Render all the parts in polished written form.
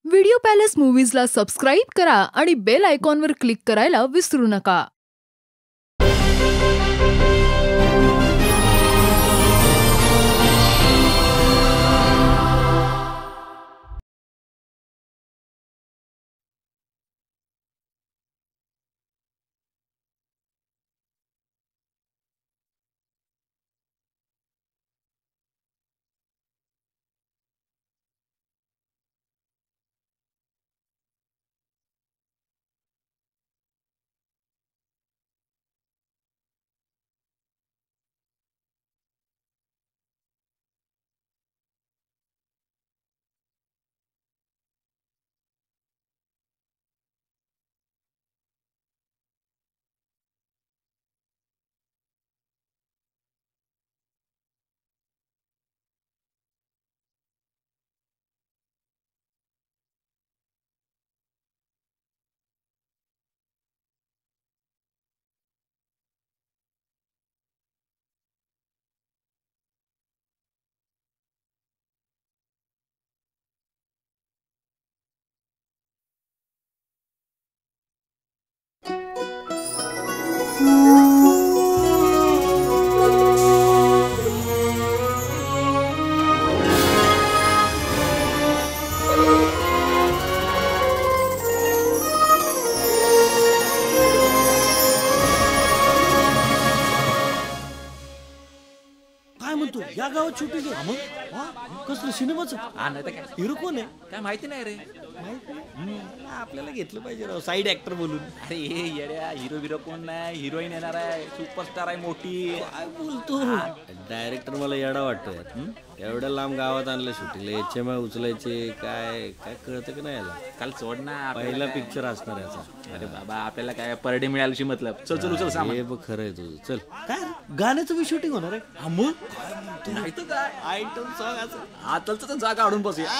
Video palace मूवीजला subscribe करा आणि bell आयकॉनवर क्लिक करायला विसरू नका. या गावात शूटिंग आहे मग कसलं सिनेमाचं नाही तर काय हिरो कोण आहे काय माहिती नाही रे. आपल्याला घेतलं पाहिजे राव साईड ऍक्टर बोलून. अरे येड्या हिरो बिरो कोण नाही, हिरोईन येणार आहे, सुपरस्टार आहे मोठी. काय बोलतो डायरेक्टर मला येडा वाटतोय. एवढ्या लांब गावात आणलं शूटिंगला HMI उचलायचे काय काय कळतं की नाही याला. काल सोड ना पहिला पिक्चर असणार याचा. अरे बाबा आपल्याला काय पर डे मिळाल्याची मतलब. चल चल उचल सामान. हे बघ खरं आहे तुझं. चल काय गाण्याचं बी शूटिंग होणार आहे. हा मग नाही तर काय आयटम सॉंग असं आतलच जागा काढून बसूया.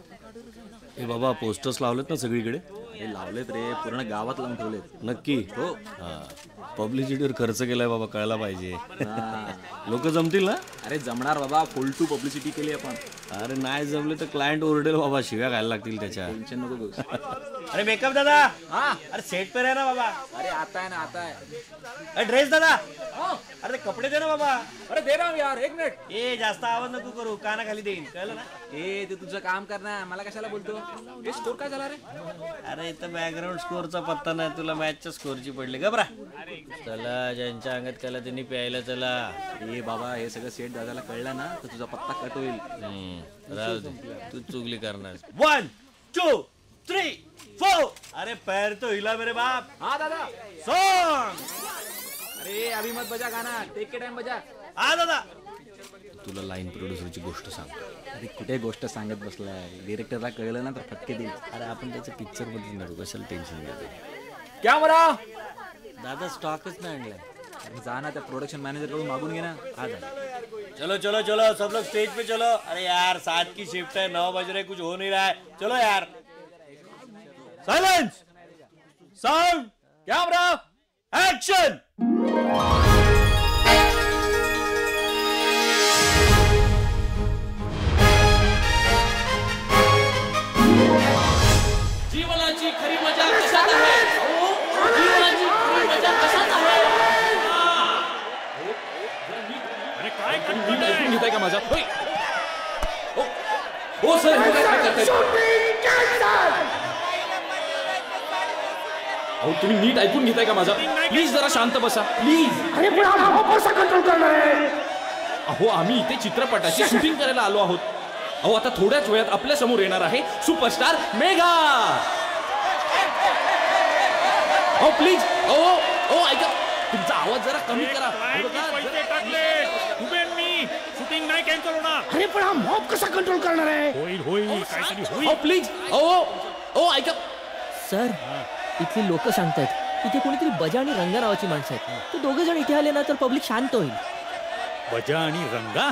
हे बाबा पोस्टर्स लावलेत ना सगळीकडे. हे लावलेत रे पूर्ण गावात लावून ठेवलेत. नक्की हो. पब्लिसिटीवर खर्च केलाय बाबा कळला पाहिजे. लोक जमतील ना. अरे जमणार बाबा फुल टू पब्लिसिटी केली आपण. अरे नाही जमले तर क्लायंट ओरडेल बाबा शिव्या घायला लागतील त्याच्या. टेन्शन नको घेऊ. अरे मेकअप दादा. हा अरे सेट पे ना बाबा. अरे आता आहे ना आता आहे. अरे ड्रेस दादा. अरे कपडे दे ना बाबा. अरे दे ना यार एक मिनिट. ए जास्त आवाज नको करू काना खाली देईन कळलं ना. ए ते तुझं काम कर ना मला कशाला बोलतो. हे स्कोर काय झाला रे. अरे इथं बॅकग्राऊंड स्कोरचा पत्ता नाही तुला मॅचच्या स्कोरची पडली घबरा. चला ज्यांच्या अंगात केला त्यांनी प्यायला चला. ए बाबा हे सगळं सेट दादाला कळलं ना तर तुझा पत्ता कट होईल. राहू दे तू चुगली करणार. 1 2 3 4. अरे पैर तो हिला मेरे बाप. हाँ दादा सॉन्ग. अरे अभी मत बजा गाना टेक के टाइम बजा. हा दादा. तुला लाईन प्रोड्युसरची गोष्ट सांगतो. अरे कुठे गोष्ट सांगत बसलाय. डिरेक्टरला कळलं ना तर फटके देईल. अरे आपण त्याचं पिक्चर मध्ये ना कशाला टेन्शन घेतो. क्या मरा दादा स्टॉकच नाही आणलाय. जा ना त्या प्रोडक्शन मॅनेजर कडून मागून घे ना. हाँ चलो चलो चलो सब लोग स्टेज पे चलो. अरे यार 7 की शिफ्ट है 9 बज रहे कुछ हो नहीं रहा है. चलो यार. Silence sound camera action. जीवनाची खरी मजा कशात आहे. जीवनाची खरी मजा कशात आहे. अरे काय नीट ऐकून घेताय का माझा. हो सर हे काय करताय. अहो तुम्ही नीट ऐकून घेताय का माझा. प्लीज जरा शांत बसा प्लीज. अरे पण हा कसा कंट्रोल करणार आहे. अहो आम्ही इथे चित्रपटाची शूटिंग करायला आलो आहोत. अहो आता थोड्याच वेळात आपल्या समोर येणार आहे सुपरस्टार मेघा. अहो प्लीज अहो ऐका तुमचा आवाज जरा कमी करा. शूटिंग नाही कॅन्सल होणार. अरे पण हा मॉब कसा कंट्रोल करणार आहे. होईल काहीतरी होईल. अहो प्लीज अहो ऐका सर इथली लोक सांगतायत इथे कोणीतरी बजा आणि रंगा नावाची माणसं आहेत. ते दोघे जण इथे आले ना तर पब्लिक शांत होईल. बजा आणि रंगा.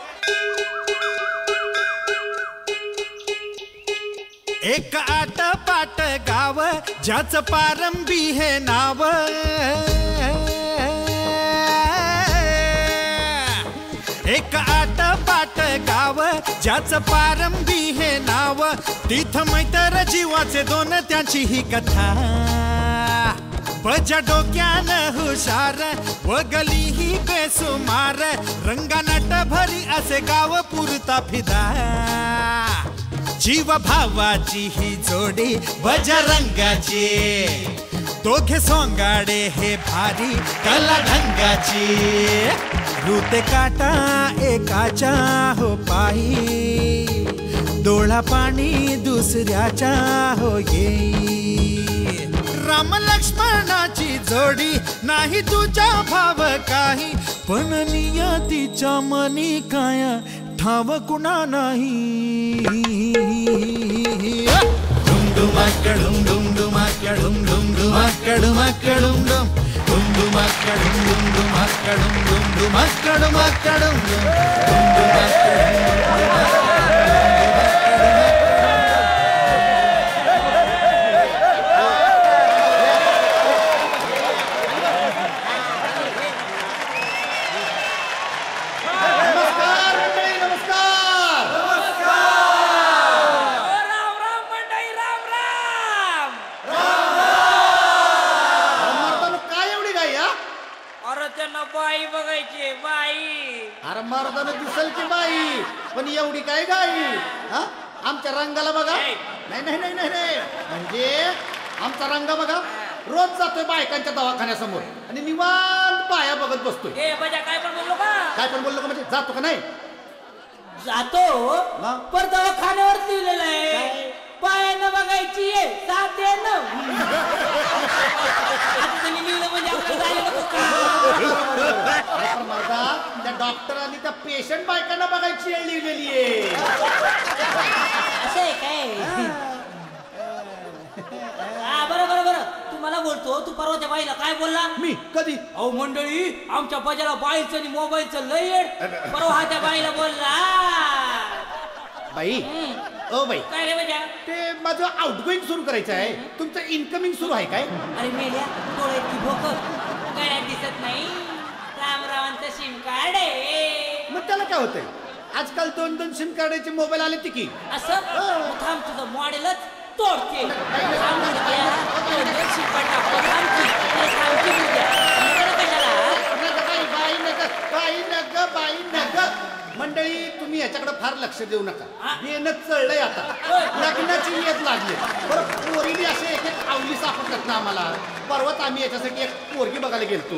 एक आट पाट गाव ज्याचं पारंबी हे नाव. एक आट पाट गाव ज्याचं पारंबी हे नाव तिथं मैत्र जीवाचे दोन त्याची ही कथा बजा डोक्यानं हुशार व गली ही बेसुमार रंगानट भरी असे गाव पुरता फिदा जीव भावाची ही जोडी बजरंगाची दोघे सोंगाडे हे भारी कला ढंगाची रुते काटा एकाच्या हो पायी डोळा पाणी दुसऱ्याच्या हो येई राम लक्ष्मणाची जोडी नाही तुझ्या भाव काही पण नियतीच्या मनी काय ठाव कुणा नाही डुमडुमाक डुम डुमडुमाक डुम डुमडुमाक डुमाक डुम डुम डुमडुमाक डुम डुमडुमाक डुम डुमडुमाक डुमाक डुम डुमडुमाक अरे मर्दानं दिसल की बाई पण एवढी काय गाई हा आमच्या रंगाला बघा नाही नाही नाही नाही नाही म्हणजे आमचा रंग बघा रोज जातोय बायकांच्या दवाखान्यासमोर आणि निवांत बाया बघत बसतोय काय पण बोललो का काय पण बोललो का म्हणजे जातो का नाही जातो पर दवाखान्यावर लिहिलेलं आहे पायानं बघायची आहे साध्यानं आता त्यांनी लिहिलं म्हणजे आपलं जायला नको का मर्दा त्या डॉक्टरांनी त्या पेशंट बायकांना बघायची आहे लिहिलेली आहे असं आहे काय बरं बरं बरं तू मला बोलतो तू परवा त्या बाईला काय बोलला मी कधी अहो मंडळी आमच्या बजाला बाईचं आणि मोबाईलचं लय येड परवा हा त्या बाईला बोलला बाई ओ बाई काय रे बजा ते माझं आउटगोईंग सुरू करायचं आहे तुमचं इनकमिंग सुरू आहे काय अरे मेल्या डोळ्यात की भोक काय दिसत नाही रामरावांचं सिम कार्ड आहे मग त्याला काय होतंय आजकाल 2-2 सिम कार्डाचे मोबाईल आले ती की असं थांब तुझं मॉडेलच तोडते मंडळी तुम्ही याच्याकडे फार लक्ष देऊ नका येणं चढलंय आता लग्नाची येत लागली बरं पोरीने असे एक एक आवली सापडतात ना आम्हाला परवाच आम्ही याच्यासाठी एक पोरगी बघायला गेलतो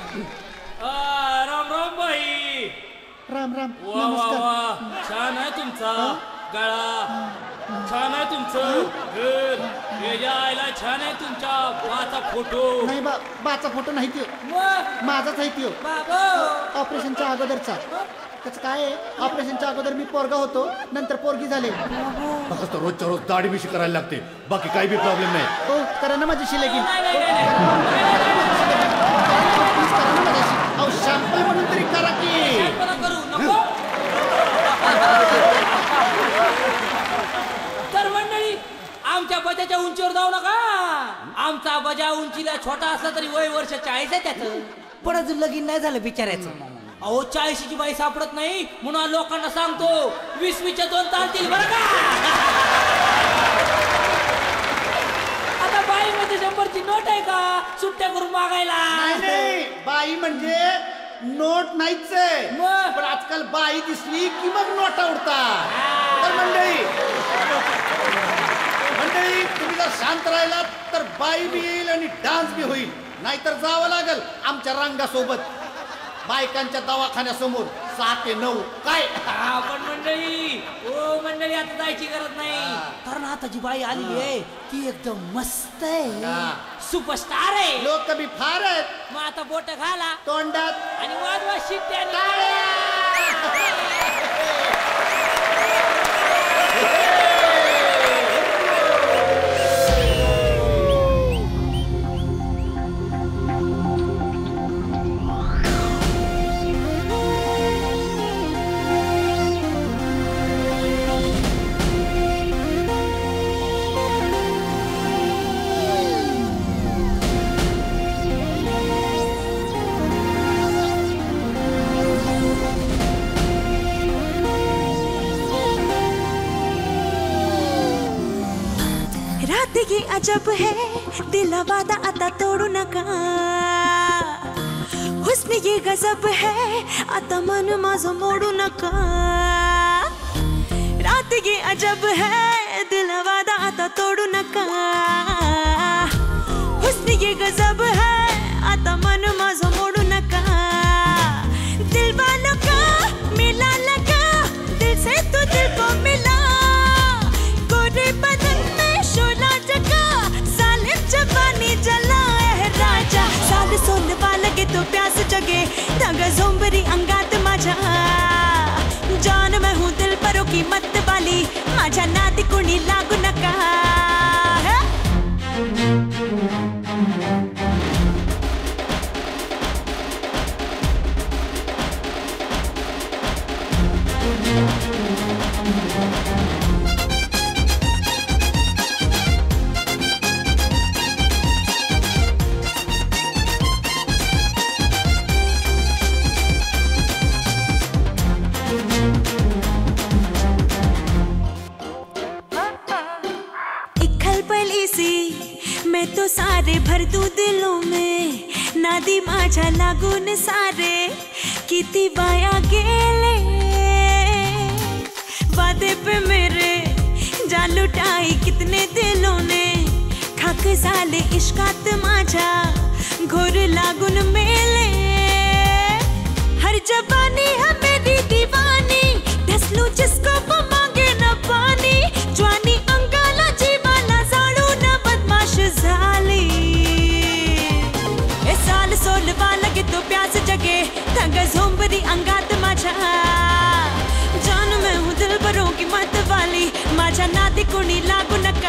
राम राम बाई राम राम वा वा वा छान आहे तुमचा गळा छान आहे तुमचं घर यायला छान आहे तुमच्या बाचा फोटो नाही बाचा फोटो नाही त्यो माझाच आहे त्यो ऑपरेशनच्या अगोदरचा त्याचं काय आहे ऑपरेशनच्या अगोदर मी पोरगा होतो नंतर पोरगी झाले फक्त रोजच्या रोज दाढी बिशी करायला लागते बाकी काही बी प्रॉब्लेम नाही हो करा ना माझी शिलेगी अहो शॅम्पल म्हणून तरी करा की करू नको तर मंडळी आमच्या बजाच्या उंचीवर जाऊ नका आमचा बजा उंचीला छोटा असला तरी वय वर्ष 40 आहे त्याचं पण अजून लगीन नाही झालं बिचाऱ्याचं अहो 40ची बाई सापडत नाही म्हणून लोकांना सांगतो 20च्या 2 चालतील बरं का आता बाई मध्ये 100ची नोट आहे का सुट्ट्या करून मागायला नाही बाई म्हणजे नोट नाहीच आहे पण आजकाल बाई दिसली की मग नोटा उडतात तर मंडळी तुम्ही जर शांत राहिलात तर बाई बी येईल आणि डान्स बी होईल नाहीतर जावं लागेल आमच्या रंगासोबत बायकांच्या दवाखान्यासमोर 7 ते 9 काय पण मंडळी ओ मंडळी आता जायची गरज नाही कारण आता जी बाई आली आहे ती एकदम मस्त आहे सुपरस्टार आहे लोक बी फार आहेत मग आता बोट घाला तोंडात आणि वाजवा शिट्ट्याने रात ये अजब है, दिला वादा आता तोड़ू नका. हुस्न ये गजब है, आता मन माझं मोडू नका. रात ये अजब है, दिला वादा आता तोड़ू नका. हुस्न ये गजब है, आता मन माझं मोडू नका. दिल वालों का मेला लगा, दिल से तो दिल को मिला. गोरे बदन में शोला जगा, सालिम जवानी जला है राजा. साल सोलवा लगे तो प्यास जगे, धागा झोंबरी अंगात माझ्या. जान मैं हूँ दिल परों की मत वाली, माझ्या नादी कुणी लागू नका. मैं तो सारे भर दूं दिलों में, नादी माझ्या लागून सारे किती बाया गेले. वादे पे मेरे जान लुटाई कितने दिलों ने, खाक झाले इश्कात माझ्या घोर लागून मेले. हर जवानी है मेरी दीवानी, ढसलू जिसको वो मांगे न पानी. ज्वानी अंगाला जीवाला जाळू न बदमाश झाली. ए साल सोलवा लगे तो प्यास जगे, धागा झोंबरी अंगात माझ्या. जान मैं हूँ दिल भरों की मत वाली, माझ्या नादी कुणी लागू नका.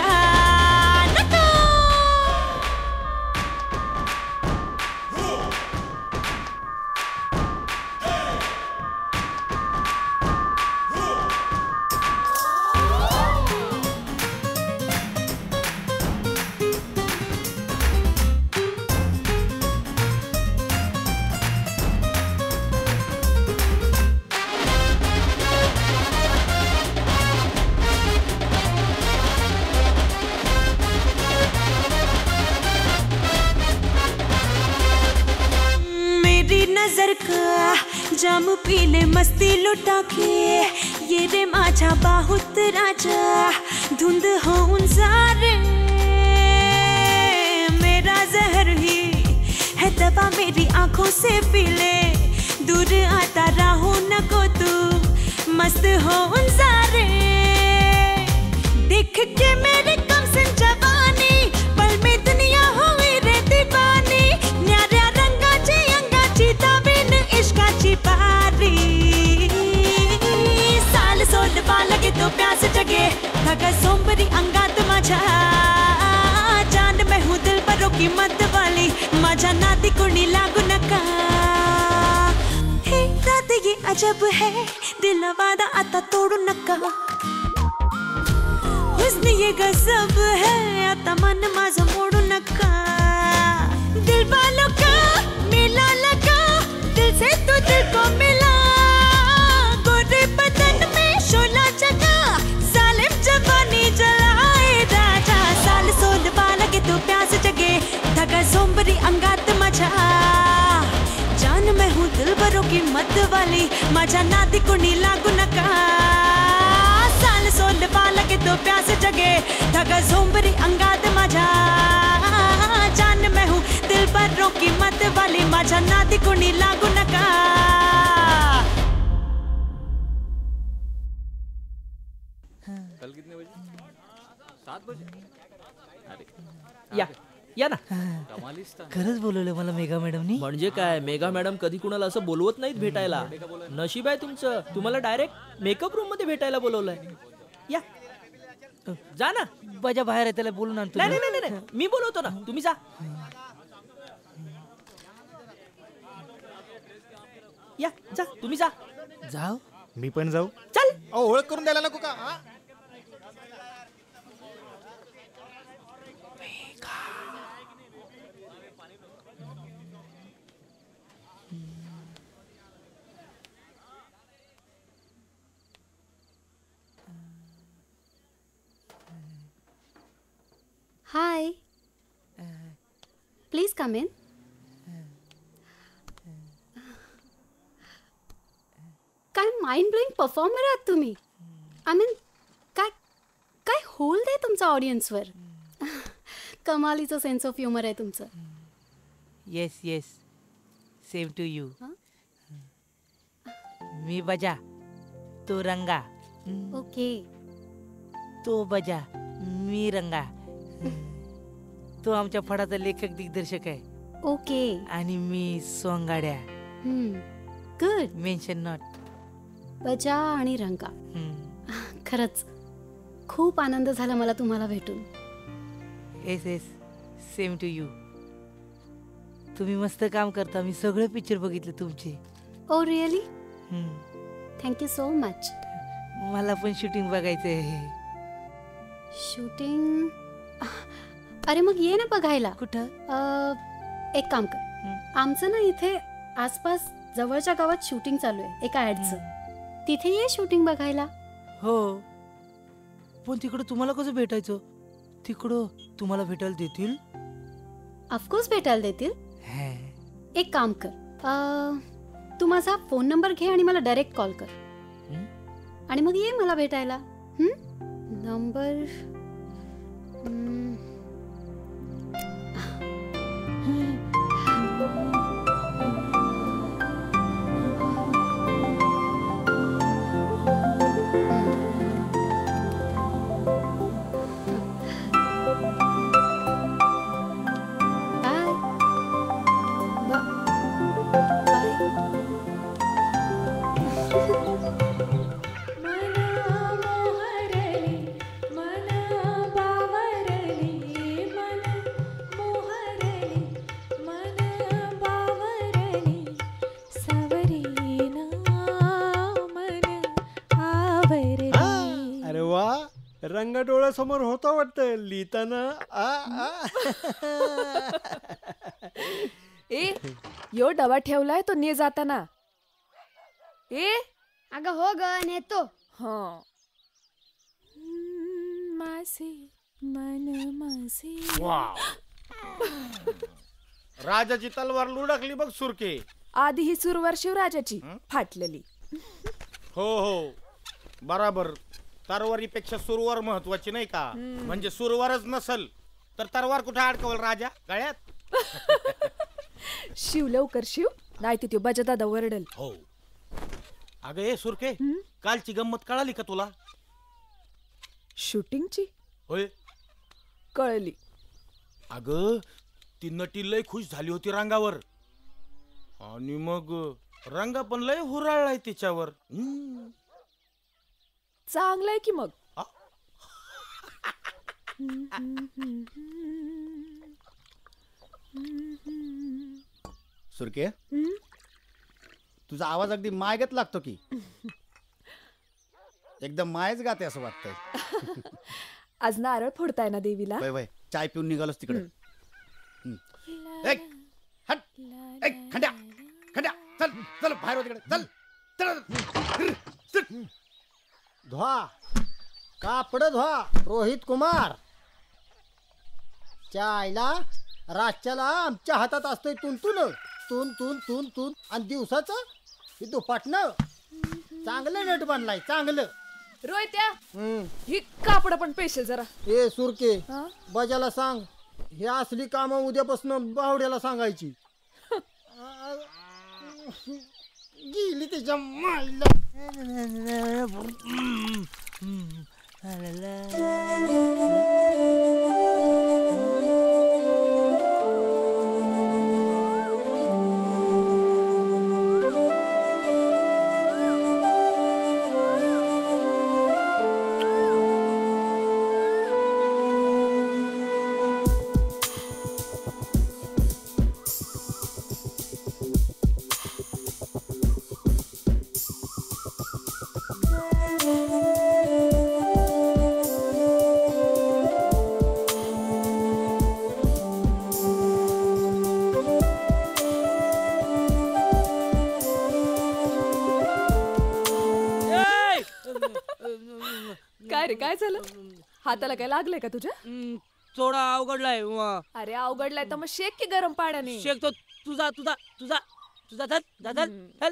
नजर का जाम पीले मस्ती लुटा के, ये रे माझा बहुत राजा धुंध हो सारे. मेरा जहर ही है दवा मेरी आंखों से पीले, दूर आता राहू नको तू मस्त हो सारे. देख के मेरे कम से जवानी, पल में दुनिया हुई रे दीवानी. न्याऱ्या रंगाची अंगाची दाबीन इश्काची पारी. साल सोलवा लगे तो प्यास जगे, धागा झोंबरी अंगात माझ्या. जान मैं हूँ दिल भरों की मत वाली, माझ्या नादी कुणी लागू नका. हे रात ये अजब है, दिल वादा आता तोड़ू नका. हुस्न ये गजब है, आता मन माझं मोडू नका. दिल वालों का मेला लगा, दिल से तो दिल को मिला. गोरे बदन में शोला जगा, सालिम जवानी जलाए राजा. साल सोलवा लगे तो प्यास जगे, धागा झोंबरी अंगात माझ्या. जान मैं हूँ दिल भरों की मत वाली, माझ्या नादी कुणी लागू नका. साल सोलवा लगे तो प्यास जगे, धागा झोंबरी अंगात माझ्या. जान मैं हूँ दिल भरों की मत वाली, माझ्या नादी कुणी लागू नका. कल कितने बजे? 7 बजे. या ना. खरंच बोलवलं मला मेघा मॅडमनी. म्हणजे काय, मेघा मॅडम कधी कुणाला असं बोलवत नाहीत भेटायला. नशीब आहे तुमचं, तुम्हाला डायरेक्ट मेकअप रूम मध्ये भेटायला बोलवलंय. या जा ना. बजा बाहेर आहे, त्याला बोलून आणतो. नाही नाही नाही, मी बोलवतो ना, तुम्ही जा. या जा, तुम्ही जा. जाऊ. मी पण जाऊ. चल. ओळख करून द्यायला नको का? Hi, please come in. काय माइंड ब्लोइंग परफॉर्मर आहात तुम्ही. आय मीन काय काय होल्ड आहे तुमचा ऑडियन्सवर. कमालीचं सेन्स ऑफ ह्युमर आहे तुमचं. Yes yes, same to you. मी बजा, तो रंगा. ओके. तो बजा, मी रंगा. तो आमच्या फडाचा लेखक दिग्दर्शक आहे. ओके. आणि मी सोंगाड्या. गुड. Mention not. बजा आणि रंगा. खरंच खूप आनंद झाला मला तुम्हाला भेटून. Yes yes, same to you. तुम्ही मस्त काम करता. मी सगळे पिक्चर बघितले तुमचे. Oh really. Thank you so much. मला पण शूटिंग बघायचं आहे. शूटिंग. अरे मग ये ना बघायला. कुठं. एक काम कर, आमचं ना इथे आसपास जवळच्या गावात शूटिंग चालू आहे एका ऍडचं. तिथे ये शूटिंग बघायला. हो, पण तिकडं तुम्हाला कसं भेटायचं. तिकडं तुम्हाला भेटायला देतील. ऑफकोर्स भेटायला देतील. एक काम कर, तू माझा फोन नंबर घे आणि मला डायरेक्ट कॉल कर. आणि मग ये मला भेटायला. नंबर. रंग डोळ्यासमोर होता वाटतं लिहिताना. ए यो डबा ठेवलाय तो ने जाताना. ए अगं हो ग नेतो. हा. मासे मन मासे. राजाची तलवार लुडकली बघ सुरके. आधी ही सुरवार शिवराजाची फाटलेली. हो हो बराबर. तरवारीपेक्षा सुरवार महत्वाची नाही का. म्हणजे सुरवारच नसल तर तरवार कुठे अडकवल राजा गळ्यात. शिव लवकर शिव, नाही तिथे बजादादा वरडल. हो. अगं ए सुरके, कालची गंमत कळाली का तुला. शूटिंगची. होय कळली. अगं ती नटी लय खुश झाली होती रंगावर. आणि मग रंगा पण लय हुराळलाय तिच्यावर. चांगलंय की मग. सुरके, तुझा आवाज अगदी मायगत लागतो की. एकदम मायच गाते असं वाटतंय. आज नारळ फोडताय ना देवीला. वय वय, चाय पिऊन निघालोस तिकडे. खंड्या खंड्या चल चल बाहेर हो तिकडे. चल धुवा कापड धुवा. रोहित कुमार चायला रातच्याला आमच्या हातात असतोय तुंतून तून तून तून तून. आणि दिवसाचं हे दुपाटणं चांगलं नेट बांधलाय चांगलं. रोहित्या ही कापड पण पेशल जरा. ए सुरके, बजाला सांग हे असली कामं उद्यापासून बावड्याला सांगायची. गेली त्याच्या माईला. काय रे काय झालं. हाताला काय लागलंय का तुझ्या. थोडा अवघडलाय अरे अवघडलाय तर मग शेक की गरम पाण्याने. शेक तो तुझा तुझा तुझा तुझा धर धर धर.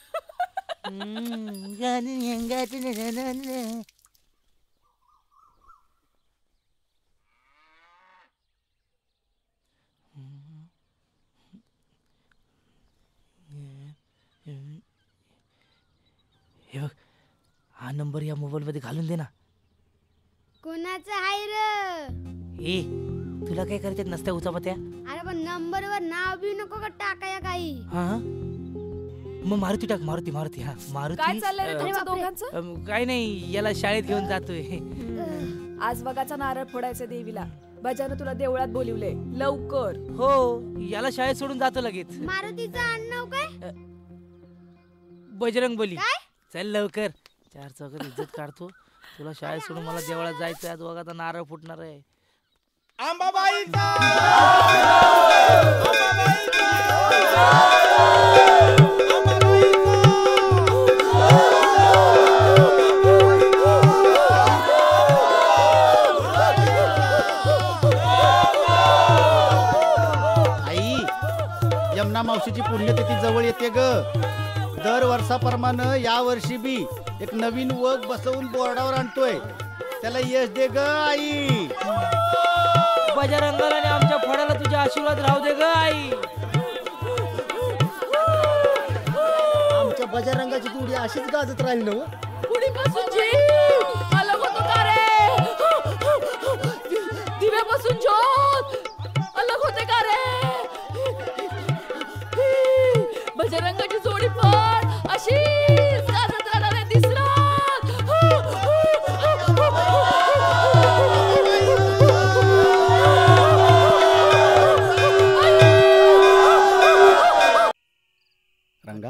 हे बघ हा नंबर या मोबाईल मध्ये घालून दे ना. कोणाचं आहे र? ए तुला काय करायच्यात नसत्या उचापत्या? अरे पण नंबर वर नाव बी नको का टाकाया काही. हा मग मारुती टाक. मारुती मारुती हा मारुती. काय चाललंय रे तुमच्या दोघांचं? काय नाही याला शाळेत घेऊन जातोय. आज बघाचा नारळ फोडायचं देवीला. बजानं तुला देवळात बोलिवले लवकर. हो याला शाळेत सोडून जातो लगेच. मारुतीचं आडनाव काय? बजरंग बली. चल लवकर. 4 चौकात इज्जत काढतो. तुला शाळेत सोडून मला देवळात जायचं. आज बघाचा नारळ फुटणार आहे. आई यमुना मावशीची पुण्यतिथी जवळ येते ग. दर वर्षाप्रमाणे या वर्षी बी एक नवीन वग बसवून बोर्डावर आणतोय. त्याला यश दे ग आई. बजरंगाला आणि आमच्या फळाला तुझे आशीर्वाद राहू दे ग आई. आमच्या बजरंगाची जोडी अशीच गाजत राहील ना. कुणीपासून जीव अलग होतो का रे? दिव्यापासून ज्योत अलग होते का रे? बजरंगाची जोडी पण अशीच गाजत राहणार आहे दिसणार. रंगा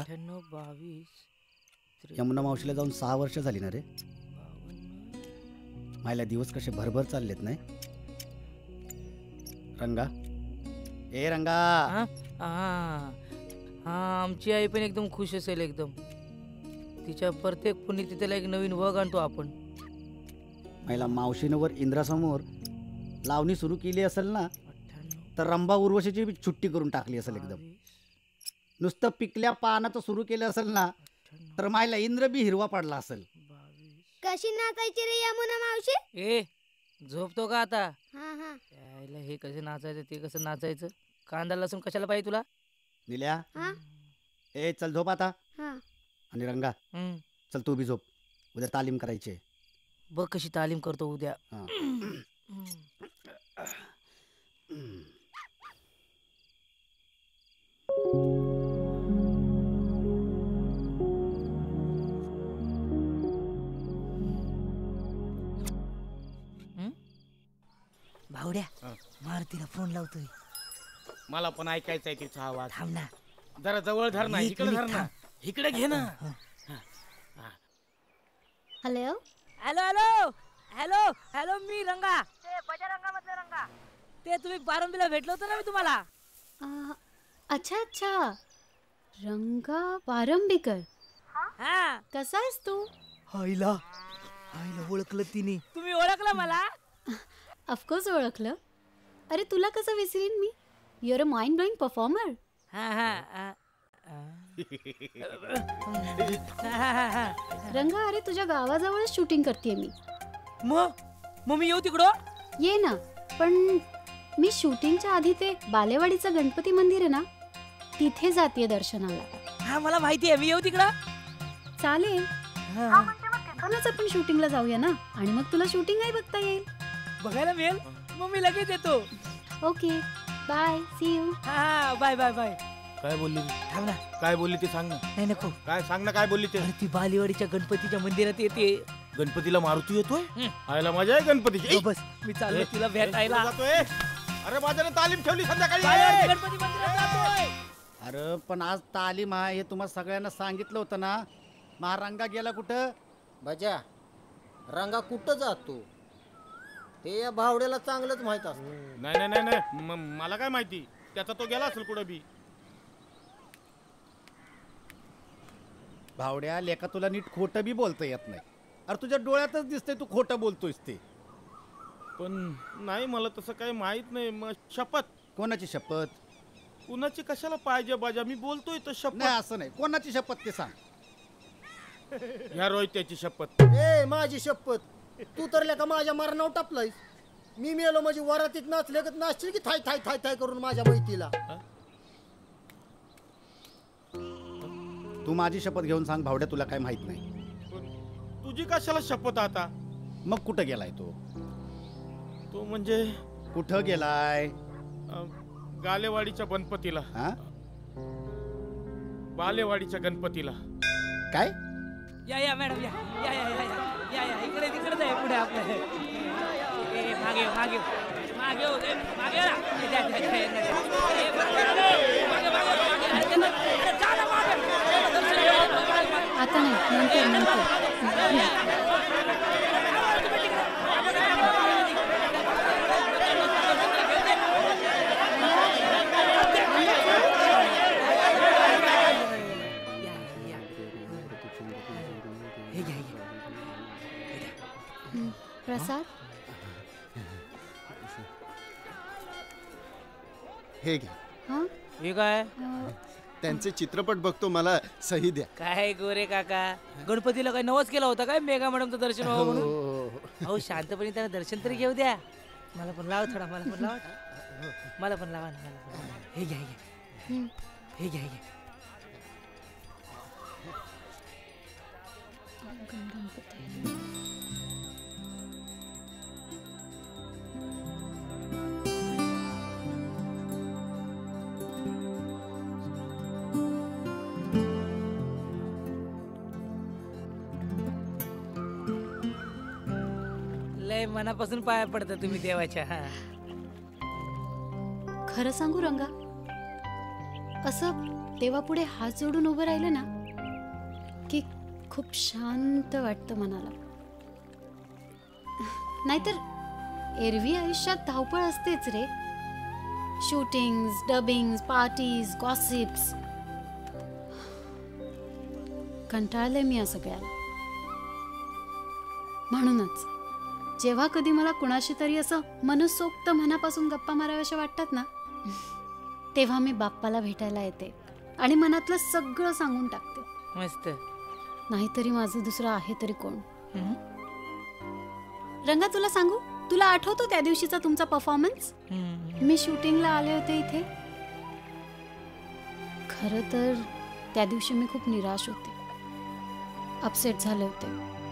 22 यमुना मावशीला जाऊन 6 वर्ष झाली ना रे. मायला दिवस कसे भरभर चाललेत नाही रंगा. ए रंगा. हा आमची आई पण एकदम खुश असेल एकदम. तिच्या प्रत्येक पुण्यतिथीला एक नवीन वग आणतो आपण. मायला मावशीनं वर इंद्रासमोर लावणी सुरू केली असेल ना तर रंभा उर्वशीची बी छुट्टी करून टाकली असेल एकदम. नुसतं पिकल्या पानाचं सुरू केलं असेल ना तर मायला इंद्र बी हिरवा पडला असेल. कशी नाचायची रे यमुना मावशी? ए झोपतो का आता? हा हा. यायला हे कसं नाचायचं ते कसं नाचायचं. कांदा लसूण कशाला पाहिजे तुला? निल्या हा ए चल झोप आता. हा. आणि रंगा चल तू बी झोप. उद्या तालीम करायची आहे. बघ कशी तालीम करतो उद्या. भावड्या मारुतीला फोन लावतोय. मला पण ऐकायचा आहे तिचा आवाज. थांब ना जरा जवळ धर ना. इकडे धर ना. इकडे घे ना. Hello hello hello hello hello मी रंगा. ते बजरंगा मधलं रंगा. ते तुम्ही बारंबीला भेटलो होतो ना मी तुम्हाला. अच्छा अच्छा रंगा पारंबीकर. हा कसा आहेस तू? आईला ओळखलं तिने. तुम्ही ओळखलं मला? ऑफकोर्स ओळखलं. अरे तुला कसं विसरीन मी. Your a mind blowing performer. Ranga अरे तुझ्या गावाजवळच शूटिंग करते मी. मग मी येऊ तिकडं? ये ना. पण मी शूटिंगच्या आधी ते बालेवाडीचं गणपती मंदिर आहे ना तिथे जाते दर्शनाला. हा मला माहिती आहे. मी येऊ तिकडं? चालेल. तिथूनच आपण शूटिंगला जाऊया ना आणि मग तुला शूटिंग आहे बघता येईल. बघायला मिळेल. मग मी लगेच येतो. Okay bye see you. हा बाय बाय बाय. काय बोलली? थांब ना. काय बोलली ते सांग ना. नाही नको. काय सांग ना. काय बोलली ते? ती बालेवाडीच्या गणपतीच्या मंदिरात येते. गणपतीला मारुती येतोय. आयला मजा आहे गणपतीची. बस मी चाललो तिला भेटायला. अरे माझ्याने तालीम ठेवली संध्याकाळी. गणपती मंदिरात जातोय. अरे पण आज तालीम आहे हे तुम्हाला सगळ्यांना सांगितलं होतं ना. रंगा गेला कुठं? बजा रंगा कुठं जातो ते या भावड्याला चांगलंच माहित असतं. नाही नाही नाही मला काय माहिती. त्याचा तो गेला असेल कुठं बी. भावड्या लेका तुला नीट खोटं बी बोलता येत नाही. अरे तुझ्या डोळ्यातच दिसतंय तू खोटं बोलतोयस ते. पण नाही, मला तसं काही माहित नाही. मग शपथ. कोणाची शपथ? कुणाची कशाला पाहिजे बाजा? मी बोलतोय तर शपथ. नाही असं नाही, कोणाची शपथ ते सांग. ह्या रोहित्याची शपथ. ए माझी शपथ, तू तर लेका माझ्या मरणावर टापलायस. मी मेलो म्हणजे वरातीत नाचले का नाचशील की थाय थाय थाय थाय करून माझ्या मैतीला. तू माझी शपथ घेऊन सांग भावड्या, तुला काय माहित नाही. तुझी कशाला शपथ आता? मग कुठं गेलाय तो? तो म्हणजे कुठं गेलाय? गालेवाडीच्या गणपतीला. बालेवाडीच्या गणपतीला. काय? या मॅडम या या या या या या इकडे तिकडे आहे पुढे आपल्या. मागे मागे मागे मागे आता नाही, नंतर. प्रसाद, हे घ्या. हे काय? त्यांचे चित्रपट बघतो, मला सही द्या. काय गोरे काका, गणपतीला काय नवस केला होता काय मेगा मॅडमचं दर्शन व्हावं म्हणून? अहो शांतपणे त्याला दर्शन तरी घेऊ द्या. मला पण लावा थोडा, मला पण लावा, मला पण लावा ना. हे घ्या हे घ्या. लय मनापासून पाया पडता तुम्ही देवाच्या. खरं सांगू रंगा, असं देवापुढे हात जोडून उभं राहिलं ना की खूप शांत वाटतं मनाला. नाहीतर एरवी आयुष्यात धावपळ असतेच रे. Shootings, dubbings, parties, gossips. कंटाळले मी या सगळ्याला. म्हणूनच जेव्हा कधी मला कुणाशी तरी असं मनसोक्त मनापासून गप्पा माराव्याशा वाटतात ना, तेव्हा मी बाप्पाला भेटायला येते आणि मनातलं सगळं सांगून टाकते. मस्त. नाहीतरी माझं दुसरं आहे तरी कोण. रंगा, तुला सांगू, तुला आठवतो त्या दिवशीचा तुमचा परफॉर्मन्स? मी शूटिंगला आले होते इथे. खरं तर त्या दिवशी मी खूप निराश होते, अपसेट झाले होते.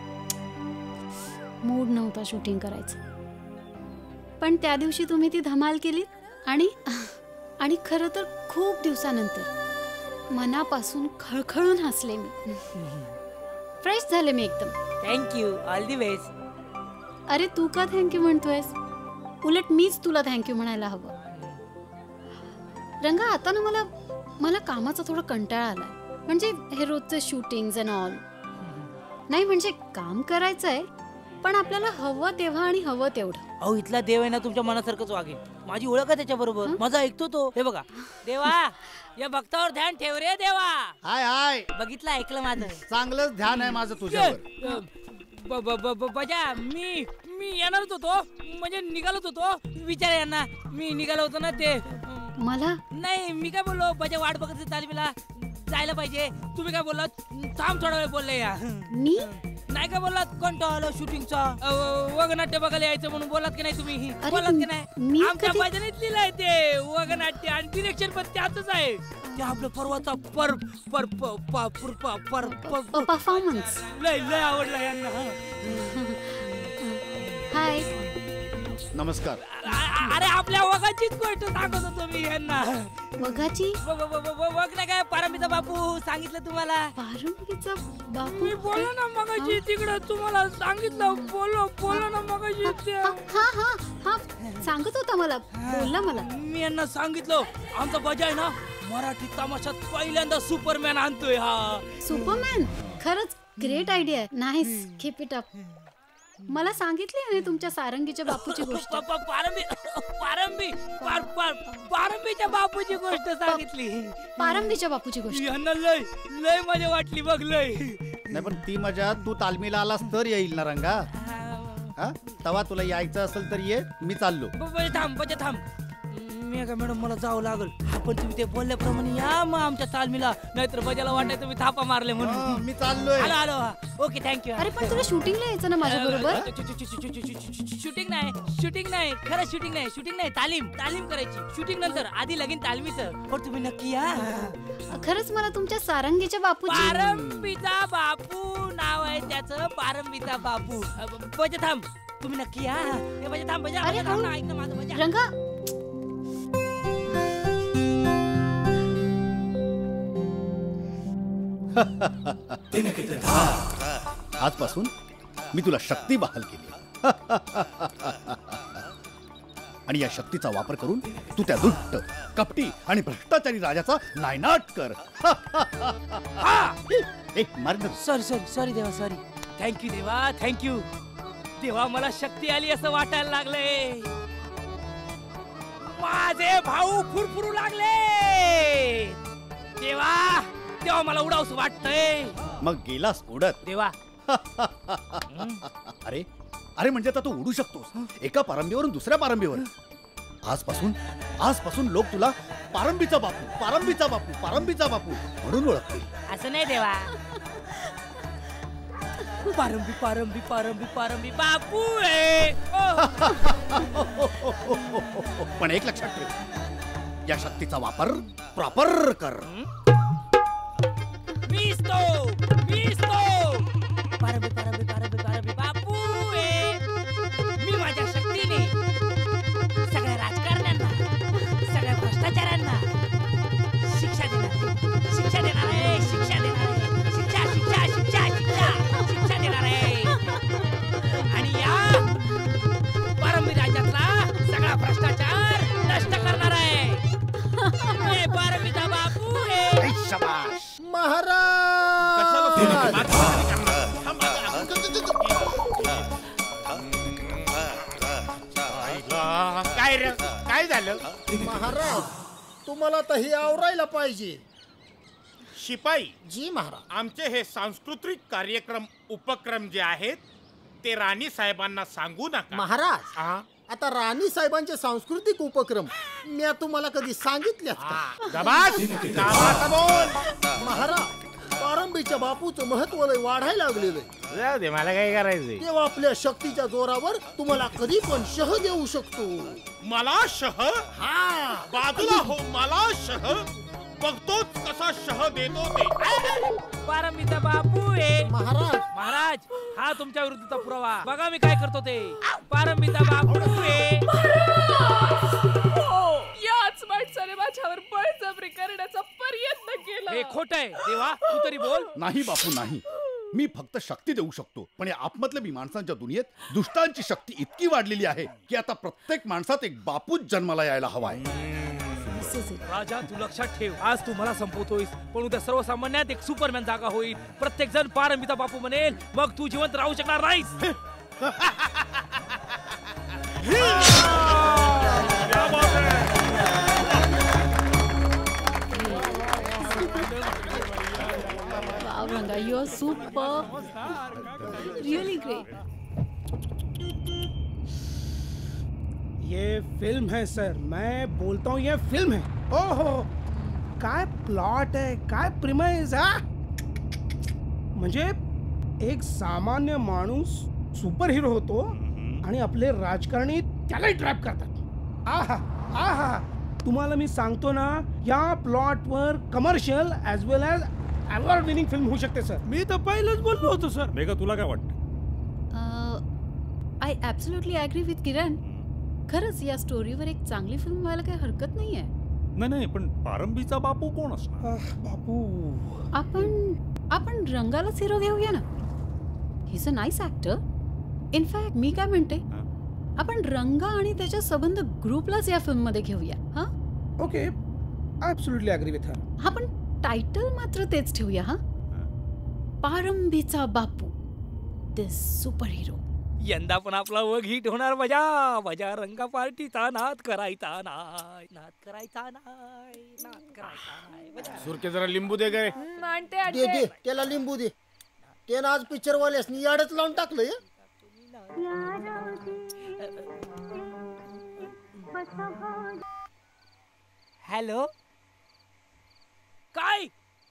मूड नव्हता शूटिंग करायचं. पण त्या दिवशी तुम्ही ती धमाल केली आणि खरं तर खूप दिवसानंतर मनापासून खळखळून हसले मी. फ्रेश झाले मी एकदम. Thank you, all the best. अरे तू का थँक्यू म्हणतोयस? उलट मीच तुला थँक्यू म्हणायला हवं. रंगा, आता ना मला कामाचा थोडा कंटाळा आलाय. म्हणजे हे रोजचे शूटिंग्स अँड ऑल. नाही म्हणजे काम करायचंय, पण आपल्याला हवं तेव्हा आणि हवं तेवढं. अहो इथला देव आहे ना तुमच्या मनासारखंच वागेल. माझी ओळख आहे त्याच्या बरोबर. माझा ऐकतो तो. हे बघा, देवा या भक्तावर ध्यान ठेव रे देवा. हाय हाय. बघितलं, ऐकलं माझं. चांगलंच ध्यान आहे माझं तुझ्यावर. बजा मी येणारच होतो, म्हणजे निघालोच होतो. विचार यांना, मी निघालो होतो ना ते. मला नाही, मी काय बोललो, बजा वाट बघत तालमीला जायला पाहिजे. तुम्ही काय बोललात? थांब थोडा वेळ बोलले या. मी नाही का बोललात? कंटाळा आलो शूटिंगचा, वगनाट्य बघायला यायचं म्हणून बोलात की नाही तुम्ही? बोलात की नाही? आमच्या पाहिजे लिहिलंय ते वगनाट्य, आणि डिरेक्शन पण त्याच आहे. ते आपलं परवाचा परफॉर्मन्स लय आवडला यांना. हाय. नमस्कार. अरे आपल्या वगाचीच गोष्ट सांगत होतो मी यांना. वगाची? वग नाही काय, पारंबीचा बापू सांगितलं तुम्हाला? पारंबीचा बापू? मी बोललो ना मगाशी तिकडे, तुम्हाला सांगितलं. बोलो ना मगाशी. हा सांगत होता मला, बोलला मला. मी यांना सांगितलं आमचा बजा आहे ना मराठी तमाशात पहिल्यांदा सुपरमॅन आणतोय. हा सुपरमॅन? खरंच ग्रेट आयडिया आहे. Nice, keep it up. मला सांगितली आहे तुमच्या सारंगीच्या बापूची गोष्ट. पारंबीच्या बापूची गोष्ट सांगितली. पारंबीच्या बापूची गोष्ट यांना लय मजा वाटली बघ. लय नाही, पण ती मजा तू तालमीला आलास तर येईल ना रंगा. हा तवा तुला यायचं असेल तर ये, मी चाललो. थांब मेघा मॅडम मला जावं लागल. आपण तुम्ही ते बोलल्याप्रमाणे या मग आमच्या तालमीला, नाहीतर बजाला वाटाय तुम्ही थापा मारले म्हणून. मी चाललोय. आलो ओके थँक्यू. अरे पण तुला शूटिंगला यायचं ना माझ्या बरोबर. शूटिंग नाही खरं शूटिंग नाही तालीम करायची. शूटिंग नंतर आधी लगीन तालमीचं. पण तुम्ही नक्की या. खरंच मला तुमच्या सारंगीच्या बापूची. पारंबीचा बापू नाव आहे त्याचं, पारंबीचा बापू. बजा थांब तुम्ही नक्की या. बजा थांब बजा थांब ना, ऐक ना माझं बजा. रंगा आजपासून मी तुला शक्ती बहाल केली आणि या शक्तीचा वापर करून तू त्या दुष्ट, कपटी आणि भ्रष्टाचारी राजाचा नायनाट कर. एक मार्ग. सॉरी देवा सॉरी. थँक्यू देवा थँक्यू. देवा मला शक्ती आली असं वाटायला लागलंय. माझे भाऊ फुरफुरू लागले देवा. तेव्हा मला उडावस वाटतंय. मग गेलास उडत देवा. अरे म्हणजे आता तू उडू शकतोस एका पारंबीवरून दुसऱ्या पारंबीवर. आजपासून लोक तुला पारंबीचा बापू म्हणून ओळखतील. असं नाही देवा. पारंबी बापू आहे. पण एक लक्षात ठेव, या शक्तीचा वापर प्रॉपर कर. मीच तो पारंबी बापू आहे. मी माझ्या शक्तीने सगळ्या राजकारण्यांना, सगळ्या भ्रष्टाचारांना शिक्षा देणार आहे. शिक्षा देणार आहे. आणि या पारंबी राज्यातला सगळा भ्रष्टाचार नष्ट करणार आहे. पारंबीचा बापू आहे. काय झालं महाराज? तुम्हाला तर हे आवरायला पाहिजे. शिपाई जी महाराज. आमचे हे सांस्कृतिक कार्यक्रम उपक्रम जे आहेत ते राणी साहेबांना सांगू नका. महाराज आता राणी साहेबांचे सांस्कृतिक उपक्रम मी तुम्हाला कधी सांगितले महाराज? पारंबीच्या बापूचं महत्व लय वाढायला लागलेलं. मला काय करायचंय? तेव्हा आपल्या शक्तीच्या जोरावर तुम्हाला कधी पण शह देऊ शकतो. मला शह? हा बाजूला हो. मला शह बघतोच कसा शह देतो ते. पारंबीचा बापू आहे. महाराज हा तुमच्या विरुद्धचा पुरावा. बघा मी काय करतो ते. पारंबीचा बापू आहे. याच माणसाने माझ्यावर बळजबरी करण्याचा प्रयत्न केला. हे खोट आहे देवा. तू तरी बोल. नाही बापू नाही. मी फक्त शक्ती देऊ शकतो, पण या आपमधल्या माणसांच्या दुनियेत दुष्टांची शक्ती इतकी वाढलेली आहे की आता प्रत्येक माणसात एक बापूच जन्माला यायला हवाय. राजा तू लक्षात ठेव, आज तू मला संपवतोयस, पण उद्या सर्वसामान्यात एक सुपरमॅन जागा होईल. प्रत्येक जण पारंबीचा बापू बनेल. मग तू जिवंत राहू शकणार नाहीस. Wow, Ranga, you're super. Really great. ये फिल्म है सर. मैं बोलता हूँ ये फिल्म है. ओहो काय प्लॉट आहे, काय प्रिमाइस. म्हणजे एक सामान्य माणूस सुपर हिरो होतो आणि आपले राजकारणी त्यालाही ट्रॅप करतात. आहा तुम्हाला मी सांगतो ना, या प्लॉटवर commercial as well as award winning film होऊ शकते सर. मी तर पहिलंच बोललो होतो सर. मेघा तुला काय वाटतं? I absolutely agree with Kiran. खरंच या स्टोरीवर एक चांगली फिल्म व्हायला काही हरकत नाहीये. नाही पण पारंबीचा बापू कोण असणार? बापू आपण रंगालाच हिरो घेऊया ना. He is a nice actor. In fact मी काय म्हणते, आपण रंगा आणि त्याच्या संबंध ग्रुपलाच या फिल्म मध्ये घेऊया. हा okay, absolutely agree with her. हा पण टायटल मात्र तेच ठेवूया. हा पारंबीचा बापू दिस सुपर हिरो. यंदा पण आपला वग हिट होणार. मजा रंगा पार्टीचा नाद करायचा नाही. सुरके जरा लिंबू दे गए. दे त्याला लिंबू दे. त्यानं आज पिक्चर वाल्यासनी याडच लावून टाकलंय. हॅलो काय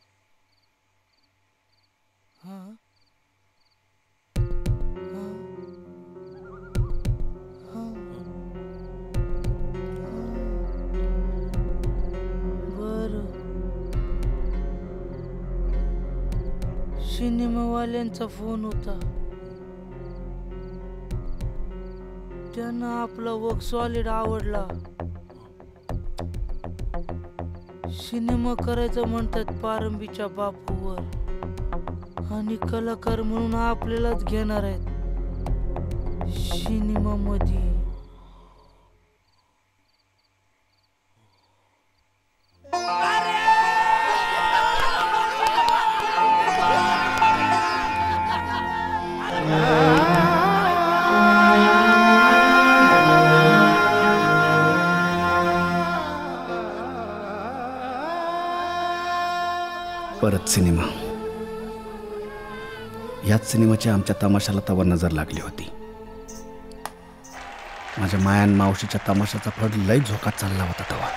सिनेमावाल्यांचा फोन होता. त्यांना आपला वर्क सॉलिड आवडला. सिनेमा करायचं म्हणतात पारंबीच्या बापूवर आणि कलाकार म्हणून आपल्यालाच घेणार आहेत सिनेमामध्ये. परत सिनेमा. याच सिनेमाची आमच्या तमाशाला तवा नजर लागली होती. माझ्या मायान मावशीच्या तमाशाचा फड लय झोकात चालला होता तवा.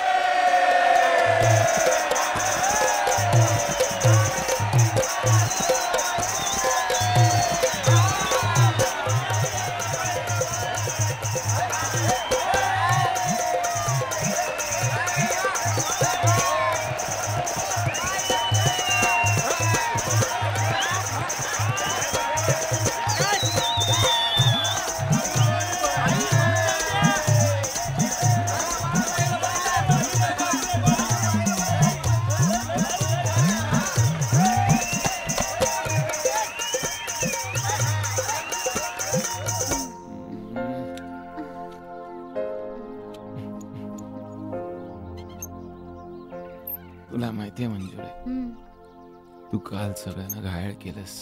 तुला माहितीये मंजुळे, तू काल सगळ्यांना घायल केलंस.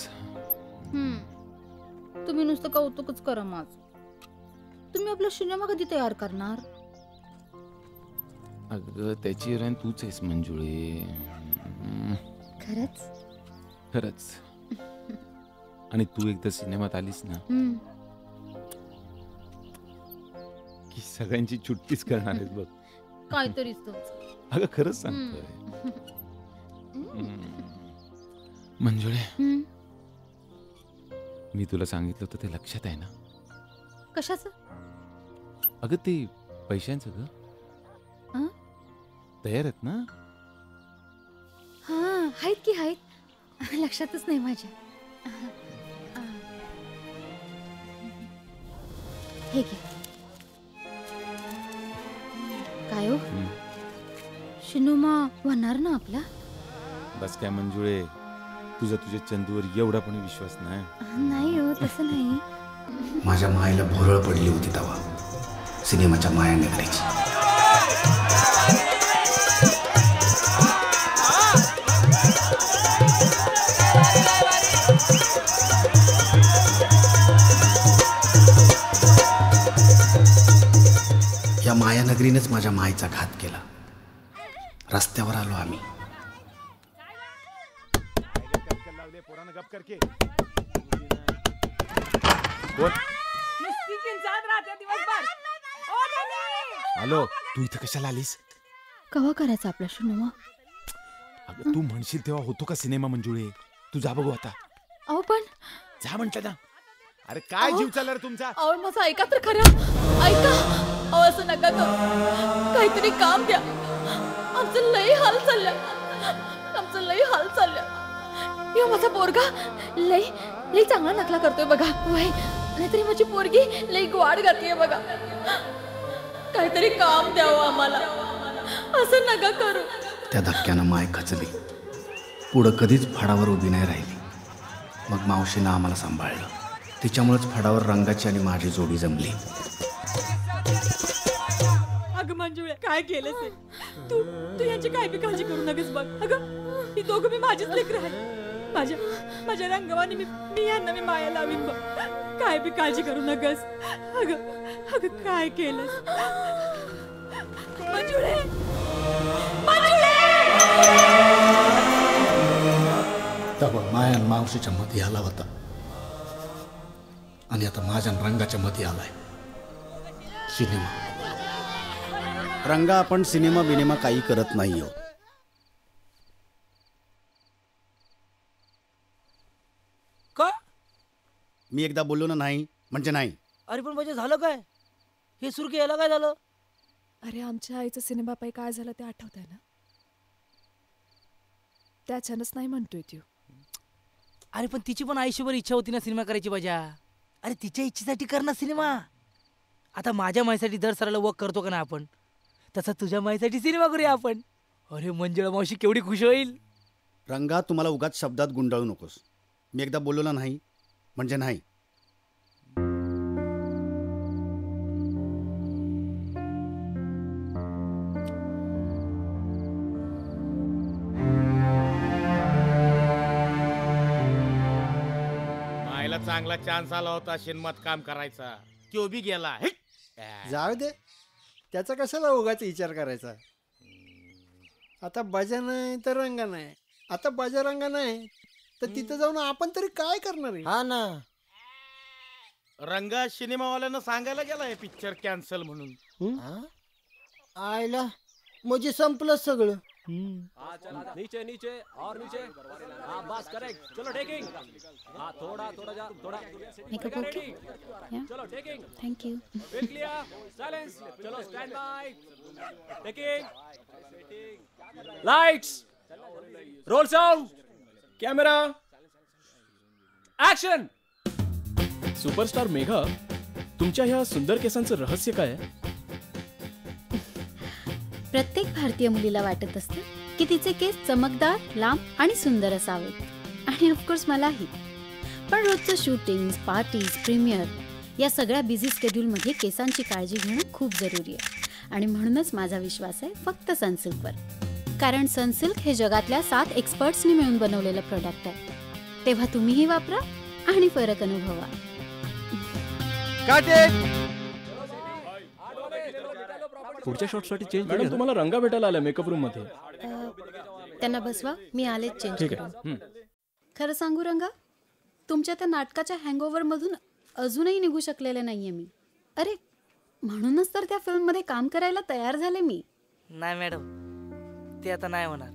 तुम्ही नुसतं कौतुकच करा माझ. तुम्ही आपला सिनेमा कधी तयार करणार? अगं त्याची हिरोईन तूच आहेस मंजुळे. खरंच खरंच. आणि तू एकदा सिनेमात आलीस ना की सगळ्यांची चुटकीच करणार आहेस बघ. काहीतरीच अगं खरंच सांगतोय. मंजुळे, मी तुला सांगितलं होतं ते लक्षात आहे ना? कशाचं? अगं ते पैशांचं ग. तयार आहेत ना? हा आहेत की आहेत. लक्षातच नाही माझ्या. हे घे. काय हो, सिनेमा होणार ना आपला? बस काय मंजुळे, तुझा तुझ्या चंदूवर एवढा पण विश्वास नाही? नाही हो, तसं नाही. माझ्या मायला भुरळ पडली होती तेव्हा सिनेमाच्या माया नगरीची. या मायानगरीनेच माझ्या मायेचा घात केला. रस्त्यावर आलो आम्ही. हॅलो, तू इथं कशाला आलीस? कवा करायचा आपला सिनेमा? अगं तू म्हणशील तेव्हा होतो का सिनेमा मंजुळे? तू जा बघू आता. अहो पण जा म्हटलं ना. अरे काय जीव चालला रे तुमचा? अहो माझं ऐका तर खरं. ऐका. अहो असं नका करू. काहीतरी काम द्या. आमचं लई हाल चालल्या. आमचं लई हाल चालल्या. यो माझा पोरगा लई लई चांगला नकला करतोय बघा. वय नाहीतरी माझी पोरगी लई ग्वाड घातलीये बघा. काहीतरी काम द्यावं आम्हाला. असं नका करू. त्या धक्क्यानं माय खचली. पुढं कधीच फडावर उभी नाही राहिली. मग मावशीनं आम्हाला सांभाळलं. तिच्यामुळेच फडावर रंगाची आणि माझी जोडी जमली. अगं मंजुळे, काय केलं ते? तू यांची काय बी काळजी करू नकोस बघ. अगं ही दोघं मी माझीच लेकरं आहे. माझ्या रंगवानी मी यांना मी माया लावीन बघ. काय बी काळजी करू नकोस. अगं काय केलंस मंजुळे? तेव्हा माया मावशीच्या मध्ये आला होता. आणि आता माझ्या रंगाच्या मध्ये आलाय सिनेमा. रंगा, आपण सिनेमा बिनेमा काही करत नाही आहोत. का? मी एकदा बोललो ना नाही म्हणजे नाही. अरे पण म्हणजे झालं काय? हे सुरू यायला काय झालं? अरे आमच्या आईचं सिनेमापायी काय झालं ते आठवत आहे ना? त्याच्यानंच नाही म्हणतोय तू. अरे पण तिची पण आयुष्यभर इच्छा होती ना सिनेमा करायची बजा. अरे तिच्या इच्छेसाठी कर ना सिनेमा. आता माझ्या माईसाठी दर सराला वक करतो का ना आपण, तसा तुझ्या माईसाठी सिनेमा करूया आपण. अरे मंजुळा मावशी केवढी खुश होईल. रंगा, तुम्हाला उगाच शब्दात गुंडाळू नकोस. मी एकदा बोललो ना नाही म्हणजे नाही. मायला चांगला चान्स आला होता शिनमत काम करायचा, तो बी गेला. हे? जाऊ दे, त्याचा कशाला उगाच विचार करायचा. आता बजा नाही तर रंगा नाही. आता बजा रंगा नाही तर तिथं जाऊन आपण तरी काय करणार आहे. हा ना, रंगा सिनेमावाल्यानं सांगायला गेलाय पिक्चर कॅन्सल म्हणून. आयला म्हणजे संपलं सगळं. नीचे नीचे और नीचे. हाँ बस करेक्ट. चलो टेकिंग. हाँ थोड़ा थोड़ा जा थोड़ा. Makeup okay? Yeah. चलो taking. Thank you. Clear. Silence. चलो stand by. Taking. Lights. Roll sound. Camera. Action. Superstar Megha, तुमच्या ह्या सुंदर केसांचं रहस्य काय आहे? प्रत्येक भारतीय मुलीला वाटत असते की तिचे केस चमकदार, लांब आणि सुंदर असावेत. आणि ऑफकोर्स मलाही. पण रोजचं शूटिंग, पार्टीज, प्रीमियर या सगळ्या बिझी स्केड्यूलमध्ये केसांची काळजी घेणं खूप जरुरी आहे. आणि म्हणूनच माझा विश्वास आहे फक्त सनसिल्कवर. कारण सनसिल्क हे जगातल्या 7 एक्सपर्ट्सनी मिळून बनवलेलं प्रोडक्ट आहे. तेव्हा तुम्हीही वापरा आणि फरक अनुभवा. पुढच्या शॉटसाठी चेंज. मॅडम तुम्हाला रंगा भेटायला आला मेकअप रूम मध्ये. त्यांना बसवा, मी आलेच चेंज ठीक करून. आहे. खरं सांगू रंगा, तुमच्या त्या नाटकाच्या हँगओव्हर मधून अजूनही निघू शकलेले नाहीये मी. अरे म्हणूनच तर त्या फिल्म मध्ये काम करायला तयार झाले मी. नाही मॅडम, ते आता नाही होणार.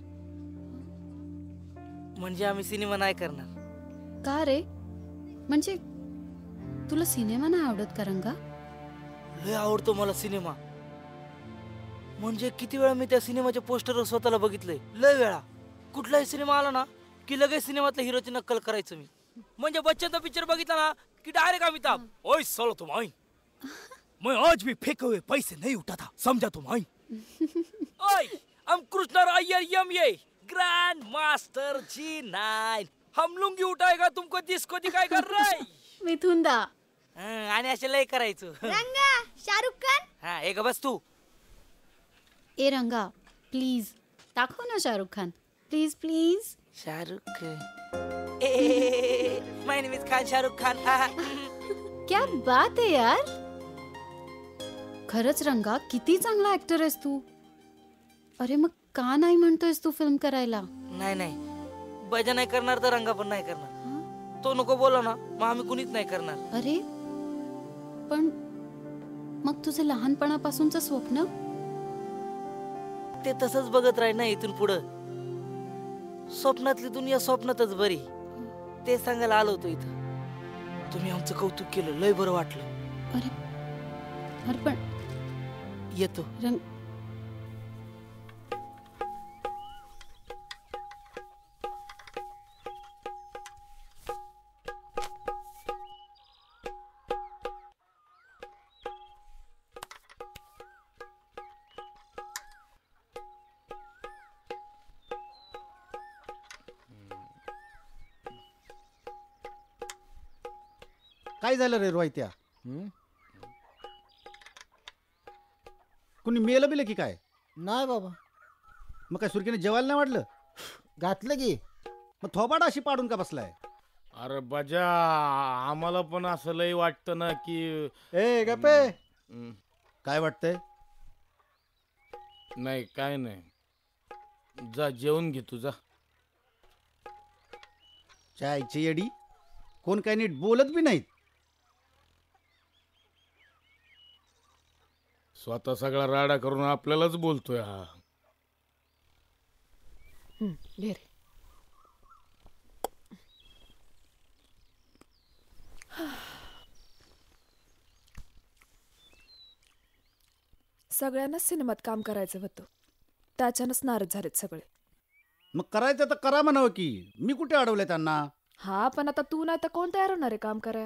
म्हणजे आम्ही सिनेमा नाही करणार. का रे? म्हणजे तुला सिनेमा नाही आवडत का रंगा? लय आवडतो मला सिनेमा. म्हणजे किती वेळा मी त्या सिनेमाच्या पोस्टरवर स्वतःला बघितलंय. लय वेळा. कुठलाही सिनेमा आला ना की लगेच सिनेमातल्या हिरोची नक्कल करायचं मी. म्हणजे बच्चनचा पिक्चर बघितला ना की डायरेक्ट अमिताभ. ओए सालो तुम आई, मैं आज भी फेंके हुए पैसे नहीं उठा था, समझा तुम आई. ओए हम कृष्णा अय्यर ये ग्रैंड मास्टर G9. हम लुंगी उठाएगा तुमको डिस्को दिखाएगा रे. मिथुन दा. आणि असे लय करायचं. रंगा, शाहरुख खान. हा एक बस तू. ए रंगा प्लीज दाखव ना Shahrukh Khan. Please please. Shahrukh. My name is Khan, Shahrukh Khan. क्या बात आहे यार. खरंच रंगा किती चांगला ऍक्टर आहेस तू. अरे मग का नाही म्हणतोयस तू फिल्म करायला? नाही नाही, बजा नाही करणार तर रंगा पण नाही करणार. तो नको बोला ना, मग आम्ही कुणीच नाही करणार. अरे पण मग तुझं लहानपणापासूनचं स्वप्न? ते तसंच बघत राहील ना इथून पुढं. स्वप्नातली दुनिया स्वप्नातच बरी, ते सांगायला आलो होतो इथं. तुम्ही आमचं कौतुक केलं, लय बरं वाटलं. अरे पण येतो. काय झालं रे रोहित्या? कुणी मेलं बिलं की काय? नाही बाबा. मग काय सुरकीने जेवायला नाही वाटलं? घातलं की. मग थोबाड अशी पाडून का बसलाय? अरे बजा, आम्हाला पण असं लय वाटतं ना की. ए गप्पे. काय वाटतंय? नाही काय नाही, जा जेवून घे तुझा. चायची येडी, कोण काय नीट बोलत बी नाहीत. स्वतः सगळा राडा करून आपल्यालाच बोलतोय हा. घे रे. सगळ्यांनाच सिनेमात काम करायचं होतं, त्याच्यानंच नाराज झालेत सगळे. मग करायचं तर करा म्हणावं की, मी कुठे अडवले त्यांना. हा पण आता तू नाही तर कोण तयार होणार आहे काम कराय?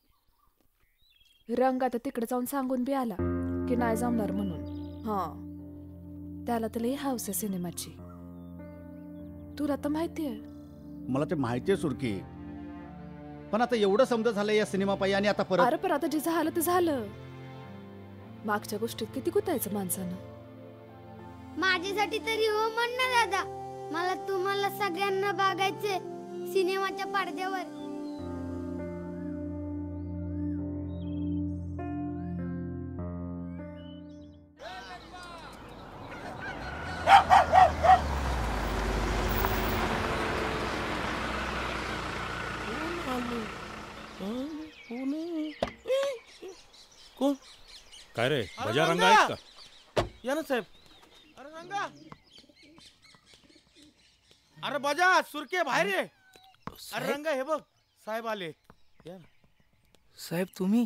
रंग आता तिकडे जाऊन सांगून बी आला की नाही जमणार म्हणून. हा, त्याला तर लई हाऊस आहे सिनेमाची, तुला तर माहितीये. मला ते माहितीये सुरकी, पण आता एवढं समजा झालं या सिनेमा पायी आणि आता परत. अरे पण आता जे झालं ते झालं. मागच्या गोष्टीत किती गुतायचं माणसानं. माझ्यासाठी तरी हो म्हण ना दादा. मला तुम्हाला सगळ्यांना बघायचे सिनेमाच्या पडद्यावर. कोण? काय रे बजा रंग आहेत का? या ना साहेब. अरे रंगा, अरे बजा सुरके बाहेर ये. अरे रंगा हे बघ साहेब आले. या ना. साहेब तुम्ही?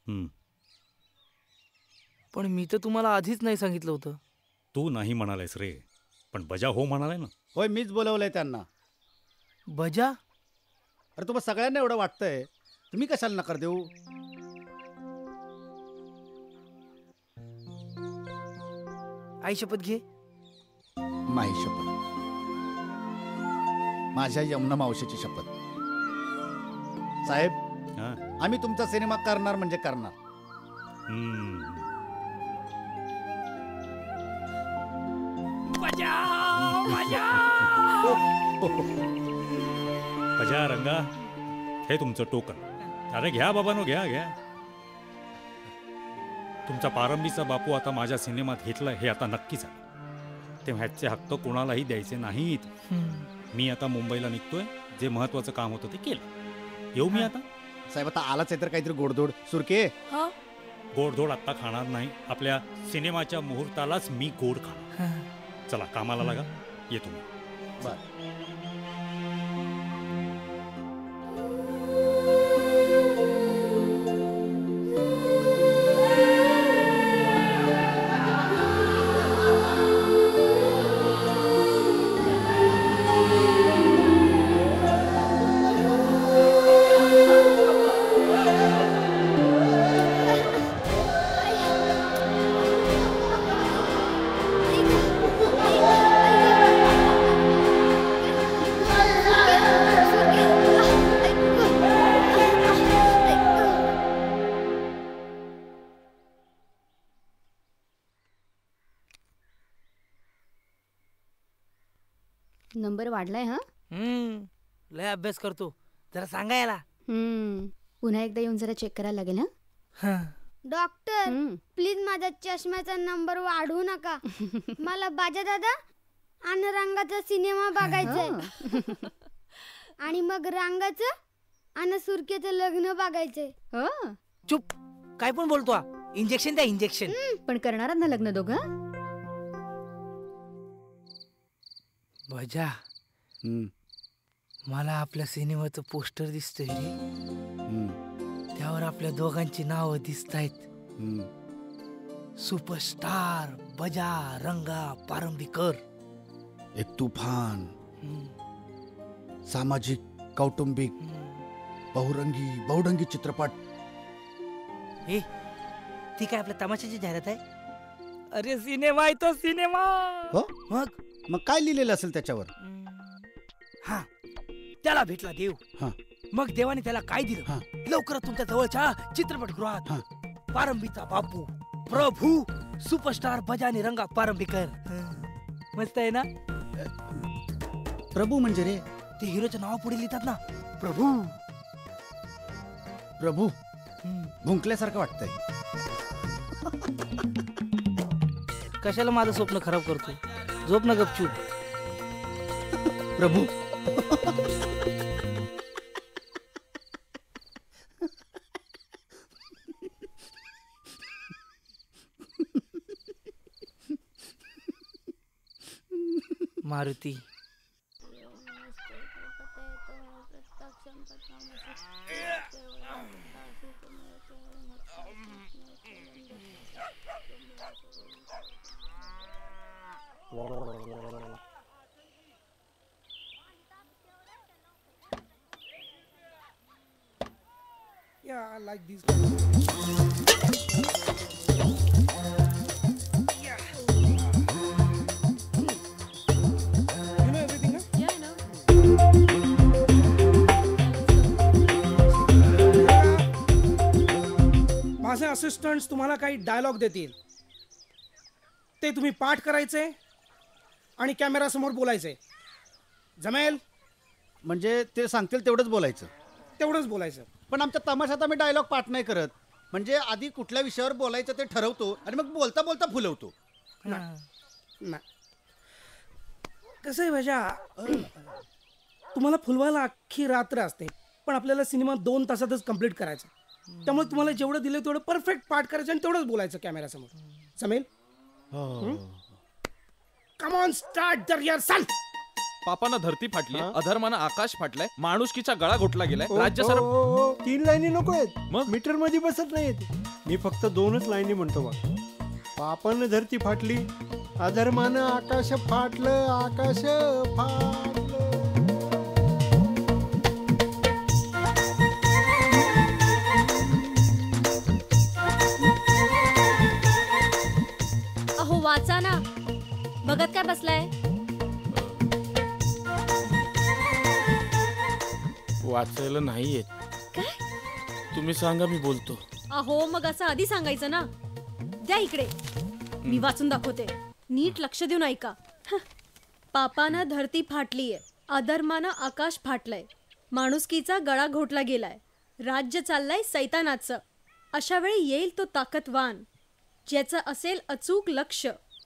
पण मी तर तुम्हाला आधीच नाही सांगितलं होतं. तू नाही म्हणालायस रे, पण बजा हो म्हणालाय ना. होय, मीच बोलवलंय त्यांना. बजा? अरे तुम्हाला सगळ्यांना एवढं वाटतंय, तुम्ही कशाला नकार देऊ? आई शपथ घे. माही शपथ, माझ्या यमुना मावशीची शपथ. साहेब, आम्ही तुमचा सिनेमा करणार म्हणजे करणार. बजा रंगा, हे तुमचं टोकन. अरे घ्या बाबानो, घ्या घ्या. तुमचा पारंबीचा बापू आता माझ्या सिनेमात घेतलाय हे आता नक्की झालं. तेव्हा ह्याचे हक्क कोणालाही द्यायचे नाहीत. मी आता मुंबईला निघतोय, जे महत्वाचं काम होतं ते केलं. येऊ मी आता? साहेब आता आलाच आहे तर काहीतरी गोडधोड. सुरके, गोडधोड आता खाणार नाही. आपल्या सिनेमाच्या मुहूर्तालाच मी गोड खाणार. चला कामाला लागा, येतो मी. नंबर वाढलाय. हा, लय अभ्यास करतो. जरा सांगा याला. पुन्हा एकदा येऊन जरा चेक करायला लागेल. हा डॉक्टर, प्लीज माझा चष्म्याचा नंबर वाढवू नका. मला बाजा दादा आणि रंगाचा सिनेमा बघायचंय. आणि मग रंगाचं आणि सुरकेचं लग्न बघायचंय. चुप, काय पण बोलतो. इंजेक्शन द्या, इंजेक्शन. पण करणार ना लग्न दोघं? बजा, मला आपल्या सिनेमाचं पोस्टर दिसतंय रे. त्यावर आपल्या दोघांची नावं दिसतायत. सुपरस्टार बजा रंगा पारंबीकर. एक तुफान, सामाजिक, कौटुंबिक, बहुरंगी चित्रपट. ए, ती काय आपल्या तमाशाची जाहिरात आहे? अरे सिनेमा आहे तो, सिनेमा. हो, मग काय लिहिलेलं असेल त्याच्यावर? हा, त्याला भेटला देव. मग देवाने त्याला काय दिलं? लवकरच तुमच्या जवळच्या चित्रपटगृहात पारंबीचा बापू प्रभू सुपरस्टार बजानी रंगा पारंबीकर. मस्त आहे ना? प्रभू म्हणजे रे, ते हिरोच्या नावा पुढे लिहितात ना, प्रभू. प्रभू भुंकल्यासारखं वाटतंय. कशाला माझं स्वप्न खराब करतो? झोप ना गपचूप. Prabhu. Maruti. Yeah, I like these. Yeah. You know everything, huh? Yeah, I know. माझे असिस्टंट्स तुम्हाला काही डायलॉग देतील, ते तुम्ही पाठ करायचे आणि कॅमेरा समोर बोलायचे. जमेल? म्हणजे ते सांगतील तेवढंच बोलायचं. तेवढंच बोलायचं. पण आमच्या तमाशात आम्ही डायलॉग पाठ नाही करत. म्हणजे आधी कुठल्या विषयावर बोलायचं ते ठरवतो आणि मग बोलता बोलता फुलवतो. नाही. कसं आहे भाषा, तुम्हाला फुलवायला अख्खी रात्र असते, पण आपल्याला सिनेमा 2 तासातच कंप्लीट करायचा. त्यामुळे तुम्हाला जेवढं दिलं तेवढं परफेक्ट पाठ करायचं आणि तेवढंच बोलायचं कॅमेऱ्यासमोर. जमेल? Come on start the rehearsal. पापानं धरती फाटली, अधर्मानं आकाश फाटलाय, माणुसकीचा गळा घोटला गेलाय, राज्य सर 3 लाईनी नको आहेत, मग मीटर मध्ये बसत नाहीत. मी फक्त 2च लाईनी म्हणतो बघ. पापानं धरती फाटली, अधर्मानं आकाश फाटलं, आकाश फाटलं. अहो वाचा ना, बघत काय बसलाय? वाचायला नाही येत. तुम्ही सांगा, मी बोलतो. अहो मग असं आधी सांगायचं ना. द्या इकडे, मी वाचून दाखवते. नीट लक्ष देऊन ऐका. पापानं धरती फाटलीये, अधर्मानं आकाश फाटलंय, माणुसकीचा गळा घोटला गेलाय, राज्य चाललंय सैतानाचं. अशा वेळी येईल तो ताकदवान, ज्याचं असेल अचूक लक्ष.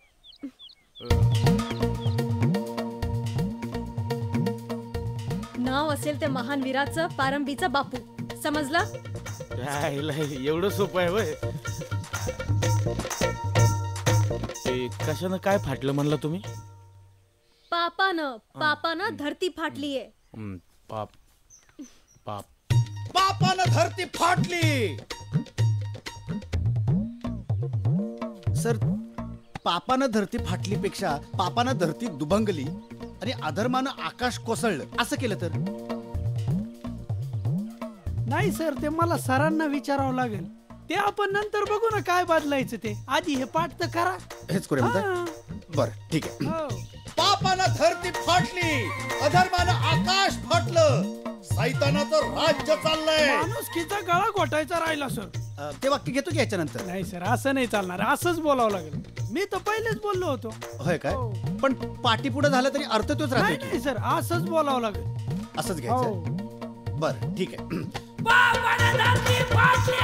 नाव असेल ते महान वीराचं, पारंबीचा बापू. समजला? एवढं सोपं आहे वय. कशानं काय फाटलं म्हणलं तुम्ही? पापानं धरती फाटलीये. पाप पाप पापानं धरती फाटली. सर, पापानं धरती फाटलीपेक्षा पापानं धरती दुभंगली आणि अधर्मानं आकाश कोसळलं असं केलं तर? नाही सर, ते मला सरांना विचारावं लागेल. ते आपण नंतर बघू ना काय बदलायचं ते. आधी हे पाठ तर करा. हेच करूया म्हणताय? बरं ठीक आहे. पापानं धरती फाटली, अधर्मानं आकाश फाटलं, सैतानाचं राज्य चाललंय, माणुसकीचा गळा घोटायचा राहिला सर. ते वाक्य घेतो की याच्यानंतर? नाही सर, असं नाही चालणार. असंच बोलावं लागेल. मी तर पहिलेच बोललो होतो. होय काय? पण पाठी पुढे झालं तरी अर्थ तोच राहतो. नाही सर, असंच बोलावं लागेल. असंच घ्यायचं. बरं ठीक आहे. पापानं धरती फाटली,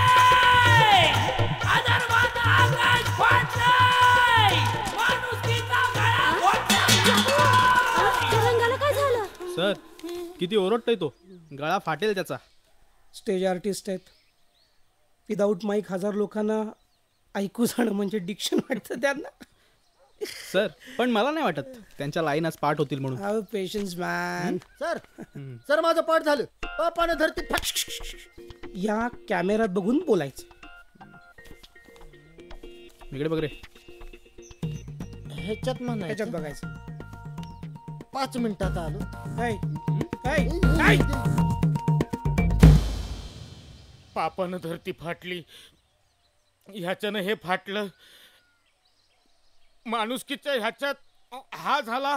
अधर्मानं आकाश फाटलंय, माणुसकीचा गळा घोटला. रंगाला काय झालं? सर, किती ओरडतोय तो. गळा फाटेल त्याचा. स्टेज आर्टिस्ट आहेत. विदाऊट माईक 1000 लोकांना ऐकू जाणं म्हणजे डिक्शन वाटतं त्यांना. सर, पण मला नाही वाटत त्यांच्या लाईन आज पाठ होतील म्हणून. How patience man. Sir, sir माझं पाठ झालं. पापानं धरती फाट. या कॅमेऱ्यात बघून बोलायचं. इकडे बघ रे. ह्याच्यात ह्याच्यात बघायचं. 5 मिनिटात आलो. पापानं धरती फाटली, ह्याच्यानं हे फाटलं, माणुसकीच्या ह्याच्यात हा झाला.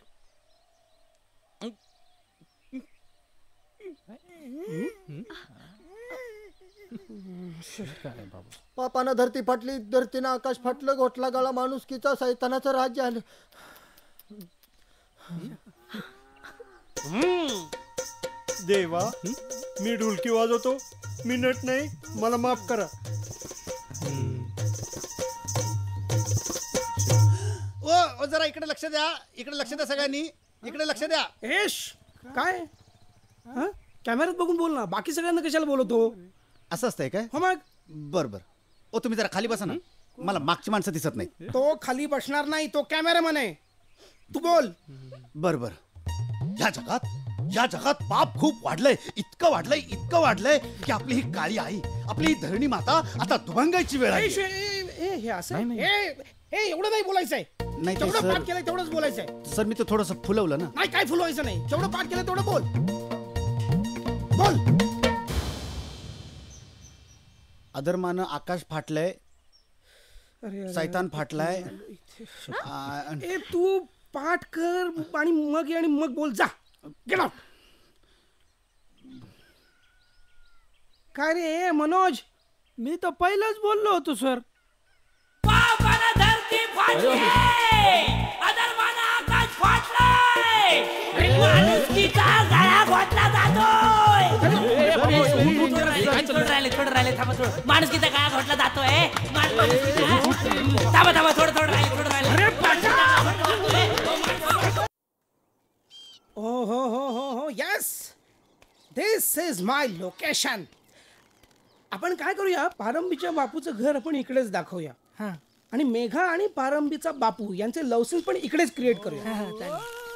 पापानं धरती फाटली, धरतीनं आकाश फाटलं, घोटला गळा, माणुसकीचा सैतानाचं राज्य आलं. देवा, मी ढोलकी वाजवतो, मी नट नाही, मला माफ करा. ओ जरा इकडे लक्ष द्या. इकडे लक्ष द्या सगळ्यांनी. इकडे लक्ष द्या. काय कॅमेऱ्यात बघून बोल ना. बाकी सगळ्यांना कशाला बोलवतो? असं असतंय काय? हो मग. बरं बरं. ओ तुम्ही जरा खाली बसा ना. मला मागची माणसं दिसत नाही. तो खाली बसणार नाही, तो कॅमेरामॅन आहे. तू बोल. बर बर. या जगात पाप खूप वाढलंय, इतकं वाढलंय की आपली ही काळी आई, आपली ही धरणी माता आता दुभंगायची वेळ आहे. हे असं एवढं नाही बोलायचंय. नाही ते जेवढं सर- पाठ केलंय तेवढंच बोलायचंय. सर मी ते थोडस फुलवलं ना. नाही काय फुलवायचं नाही. जेवढं पाठ केलं तेवढं बोल. अधर्मानं आकाश फाटलंय, अरे सैतान फाटलाय. ए तू पाठ कर आणि मग बोल. जा गेट आउट. काय रे मनोज, मी तर पहिलाच बोललो होतो सर. पापानं धरती फाटली, अधर्मानं आकाश फाटलंय, माणुसकीचा गळा घोटला जातोय. थोडं राहिले थांबा. थोडं माणुसकीचा गळा घोटला जातोय. थांबा थोडं राहिले. हो yes, this is my location. आपण काय करूया, पारंबीच्या बापूचं घर आपण इकडेच दाखवूया. आणि मेघा आणि पारंबीचा बापू यांचे लव्ह सीन पण इकडेच क्रिएट करूया.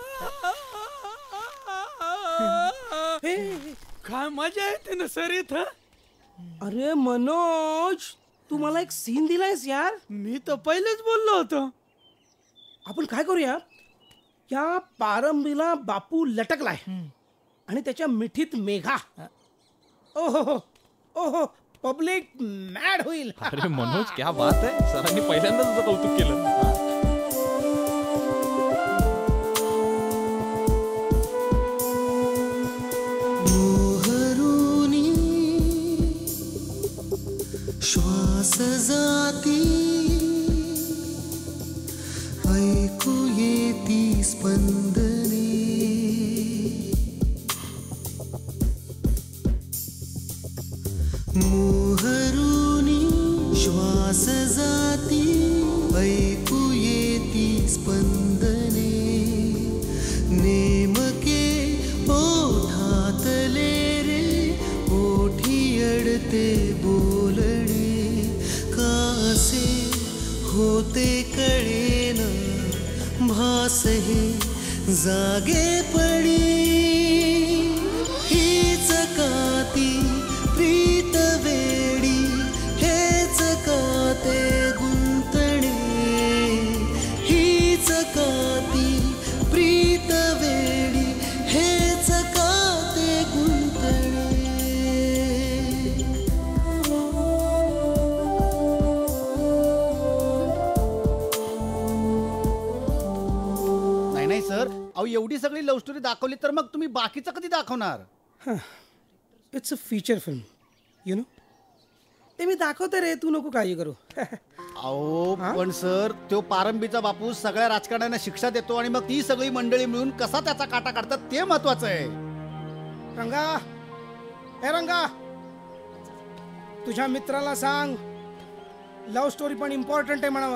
काय मजा येते ना सर इथं. अरे मनोज, तू मला एक सीन दिलायस यार. मी तर पहिलेच बोललो होतो. आपण काय करूया, या पारंबीला बापू लटकलाय आणि त्याच्या मिठीत मेघा. ओहो पब्लिक मॅड होईल. अरे मनोज क्या बात आहे, सरांनी पहिल्यांदाच तुझं कौतुक केलं. श्वास जाती ऐकू येती स्पंदने, मोहरुनी श्वास जाती ऐकू येती स्पंदने, नेमके ओठातले रे ओठी अडते बोलणे, कासे होते कळेन भास हे जागेपणी, हीच काती प्रीत वेडी, हेच काते गुंतणे, हीच काती प्रीत वेडी, हेच काते गुंतणे. नाही सर, अहो एवढी सगळी लव्ह स्टोरी दाखवली तर मग तुम्ही बाकीचं कधी दाखवणार? It's a feature film, you know. ते मी दाखवते रे, तू नको काळजी करू. अहो पण सर, तो पारंबीचा बापू सगळ्या राजकारण्यांना शिक्षा देतो आणि मग ती सगळी मंडळी मिळून कसा त्याचा काटा काढतात ते महत्वाचं आहे. रंगा, तुझ्या मित्राला सांग लव्ह स्टोरी पण इम्पॉर्टंट आहे म्हणावं.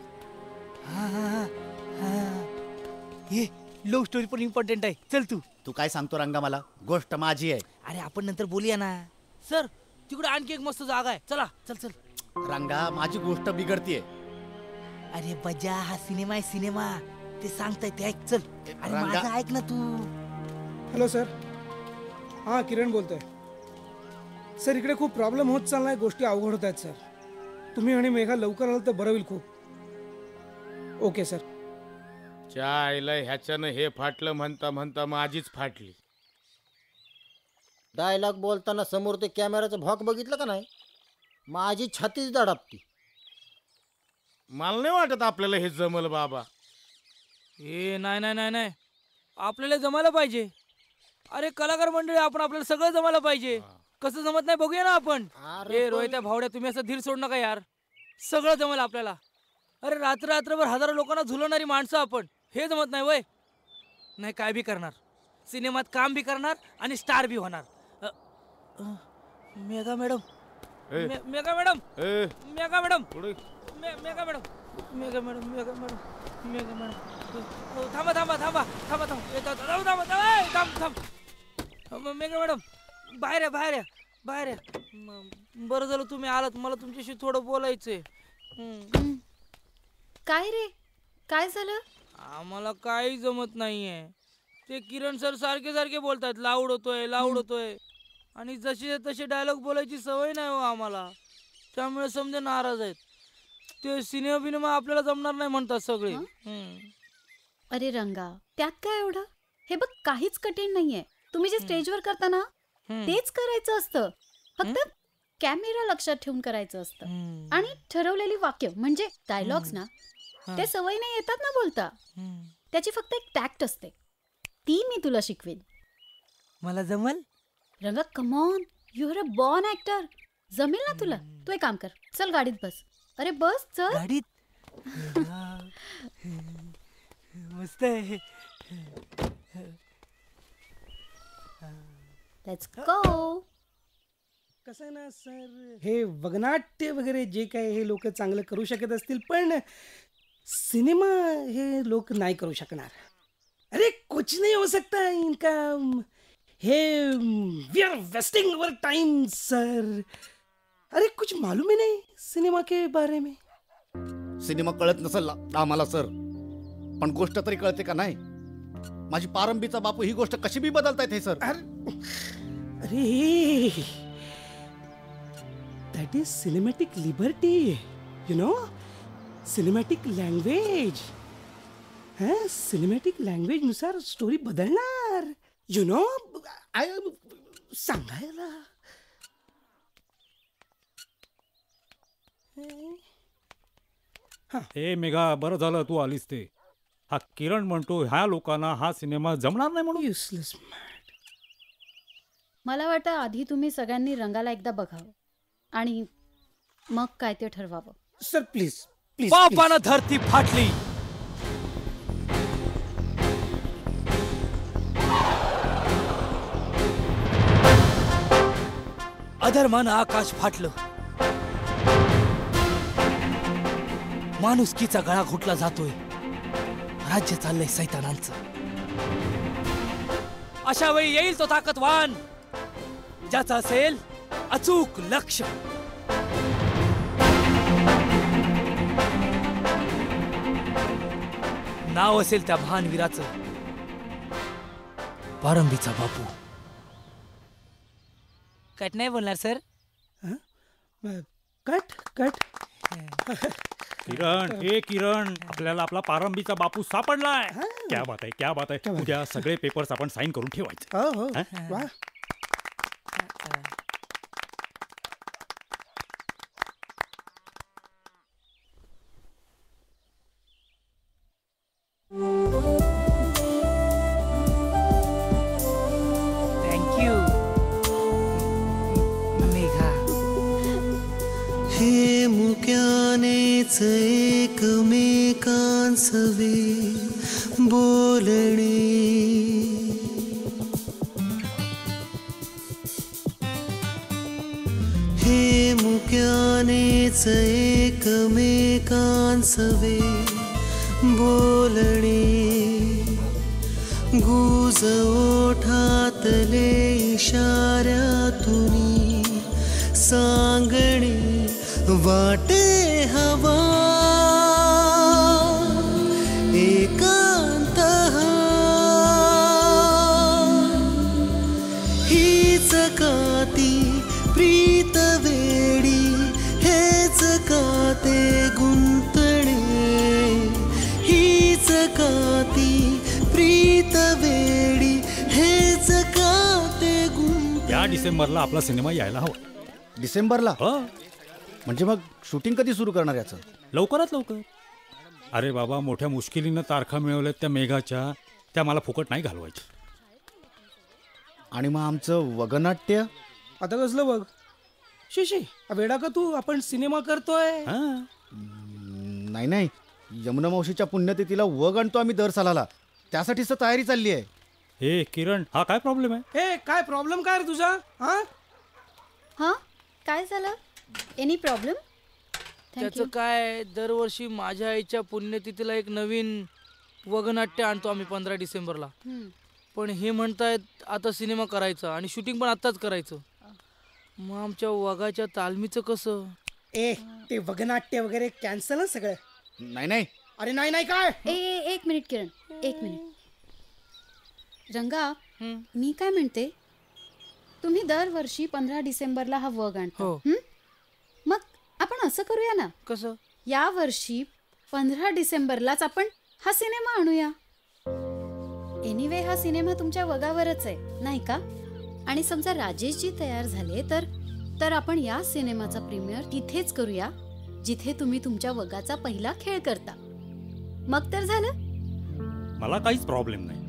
हे लव्ह स्टोरी पण इम्पॉर्टंट आहे. चल तू काय सांगतो रंगा, मला गोष्ट माझी आहे. अरे आपण नंतर बोलूया ना. सर तिकडे आणखी एक मस्त जागा आहे. चला चल. रंगा, माझी गोष्ट बिघडतीये. अरे बजा, हा सिनेमा आहे सिनेमा. ते सांगताय ते ऐक. चल अरे माझं ऐक ना तू. Hello sir. हा किरण बोलतोय. सर इकडे खूप प्रॉब्लेम होत चाललाय, गोष्टी अवघड होत आहेत सर. तुम्ही आणि मेघा लवकर आलं तर बरं होईल खूप. Okay sir. आईला ह्याच्यानं हे फाटलं म्हणता माझीच फाटली. डायलॉग बोलताना समोर ते कॅमेराचं भॉक बघितलं का नाही, माझी छातीच दडापती. मला नाही वाटत आपल्याला हे जमल बाबा. नाही आपल्याला जमायला पाहिजे. अरे कलाकार मंडळी, आपण आपल्याला सगळं जमायला पाहिजे. कसं जमत नाही बघूया ना आपण. रोहित्या भावड्या, तुम्ही असं धीर सोड नका यार. सगळं जमल आपल्याला. अरे रात्रभर हजारो लोकांना झुलवणारी माणसं आपण. हे जमत नाही वय. नाही काय बी करणार, सिनेमात काम बी करणार आणि स्टार बी होणार. मेघा मॅडम. मेघा मॅडम बाहेर या. बरं झालं तुम्ही आलात, मला तुमच्याशी थोडं बोलायचंय. काय रे, काय झालं? आम्हाला काही जमत नाहीये. ते किरण सर सारखे सारखे बोलतात लाऊड होतोय आणि जसे तसे डायलॉग बोलायची सवय नाही हो आम्हाला. त्यामुळे समजे नाराज आहेत. ते सिनेमा आपल्याला जमणार नाही म्हणतात सगळे. अरे रंगा, त्यात काय एवढं? हे बघ, काहीच कठीण नाहीये. तुम्ही जे स्टेजवर करता ना तेच करायचं असतं. फक्त कॅमेरा लक्षात ठेवून करायचं असतं. आणि ठरवलेली वाक्य म्हणजे डायलॉग्स ना ते सवयीने येतात ना बोलता. त्याची फक्त एक टॅक्ट असते, ती मी तुला शिकवेन. मला जमल? Ranga, come on, you are a born actor. जमेल ना तुला. तू एक काम कर, चल गाडीत बस. अरे बस चल. गाडीत? मस्त आहे. Let's go. कसं आहे ना सर, हे वगनाट्य वगैरे जे काय हे लोक चांगलं करू शकत असतील, पण सिनेमा हे लोक नाही करू शकणार. अरे कुछ नहीं हो सकता इनका. हे we are wasting our time sir. अरे कुछ मालूम ही नहीं सिनेमा के बारे में. सिनेमा कळत नसेल आम्हाला सर, पण गोष्ट तरी कळते का नाही? माझी पारंबीचा बापू ही गोष्ट कशी बी बदलतायत हे सर. अरे that is cinematic liberty, you know. Cinematic language. Cinematic language नुसार स्टोरी बदलणार, यु नो. सांगायला हे मेघा, बरं झालं तू आलीस ते. हा किरण म्हणतो ह्या लोकांना हा सिनेमा जमणार नाही म्हणून. युसलेस. मला वाटतं आधी तुम्ही सगळ्यांनी रंगाला एकदा बघावं आणि मग काय ते ठरवावं. Sir please please. पापानं धरती फाटली, अधर्मानं आकाश फाटलं, माणुसकीचा गळा घुटला जातोय, राज्य चाललंय सैतानांचं. अशा वेळी येईल तो ताकदवान ज्याचं असेल अचूक लक्ष. नाव असेल त्या महान वीराचं, पारंबीचा बापू. कट नाही बोलणार सर. Cut cut. किरण, हे किरण, आपल्याला आपला पारंबीचा बापू सापडलाय. क्या बात आहे, क्या बात आहे. उद्या सगळे पेपर्स आपण साइन करून ठेवायचे. हो वा. थँक्यू मेघा. हे मुक्यानेच एकमेकांसवे बोलणे, हे मुक्यानेच एकमेकांसवे बोलणे, गुज ओठातले इशाऱ्यातुनी सांगणे, वाटे हवा एकांत, हीच काती प्रीत वेडी, हेच काते गुंतणे, हीच काती प्रीत वेडी, हेच काते गुंतणे. या डिसेंबरला आपला सिनेमा यायला हवा. डिसेंबरला? म्हणजे मग शूटिंग कधी सुरू करणार याचं? लवकरात लवकर. अरे बाबा, मोठ्या मुश्किलीनं तारखा मिळवल्यात त्या मेघाच्या, त्या मला फुकट नाही घालवायच्या. आणि मग आमचं वगनाट्य आता कसलं बघ शिशी वेडा का तू? आपण सिनेमा करतोय. नाही नाही, यमुना मावशीच्या पुण्यतिथीला वग आणतो आम्ही दर सालाला, त्यासाठीच तर तयारी चालली आहे. हे किरण, हा काय प्रॉब्लेम आहे? हे काय प्रॉब्लेम काय रे तुझा? हा काय झालं? Any problem? त्याचं काय, दरवर्षी माझ्या आईच्या पुण्यतिथीला एक नवीन वगनाट्य आणतो आम्ही 15 डिसेंबरला. पण हे म्हणतायत आता सिनेमा करायचा आणि शूटिंग पण आत्ताच करायचं. मग आमच्या वगाच्या तालमीचं कसं? ए ते वगनाट्य वगैरे कॅन्सल सगळं. नाही नाही, अरे नाही नाही काय एक मिनिट किरण, एक मिनिट. रंगा, मी काय म्हणते, तुम्ही दरवर्षी 15 डिसेंबरला हा वग आणता. मग आपण असं करूया ना. कसं? या वर्षी 15 डिसेंबरलाच आपण हा सिनेमा आणूया. एनिवे हा सिनेमा तुमच्या वगावरच आहे नाही का? आणि समजा राजेशजी तयार झाले तर आपण या सिनेमाचा प्रीमियर तिथेच करूया जिथे तुम्ही तुमच्या वगाचा पहिला खेळ करता. मग तर झालं. मला काहीच प्रॉब्लेम नाही.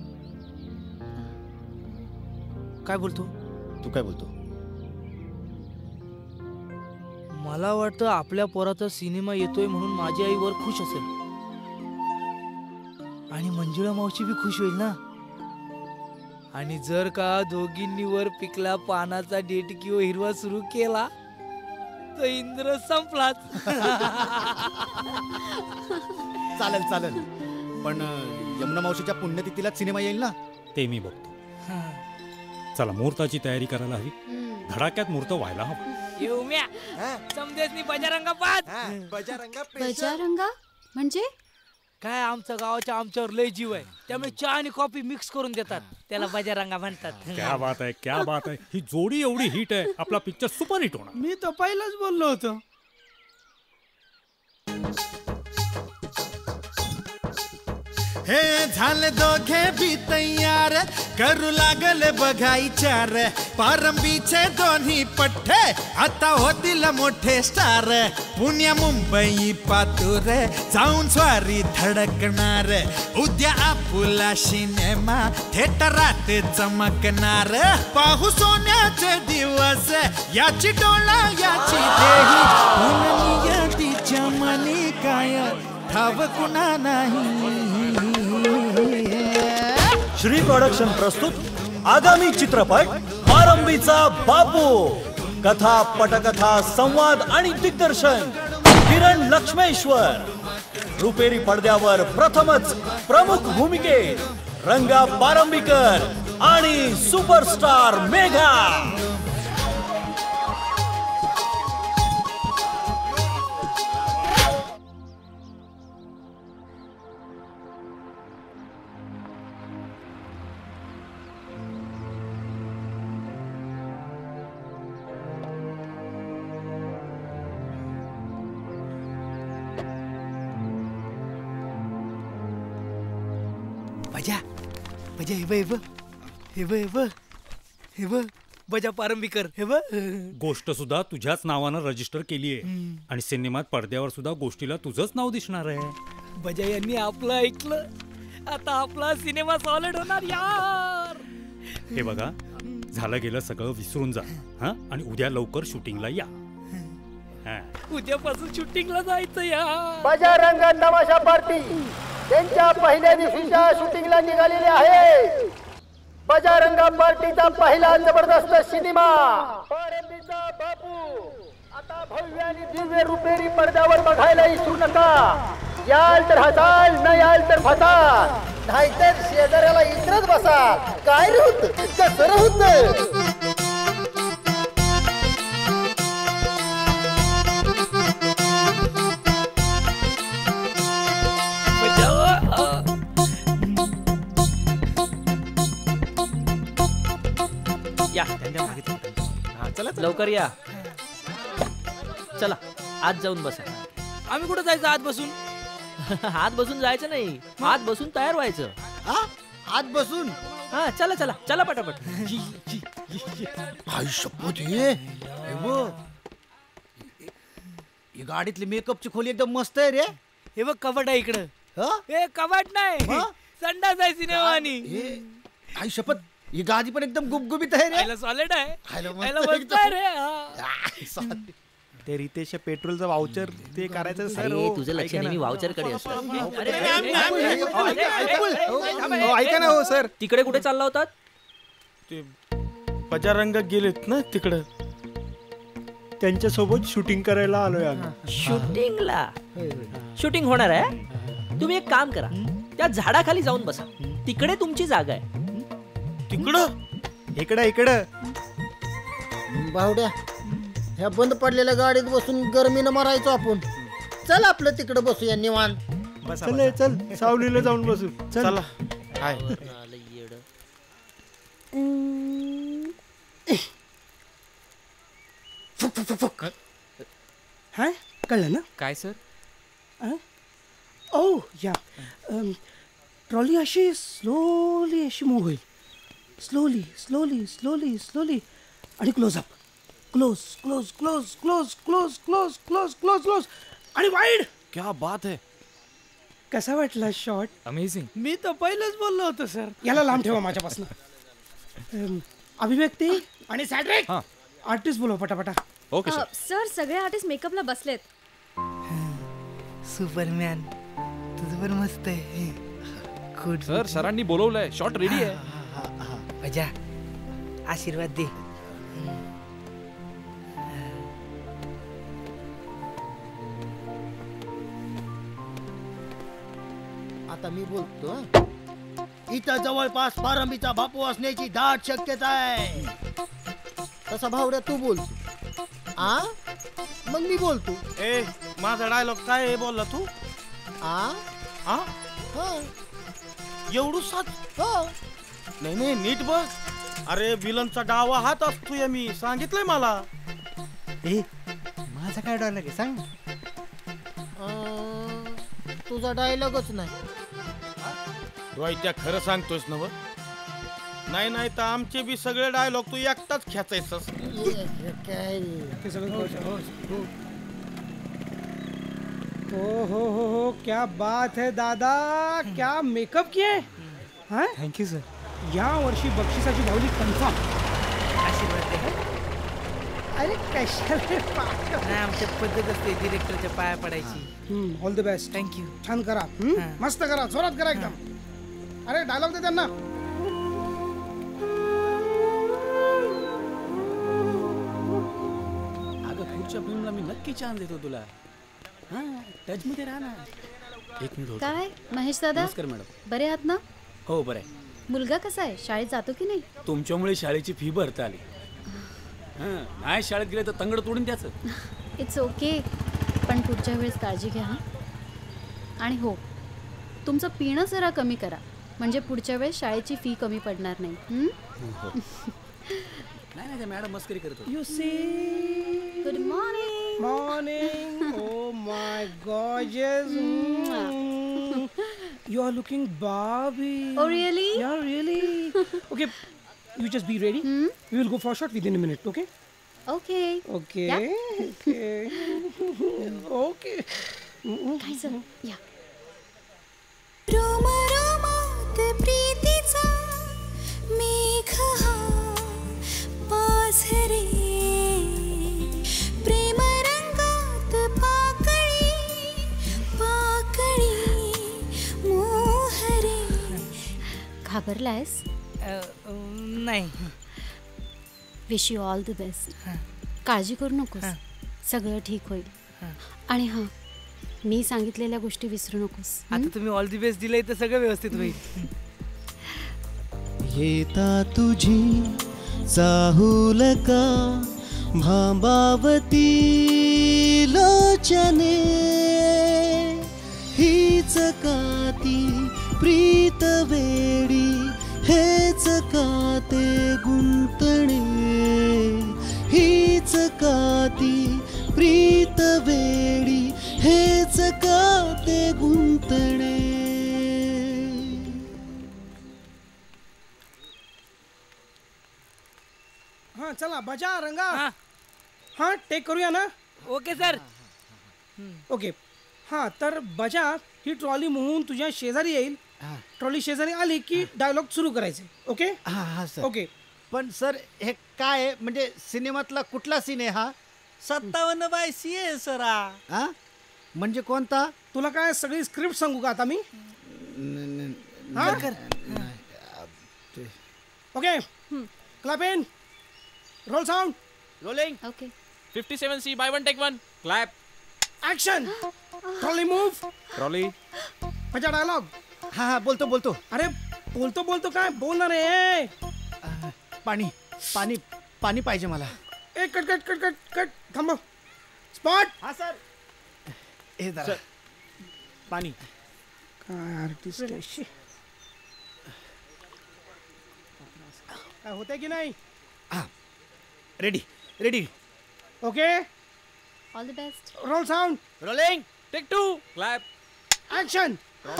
काय बोलतो तू? काय बोलतो? मला वाटतं आपल्या पोराचा सिनेमा येतोय म्हणून माझी आई वर खुश असेल आणि मंजुळा मावशी बी खुश होईल ना. आणि जर का दोघींनी वर पिकला पानाचा डेट किंवा हिरवा सुरू केला तर इंद्र संपलाच. चालेल चालेल, पण यमुना मावशीच्या पुण्यतिथीला सिनेमा येईल ना. ते मी बघतो. चला मुहूर्ताची तयारी करायला हवी. धडाक्यात मुहूर्त व्हायला हवा. समजेसनी बजारंगा पाच. बजारंगा म्हणजे काय? आमच्या गावाच्या आमच्यावर लय जीव आहे, त्यामुळे चहा आणि कॉफी मिक्स करून देतात, त्याला बजारंगा म्हणतात. क्या बात आहे, क्या बात आहे. ही जोडी एवढी हिट आहे, आपला पिक्चर सुपर हिट होणार. मी तर पहिलाच बोललो होतो. हे झाले दोघे बी तयार, करू लागले बघायचार. पारंबीचे दोन्ही पठ्ठे आता होतील मोठे स्टार. पुण्या मुंबई पातूर जाऊन स्वारी धडकणार. उद्या आपुला सिनेमा थिएटरात चमकणार. पाहू सोन्याचे दिवस, याची डोळा याची देही. पुण्यतिच्या मनी काय ठाव कुणा नाही. श्री प्रोडक्शन प्रस्तुत आगामी चित्रपट पारंबीचा बापू. कथा, पटकथा, संवाद आणि दिग्दर्शन किरण लक्ष्मेश्वर. रुपेरी पडद्यावर प्रथमच प्रमुख भूमिकेत रंगा पारंबीकर आणि सुपरस्टार मेघा. बजा बजा, हे बघ बजा पारंबीकर. हे बघ, गोष्ट सुद्धा तुझ्याच नावानं रजिस्टर केली आहे आणि सिनेमात पडद्यावर सुद्धा गोष्टीला तुझंच नाव दिसणार आहे. बजा यांनी आपलं ऐकलं, आता आपला सिनेमा सॉलिड होणार यार. हे बघा, झालं गेलं सगळं विसरून जा. हा, आणि उद्या लवकर शूटिंगला या. उद्यापासून शूटिंगला जायचं यार. बजारंग तमाशा पार्टी त्यांच्या पहिल्या दिवशीच्या शूटिंगला निघालेले आहे. बजारंग पार्टीचा पहिला जबरदस्त सिनेमा पारंबीचा बापू आता भव्य आणि दिव्य रुपेरी पडद्यावर बघायला विसरू नका. याल तर हसाल, न याल तर फसाल, नाहीतर शेजाऱ्याला इतरच बसाल. काय रे होत, कसं होत. या लवकर या. चला आज जाऊन बसा. आम्ही कुठं जायचं आत बसून? हात बसून जायचं नाही, हात बसून तयार व्हायचं. हात बसून? हा, चला चला चला पटापट. आई शपथ, हे गाडीतली मेकअपची खोली एकदम मस्त आहे रे. हे बघ कपाट आहे इकडं. हे कपाट नाही, संडास आहे सिनेमा. आणि आई शपथ, ही गादी पण एकदम गुबगुबीत आहे रे. सॉलिड आहे. ते रितेश पेट्रोलचं वाउचर ते करायचं सर. तुझं लक्ष नेहमी वाउचर कडे असतं. ऐका ना हो सर, तिकडे कुठे चालला होतात? ते बजारंग गेलेत ना तिकडं, त्यांच्यासोबत शूटिंग करायला आलोय आम्ही. शूटिंगला? शूटिंग होणार आहे. तुम्ही एक काम करा, त्या झाडाखाली जाऊन बसा, तिकडे तुमची जागा आहे. तिकडं? इकडं बावड्या, ह्या बंद पडलेल्या गाडीत बसून गरमीनं मरायचो आपण. चल आपलं तिकडं बसूया निवांत. बसा, चल चल सावलीला जाऊन बसू चला हाय हा कळलं ना काय सर? ओ या ट्रॉली अशी स्लोली अशी मूव्ह होईल. स्लोली स्लोली स्लोली स्लोली आणि close up. Close close close close close close close close close आणि वाईड. क्या बात है. कसा वाटला शॉट? अमेझिंग. मी तर पहिलेच बोललो होतो सर. याला लांब ठेवा माझ्यापासून. अभिव्यक्ती आणि सॅड्रिक आर्टिस्ट बोलव पटापटा. ओके सर सगळे आर्टिस्ट मेकअपला बसलेत. सुपरमॅन तुझं पण मस्त आहे. गुड सर सरांनी बोलवलंय. शॉट रेडी आहे. मजा आशीर्वाद दे. आता मी बोलतो. इथं जवळपास पारंबीचा बापू असण्याची दाट शक्यता आहे. तसा भावड्या तू बोलतो. आ मग मी बोलतो. ए माझा डायलॉग काय आहे बोलला तू? एवढू सात नाही नाही नीट बघ. अरे विलनचा डावा हात असतोय मी सांगितलंय मला. ए माझा काय डायलॉग आहे सांग. तुझा डायलॉगच नाही. रोहित्या खरं सांगतोस ना? नाही नाही तर आमचे बी सगळे डायलॉग तू एकटाच खेचायचंस. हो क्या बात है दादा. क्या मेकअप किए. हाँ थँक्यू सर. या वर्षी बक्षिसाची भावली कन्फर्म. आशीर्वाद दे. अरे कशाला आमच्या पद्धत असते डिरेक्टरच्या पाया पडायची. All the best. थँक्यू. छान करा. मस्त करा. जोरात करा एकदम. अरे डायलॉग दे त्यांना. अगं पुढच्या फिल्मला मी नक्की चान्स देतो तुला. हा टच मध्ये राहा ना. एक मिनिट. काय महेश दादा. नमस्कार मॅडम. बरे आहात ना? हो बरं आहे. मुलगा कसा आहे? शाळेत जातो की नाही? तुमच्यामुळे शाळेची फी भरता आली. नाही शाळेत गेले तर तंगड तोडून त्याचं. It's okay. पण पुढच्या वेळेस काळजी घ्या हां. आणि हो तुमचं पिणं जरा कमी करा म्हणजे पुढच्या वेळेस शाळेची फी कमी पडणार नाही. नाही नाही मॅडम मस्करी करत होती. You see. Good morning. Morning. Oh my gorgeous. You are looking Barbie. Oh really? Yeah, really. Okay, you just be ready. We will go for a shot within a minute. Okay? Okay. Okay. Yeah. Okay. Okay. काय sir? या. रोम रोमात प्रीतीचा मेघ हा पाझरे. प्रेम रंगात पाकळी पाकळी मोहरे. घाबरलायस? नाही. Wish you all the best. काळजी करू नकोस. सगळं ठीक होईल. आणि हां मी सांगितलेल्या गोष्टी विसरू नकोस. आता तुम्ही ऑल दी बेस्ट दिलंय तर सगळं व्यवस्थित होईल. येता तुझी चाहूल का भांबावती लोचने. हीच का ती प्रीत वेडी हेच का ते गुंतणे. हीच का ती प्रीत वेडी हेच का ते गुंतणे. हाँ चला बजा रंगा. हाँ टेक करूया ना. Okay sir. ओके. हाँ तर बजा ही ट्रॉली मोहून तुझ्या शेजारी येईल. ट्रॉली शेजारी आली की डायलॉग सुरू करायचे. ओके. हा सर. ओके. पण सर हे काय आहे म्हणजे सिनेमातला कुठला सीन आहे हा? 57/CA सरा. हा म्हणजे कोणता? तुला काय सगळी स्क्रिप्ट सांगू का आता मी? Okay. Clap in. Roll sound. Rolling. Okay. 57C by 1 take 1. Clap. Action. Trolley move. Trolley. बजा डायलॉग. हा बोलतो बोलतो. अरे बोलतो बोलतो काय बोलणार आहे? पाणी पाणी पाणी पाहिजे मला. ए cut cut cut cut cut थांबव. स्पॉट. हा सर. ए जरा पाणी. काय आर्टिस्ट आहे. काय होते की नाही? Ready ready. Okay, all the best. Roll sound. Rolling. Take 2. Clap. Action.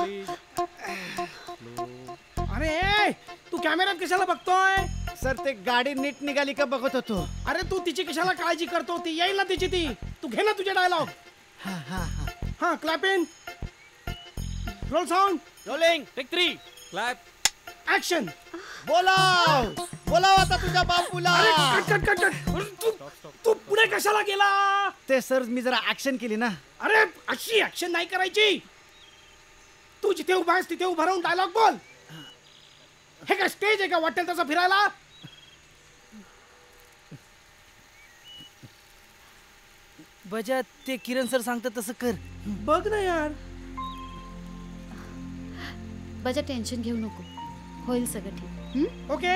अरे तू कॅमेऱ्यात कशाला बघतोय? सर ते गाडी नीट निघाली का बघत होतो. अरे तू तिची कशाला काळजी करतो? ती येईल ना तिची ती. तू घे ना तुझे डायलॉग. हा clap in. Roll sound. Rolling. Take 3. Clap. Action. बोलाव बोलाव आता तुझ्या बापूला. Cut cut cut. तू पुढे कशाला गेला? ते सर मी जरा ऍक्शन केली ना. अरे अशी ऍक्शन नाही करायची. तू जिथे उभा आहेस तिथे उभा राहून डायलॉग बोल. हे काय स्टेज आहे का वाटेल तसं फिरायला? बजा ते किरण सर सांगतात तसं कर. बघ ना यार. बजा टेन्शन घेऊ नको, होईल सगळं ठीक. Okay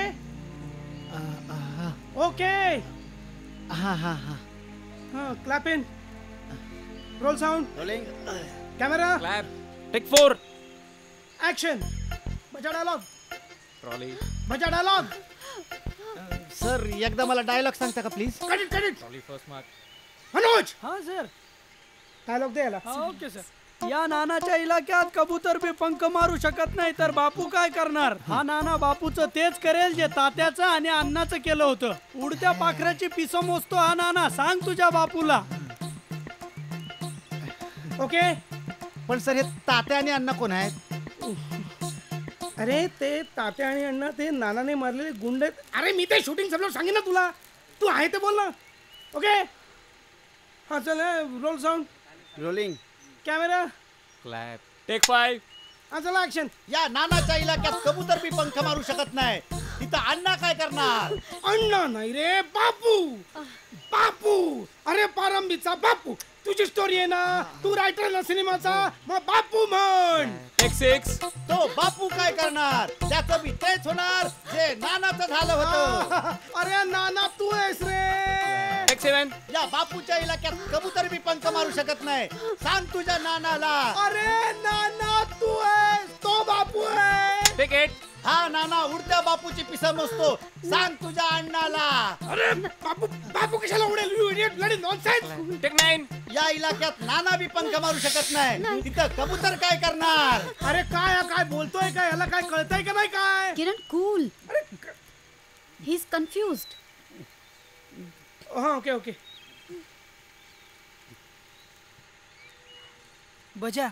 okay. हा हा हा. Clap in. Roll sound. Rolling. Camera. Clap. Take 4. Action. बजा डायलॉग. ट्रॉली. बजा डायलॉग. सर एकदा मला डायलॉग सांगता का please? Cut cut. Trolley first mark. Manoj. हा सर. डायलॉग दे याला. Okay sir. या नानाच्या इलाक्यात कबूतर बी पंख मारू शकत नाही तर बापू काय करणार? हा नाना बापूचं तेच करेल जे तात्याचं आणि अण्णाचं केलं होतं. उडत्या पाखराची पिसं मोजतो हा नाना. सांग तुझ्या बापूला. ओके. पण सर हे तात्या आणि अण्णा कोण आहेत? अरे ते तात्या आणि अण्णा ते नानाने मारलेले गुंड आहेत. अरे मी ते शूटिंग समजा सांगेन ना तुला. तू आहे ते बोल ना. ओके. हा चल. Roll sound. Rolling. Camera. Clap. Take 5. हा चला ऍक्शन. या नानाच्या इलाक्यात कबूतर बी पंख मारू शकत नाही. तिथं अण्णा काय करणार? अण्णा नाही रे, बापू. बापू. अरे पारंबीचा बापू. तुझी स्टोरी आहे ना, तू रायटर ना सिनेमाचा, मग बापू म्हण. टेक 6. तो बापू काय करणार? त्याचं बी तेच होणार जे नानाचं झालं होतं. अरे नाना तू आहेस रे. टेक 7. या बापूच्या इलाक्यात कबूतर बी पंख मारू शकत नाही. सांग तुझ्या नानाला. अरे नाना तू आहेस, तो बापू आहे. टेक 8. हा नाना उडत्या बापूची पिसा मोजतो. सांग तुझ्या अण्णाला. अरे बापू बापू कशाला उडेल? You idiot bloody nonsense. Take 9. या इलाक्यात नाना बी पंख मारू शकत नाही. तिथं कबूतर काय करणार? अरे काय काय बोलतोय काय? याला काय कळतंय का नाही काय? Kiran cool. He is confused. हा ओके ओके. बजा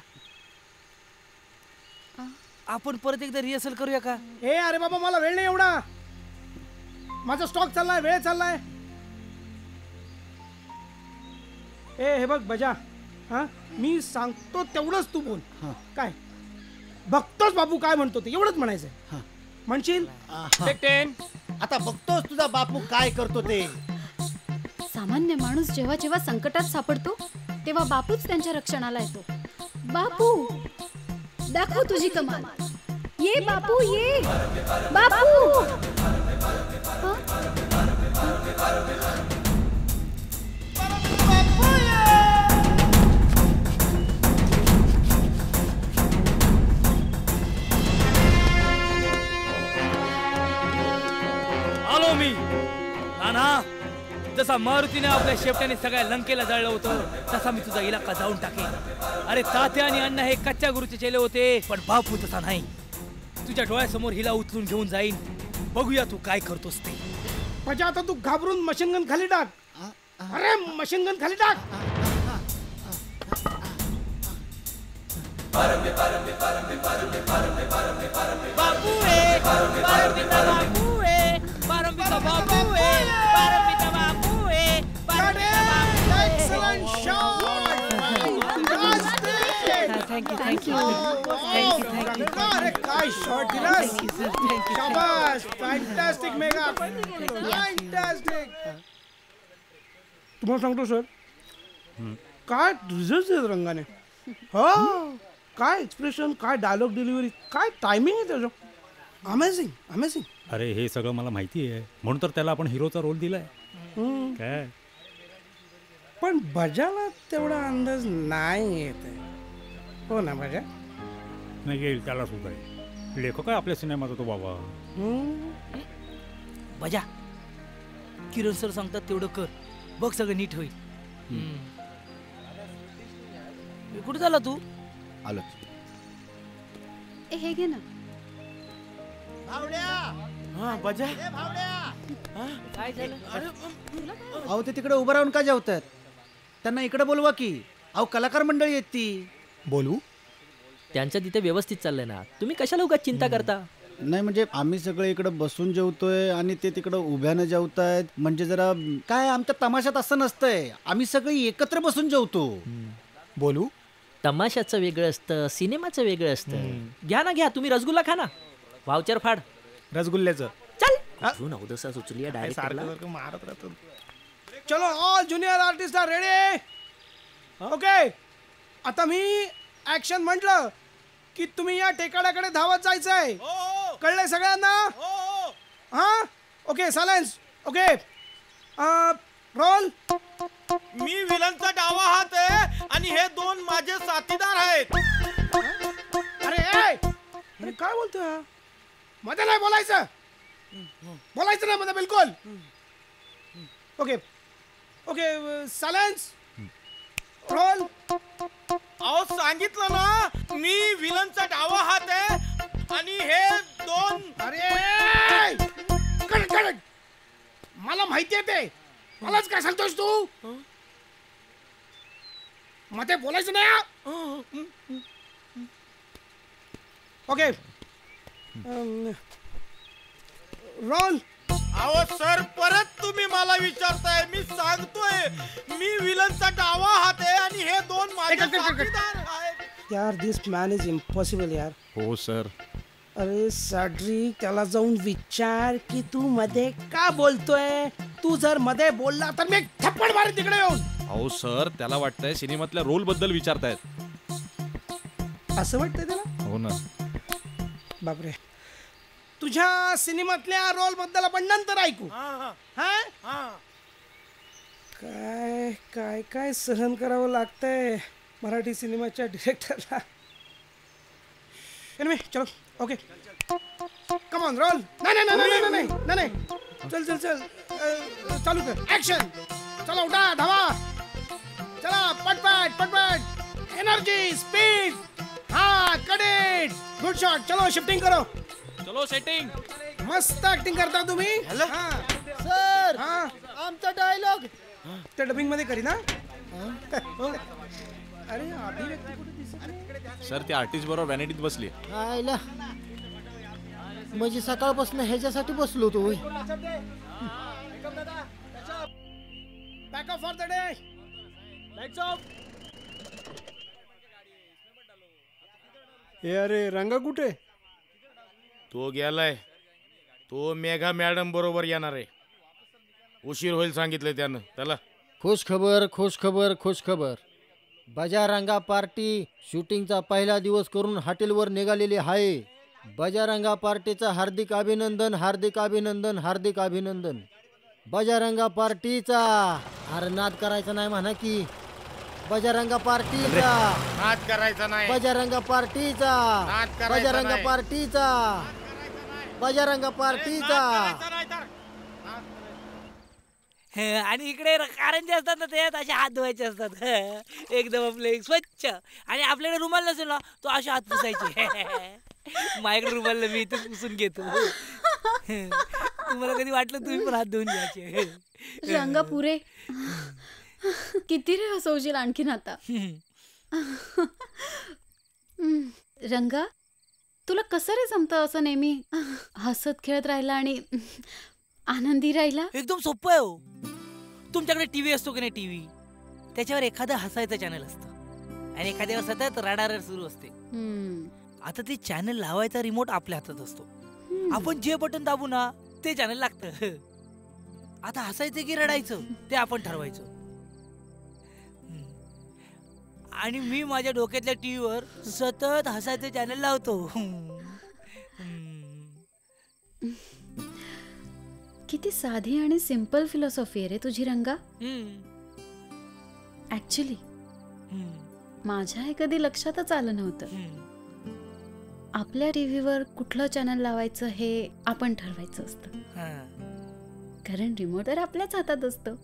आपण परत एकदा रिहर्सल करूया का? हे अरे बाबा मला वेळ नाही एवढा. माझा स्टॉक चाललाय, वेळ चाललाय. हे बघ बजा. हा मी सांगतो तेवढंच तू बोल. काय बघतोस बापू काय म्हणतो ते एवढंच म्हणायचंय. म्हणशील? टेक 10. आता बघतोस तुझा बापू काय करतो ते. सामान्य माणूस जेव्हा जेव्हा संकटात सापडतो तेव्हा बापूच त्यांच्या रक्षणाला येतो. बापू दाखव तुझी कमाल. ये बापू ये. बापू. आलो मी. नाना जसा मारुतीने आपल्या शेपट्याने सगळ्या लंकेला जाळलं होतं तसा मी तुझा इलाका जाऊन टाकेन. अरे तात्या आणि अण्णा हे कच्च्या गुरुचे चेले होते पण बापू तसा नाही. तुझ्या डोळ्यासमोर हिला उचलून घेऊन जाईन. बघूया तू काय करतोस ते. म्हणजे आता तू घाबरून मशीन गन खाली टाक. अरे मशीन गन खाली टाक. बापू आहे. पारंबीचा बापू आहे. पारंबीचा बापू आहे. पारंबीचा बापू आहे. Excellent shot. Thank you. अरे काय शॉट दिलास. शाबास. फॅन्टॅस्टिक मेगा. फॅन्टॅस्टिक. तुम्हाला सांगतो सर काय रिझल्ट आहेत रंगाने. हो काय एक्सप्रेशन, काय डायलॉग डिलिव्हरी, काय टायमिंग आहे त्याचं. Amazing amazing. अरे हे सगळं मला माहिती आहे म्हणून तर त्याला आपण हिरोचा रोल दिलाय. काय पण बजाला तेवढा अंदाज नाही येत आहे. हो ना बजा. नाही येईल त्याला सुद्धा लेखक आहे आपल्या सिनेमाचा तो बाबा. बजा किरण सर सांगतात तेवढं कर, बघ सगळं नीट होईल. कुठे झाला तू? आलो. हे घे ना. हा बजा. काय झालं? अहो ते तिकडे उभं राहून का जेवतात? त्यांना इकडे बोलवा की. अहो कलाकार मंडळी आहेत ती. बोलू? त्यांच्या तिथे व्यवस्थित चाललंय ना, तुम्ही कशाला उगाच चिंता करता? नाही म्हणजे आम्ही सगळे इकडे बसून जेवतोय आणि ते तिकडे उभ्यानं जेवतायत, म्हणजे जरा काय आमच्या तमाशात असं नसतंय, आम्ही सगळे एकत्र बसून जेवतो. बोलू? तमाशाचं वेगळं असतं, सिनेमाचं वेगळं असतं. घ्या ना घ्या, तुम्ही रसगुल्ला खा ना. वाउचर फाड रसगुल्ल्याचं. चल नवदसा सुचली डायरेक्ट मारत राहतो. चलो all junior artist are ready. Okay, आता मी ऍक्शन म्हटलं की तुम्ही या टेकाड्याकडे धावत जायचंय. कळलंय सगळ्यांना? हा ओके, सायलेन्स. Okay roll. मी विलनचा डावा हात आहे आणि हे दोन माझे साथीदार आहेत. अरे काय बोलतोय? मध्ये नाही बोलायचं, बोलायचं नाही मध्ये बिलकुल. Okay okay, silence. रोल. अहो सांगितलं ना, मी विलनचा डावा हात आहे आणि हे दोन. अरे कट. मला माहिती आहे ते. मलाच काय सांगतोस तू? मध्ये बोलायचं नाही. Okay role. अहो सर, परत तुम्ही मला विचारताय. मी सांगतोय मी विलनचा डावा हात आहे आणि हे दोन माझे साथीदार आहेत. यार दिस मॅन इज इम्पॉसिबल यार. हो सर. अरे सॅड्रिक, त्याला जाऊन विचार की तू मध्ये का बोलतोय. तू जर मध्ये बोलला तर मी थप्पड मारेन तिकडे येऊन. अहो सर, त्याला वाटतंय सिनेमातल्या रोल बद्दल विचारतायत. असं वाटतंय त्याला? हो ना. बापरे. तुझ्या सिनेमातल्या रोल बद्दल आपण नंतर ऐकू. काय काय काय सहन करावं लागतंय मराठी सिनेमाच्या डिरेक्टरला. चलो ओके, कम ऑन रोल. नाही चल चालू कर. ऍक्शन. चला उठा, धावा. चला पटपट. Energy, speed. हा कडेट. Good shot. चलो शिफ्टिंग करो. चलो सेटिंग. मस्त ऍक्टिंग करता तुम्ही. सर आमचा डायलॉग त्या डबिंग मध्ये करी ना. अरे अभिव्यक्ती कुठे दिसत नाही. सर ती आर्टिस्ट बरोबर व्हॅनिटीत बसली. आयला म्हणजे सकाळपासून ह्याच्यासाठी बसलो होतो. Back up for the day. Lights off. अरे रंगा कुठे? तो गेलाय. तो मेघा मॅडम बरोबर येणार आहे. उशीर होईल सांगितलंय त्यानं त्याला. खुश खबर. बजारंगा पार्टी शूटिंगचा पहिला दिवस करून हॉटेलवर निघालेली आहे. बजारंगा पार्टीचा हार्दिक अभिनंदन. बजारंगा पार्टीचा. अरे नाद करायचा नाही म्हणा की. बजारंगा पार्टीचा. नाद करायचा नाही. बजारंगा पार्टीचा. आणि इकडे कारंजे असतात ना, ते असे हात धुवायचे असतात. एकदम आपले स्वच्छ. आणि आपल्याकडे रुमाल नसेल ना, तो असे हात पुसायचे. माझ्याकडे रुमाल मी इथे पुसून घेतो. तुम्हाला कधी वाटलं तुम्ही पण हात धुवून घ्यायचे. रंगा पुरे किती रे हसवशील आणखीन आता. रंगा, तुला कसं रे जमतं असं नेहमी हसत खेळत राहिला आणि आनंदी राहिला? एकदम सोपं आहे हो. तुमच्याकडे टीव्ही असतो की नाही, टीव्ही त्याच्यावर एखादं हसायचं चॅनल असतं आणि एखाद्यावर सतत रडारड सुरू असते. आता ते चॅनल लावायचा रिमोट आपल्या हातात असतो. आपण जे बटन दाबू ना ते चॅनल लागतं. आता हसायचं की रडायचं ते आपण ठरवायचं. आणि मी माझ्या डोक्यातल्या टीव्हीवर सतत हसायचं चॅनल लावतो. किती साधी आणि सिंपल फिलॉसॉफी आहे रे तुझी रंगा. ऍक्च्युली माझ्या हे कधी लक्षातच आलं नव्हतं. आपल्या टीव्हीवर कुठलं चॅनल लावायचं हे आपण ठरवायचं असतं. कारण रिमोट तर आपल्याच हातात असतो.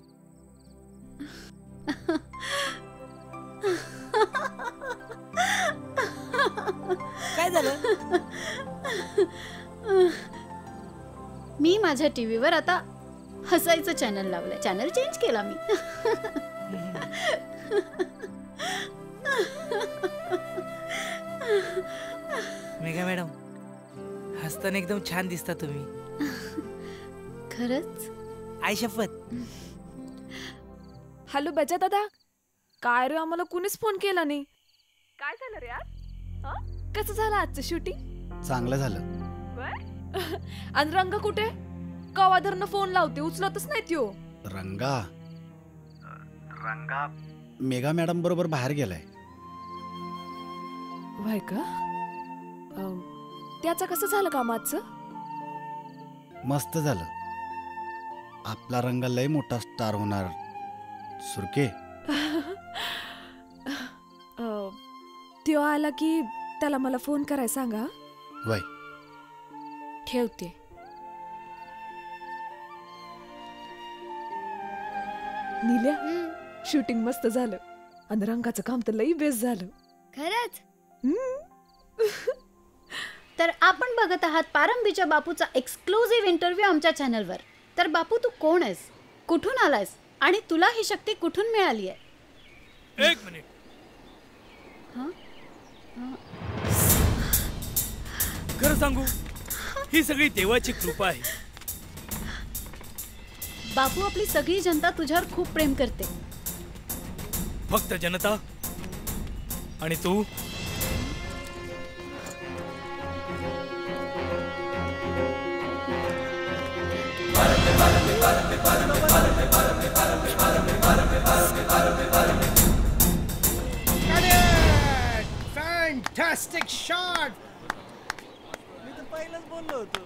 काय झालं? मी माझ्या टीव्हीवर आता हसायचं चॅनल लावलंय. चॅनल चेंज केला मी. मेघा मॅडम, हसताना एकदम छान दिसता तुम्ही. खरंच? आई शपथ. हॅलो बजा दादा, काय रे आम्हाला कुणीच फोन केला नाही. काय झालं रे आज? कसं झालं आजचं शूटिंग? चांगलं झालं. आणि रंग कुठे? कवाधरनं फोन लावते, उचलतच नाही त्यो. रंगा मेघा मॅडम बरोबर बाहेर गेलाय. व्हाय का? त्याचं कसं झालं कामाचं? मस्त झालं. आपला रंगा लय मोठा स्टार होणार सुरके. त्यो आला की त्याला मला फोन कराय सांगा. वय ठेवते. नील्या, शूटिंग मस्त झालं आणि रंगाचं काम तर लई बेस्ट झालं. खरंच? तर आपण बघत आहात पारंबीच्या बापूचा एक्सक्लुझिव्ह इंटरव्ह्यू आमच्या चॅनलवर. तर बापू, तू कोण आहेस, कुठून आलायस आणि तुला ही शक्ती कुठून मिळाली आहे? एक मिनिट. खरं सांगू, ही सगळी देवाची कृपा आहे. बापू, आपली सगळी जनता तुझ्यावर खूप प्रेम करते. फक्त जनता आणि तू. Fantastic shot. मी तर पहिलंच बोललो होतो.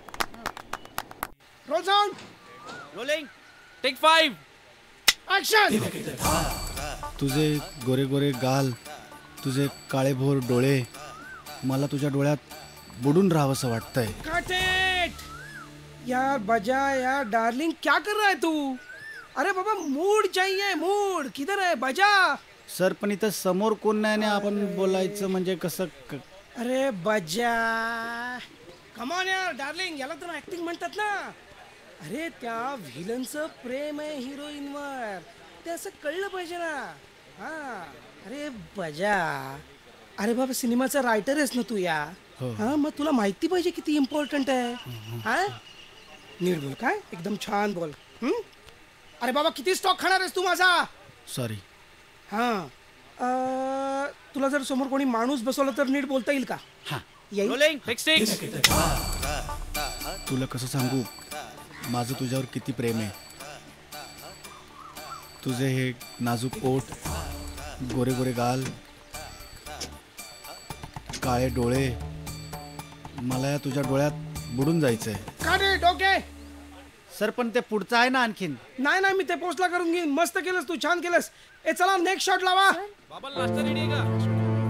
Roll sound. Rolling. Take 5. Action. तुझे गोरे गोरे गाल, तुझे काळेभोर डोळे, मला तुझ्या डोळ्यात बुडून राहावंसं वाटतंय. Cut it. यार बजा, यार डार्लिंग, क्या कर रहा है तू? अरे बाबा, मूड चाहिए, मूड. किधर है बजा? सर, पण इथं समोर कोण नाही आणि आपण बोलायचं म्हणजे कसं? अरे बजा, कम ऑन यार डार्लिंग, याला तर ऍक्टिंग म्हणतात ना. अरे त्या व्हिलनचं प्रेम आहे हिरोईनवर, ते असं कळलं पाहिजे ना. हा. अरे बजा, अरे बाबा, सिनेमाचा रायटर आहेस ना तू या. हा, मग तुला माहिती पाहिजे किती इम्पॉर्टंट आहे. हा, नीट बोल. काय एकदम छान बोल. अरे बाबा, किती स्टॉक खाणार आहेस तू माझा? सॉरी. हा, तुला जर समोर कोणी माणूस बसवला तर नीट बोलता येईल का? रोलिंग. टेक 6. तुला कसं सांगू माझं तुझ्यावर किती प्रेम आहे. तुझे हे नाजूक ओठ, गोरे गोरे गाल, काळे डोळे, मला या तुझ्या डोळ्यात बुडून जायचंय. ओके सर, पण ते पुढचं आहे ना आणखीन? नाही, मी ते पोस्टला करून घेईन. मस्त केलंस तू, छान केलंस. ए चला, नेक्स्ट शॉट लावा. बाबा, लास्ट रेडी आहे का?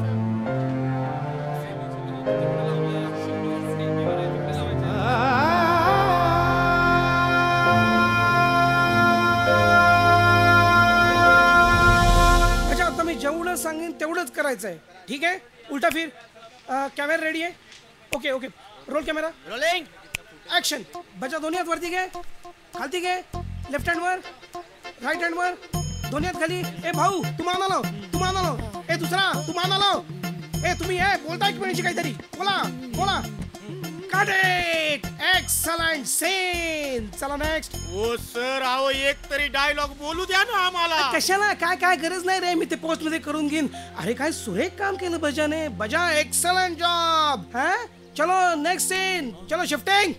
अच्छा, आता मी जेवढं सांगेन तेवढंच करायचंय. ठीक आहे? उलटा फिर. कॅमेरा रेडी आहे? Okay. Roll camera. Rolling. Action. बचा, दोन्ही हात वरती घे, खालती घे, लेफ्ट हँड वर, राईट हँड वर, दोन्ही हात खाली. ए भाऊ, तू मान आलो. ए दुसरा, तू मान आलो. ए तुम्ही बोलताय की म्हणजे काहीतरी बोला. Cut it. Excellent scene. चला नेक्स्ट. ओ सर, अहो एक तरी डायलॉग बोलू द्या ना आम्हाला. कशाला? काय गरज नाही रे, मी ते पोस्ट मध्ये करून घेईन. अरे काय सुरेख काम केलं बजाने. बजा, एक्सलंट जॉब. हा, चलो नेक्स्ट सीन. चलो शिफ्टिंग.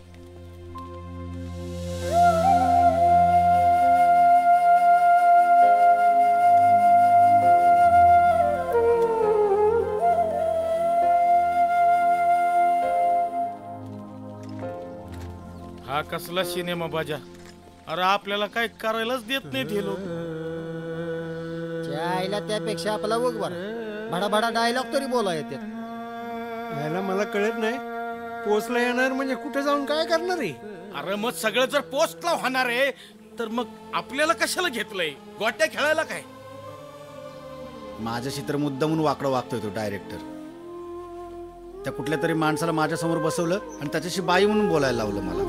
हा कसला सिनेमा बाजा? अरे आपल्याला काय करायलाच देत नाहीत हे लोक. आईला त्यापेक्षा आपला बघ बरं, भडा डायलॉग तरी बोला येते. यायला मला कळत नाही, पोचला येणार म्हणजे कुठे जाऊन काय करणार आहे? अरे मग सगळं जर पोस्टला होणार आहे तर मग आपल्याला कशाला घेतलंय? गोट्या खेळायला काय? माझ्याशी तर मुद्दामून वाकडं वागतोय तो डायरेक्टर. त्या कुठल्या तरी माणसाला माझ्यासमोर बसवलं आणि त्याच्याशी बाई म्हणून बोलायला लावलं मला.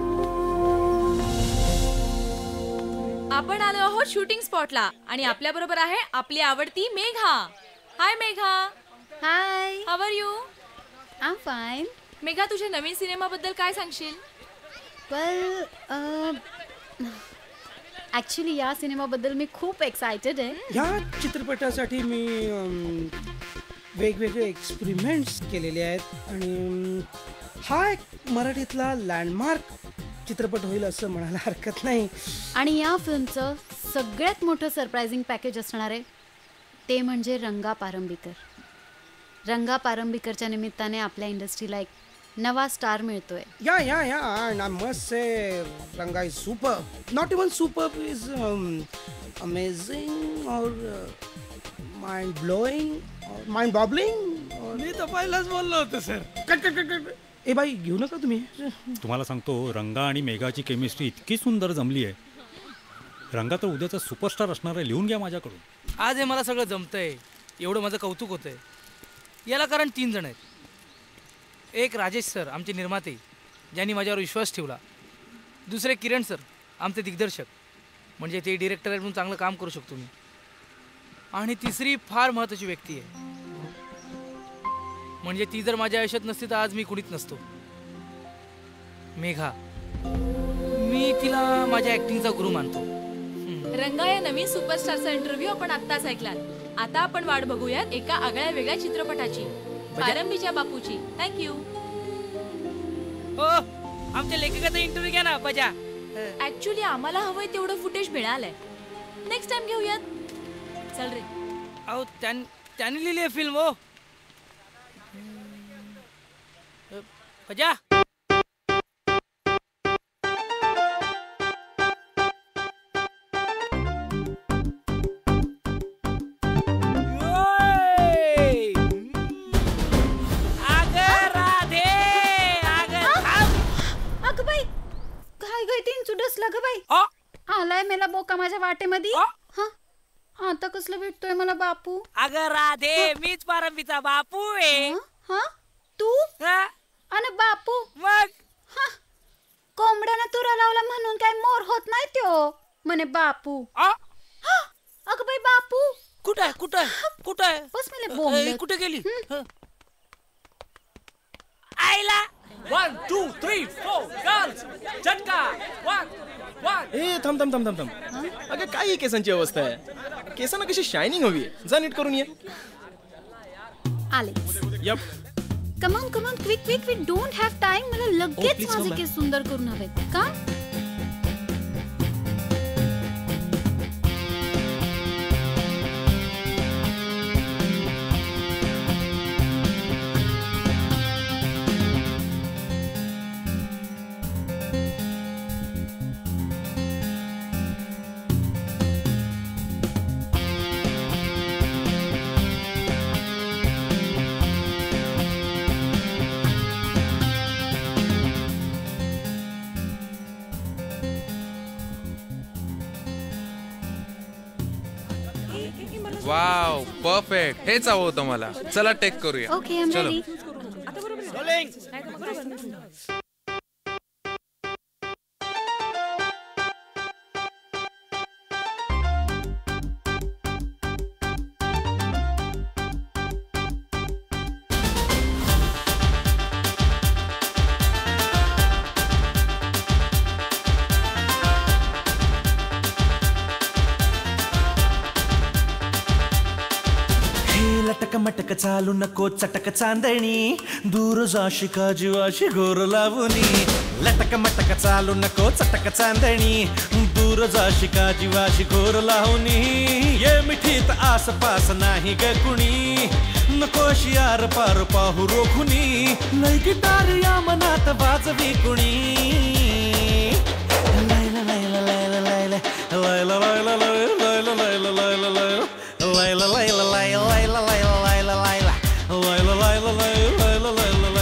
आपण आलो आहोत शूटिंग स्पॉटला आणि आपल्या बरोबर आहे आपली आवडती Megha. Hi Megha. Hi. How are you? I am fine. Megha, तुझ्या नवीन सिनेमाबद्दल काय सांगशील? वेल, ऍक्च्युली या सिनेमाबद्दल मी खूप एक्सायटेड आहे. या चित्रपटासाठी मी वेगवेगळे एक्सपेरिमेंट्स केलेले आहेत आणि हा एक मराठीतला लँडमार्क चित्रपट होईल असं म्हणायला हरकत नाही. आणि या फिल्मचं सगळ्यात मोठं सरप्रायझिंग पॅकेज असणार आहे ते म्हणजे रंगा पारंबीकर. रंगा पारंबीकरच्या निमित्ताने आपल्या इंडस्ट्रीला एक नवा स्टार मिळतोय. या and I must say Ranga is superb. Not even superb, is amazing or mind blowing or mind boggling. मी तर पहिलाच बोललो होतो सर. ए बाई, घेऊ नका तुम्ही. तुम्हाला सांगतो, रंगा आणि मेघाची केमिस्ट्री इतकी सुंदर जमली आहे. रंगा तर उद्याचा सुपरस्टार असणार आहे. लिहून घ्या माझ्याकडून. आज हे मला सगळं जमतंय, एवढं माझं कौतुक होतंय. याला कारण 3 जण आहेत. एक राजेश सर, आमचे निर्माते, ज्यांनी माझ्यावर विश्वास ठेवला. दुसरे किरण सर, आमचे दिग्दर्शक, म्हणजे ते डिरेक्टर आहेत म्हणून चांगलं काम करू शकतो मी. आणि तिसरी फार महत्त्वाची व्यक्ती आहे, म्हणजे ती जर माझ्या आयुष्यात नसती तर आज मी कुणीच नसतो. मेघा. मी तिला माझ्या ऍक्टिंगचा गुरु मानतो. रंगा या नवीन सुपरस्टारचा इंटरव्ह्यू आपण आत्ताच ऐकलात. आता आपण वाट बघूयात एका आगळ्या वेगळ्या चित्रपटाची, पारंबीच्या बापूची. थँक्यू. हो, आमच्या लेखकाचा इंटरव्ह्यू घ्या ना बजा. ऍक्च्युली आम्हाला हवंय तेवढं फुटेज मिळालंय. नेक्स्ट टाइम घेऊयात. चल रे. अहो, त्यांनी लिहिली आहे फिल्म. हो बजा. आलाय मेला बोका माझ्या वाटेमध्ये. आता कसलं भेटतोय मला बापू? अगं राधे, मीच पारंबीचा बापू आहे. तू आणि बापू? मग कोंबड्यानं तुरा लावला म्हणून काय मोर होत नाही त्यो म्हणे बापू. अगं बाई, बापू कुठं आहे? बस मला बोंबलत. कुठे गेली? आईला 1 2 3 4 गर्ल्स झटका. 1 ए थांब. अगं काय ही केसांची अवस्था आहे? केसांना कशी शायनिंग हवी आहे. जा नीट करून ये. आले. Yup. Come on quick. Don't have time. मला लगेच माझे केस सुंदर करून हवेत का? Wow, perfect. हेच हवं होतं मला. चला टेक करूया. Okay, I am ready. लटक मटक चालू नको चटक चांदणी, दूर जाशी का जीवाशी घोर लावणी. लटक मटक चालू नको चटक चांदणी, दूर जाशी का जीवाशी घोर लावणी. ये मिठीत आसपास नाही ग कुणी, नकोशी आर पार पाहू रोखुनी. लय गिटार या मनात वाजवी कुणी. लायला लायला लायला लायला लायला लायला लायला लायला लायला लायला Layla, layla, layla, layla, layla, layla, layla, layla, layla, layla, layla, layla, layla, layla.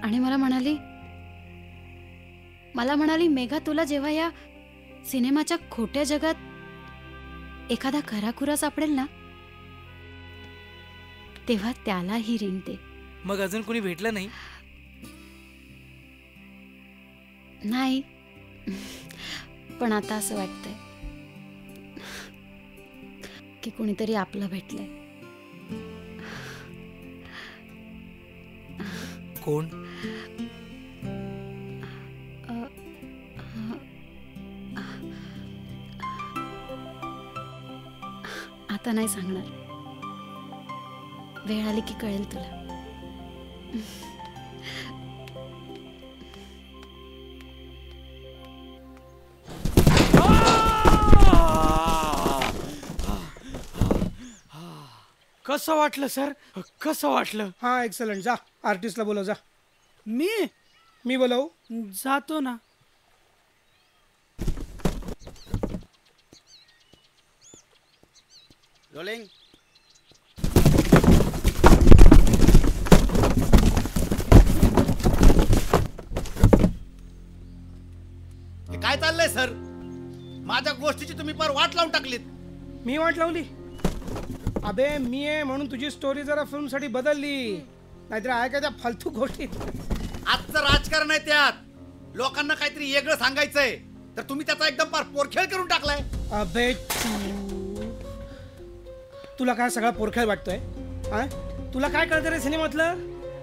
आणि मला म्हणाली मेघा, तुला जेव्हा या सिनेमाच्या खोट्या जगात एखादा खराखुरा सापडेल ना, तेव्हा त्याला ही रिंग दे. मग अजून कोणी भेटलं नाही? नाही, पण आता असं वाटतंय की कोणीतरी आपलं भेटलंय. कोण? आता नाही सांगणार, वेळ आली की कळेल तुला. कसं वाटलं सर? कसं वाटलं? हा एक्सलंट. जा आर्टिस्टला बोलव. जा. मी बोलव. जातो ना. रोलिंग. काय चाललंय सर? माझ्या गोष्टीची तुम्ही पर वाट लावून टाकलीत. मी वाट लावली? अबे मी आहे म्हणून तुझी स्टोरी जरा फिल्म साठी बदलली, नाहीतर आहे का त्या फालतू गोष्टी. आजचं राजकारण आहे, त्यात लोकांना काहीतरी वेगळं सांगायचंय, तर तुम्ही त्याचा एकदम पार पोरखेळ करून टाकलाय. अबे तुला काय सगळा पोरखेळ वाटतोय? तुला काय कळतं रे सिनेमातलं?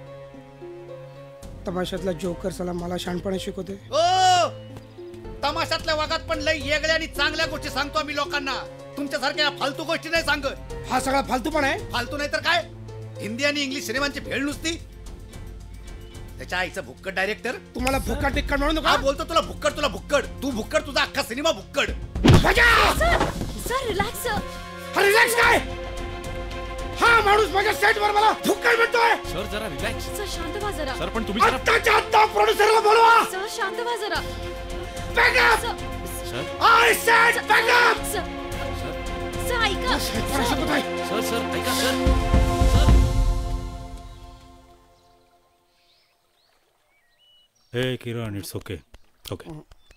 तमाशातला जोकर साला मला शहाणपणे शिकवते. ओ तमाशातल्या वागात पण लई वेगळ्या आणि चांगल्या गोष्टी सांगतो आम्ही लोकांना. तुमच्यासारख्या फालतू गोष्टी नाही सांगत. हा सगळा फालतू पण आहे. फालतू नाही तर काय? हिंदी आणि इंग्लिश सिनेमांची भेळ नुसती. त्याच्या आईचं भुक्कड डायरेक्टर. तुम्हाला भुक्कड टिक्कड म्हणून का बोलतो? तुला भुक्कड, तुला भुक्कड. तू भुक्कड, तुझा अख्खा सिनेमा भुक्कड. Sir relax. रिलॅक्स काय? हा माणूस माझ्या सेटवर मला भुक्कड म्हणतोय. सर जरा रिलॅक्स. सर शांत व्हा जरा. सर पण तुम्ही जरा आत्ताच्या आत्ता प्रोड्युसरला बोलवा. सर शांत व्हा जरा. Back up. Sir I said back up. Sir ऐका. सर ऐका sir. Hey Kiran, it's okay. Okay.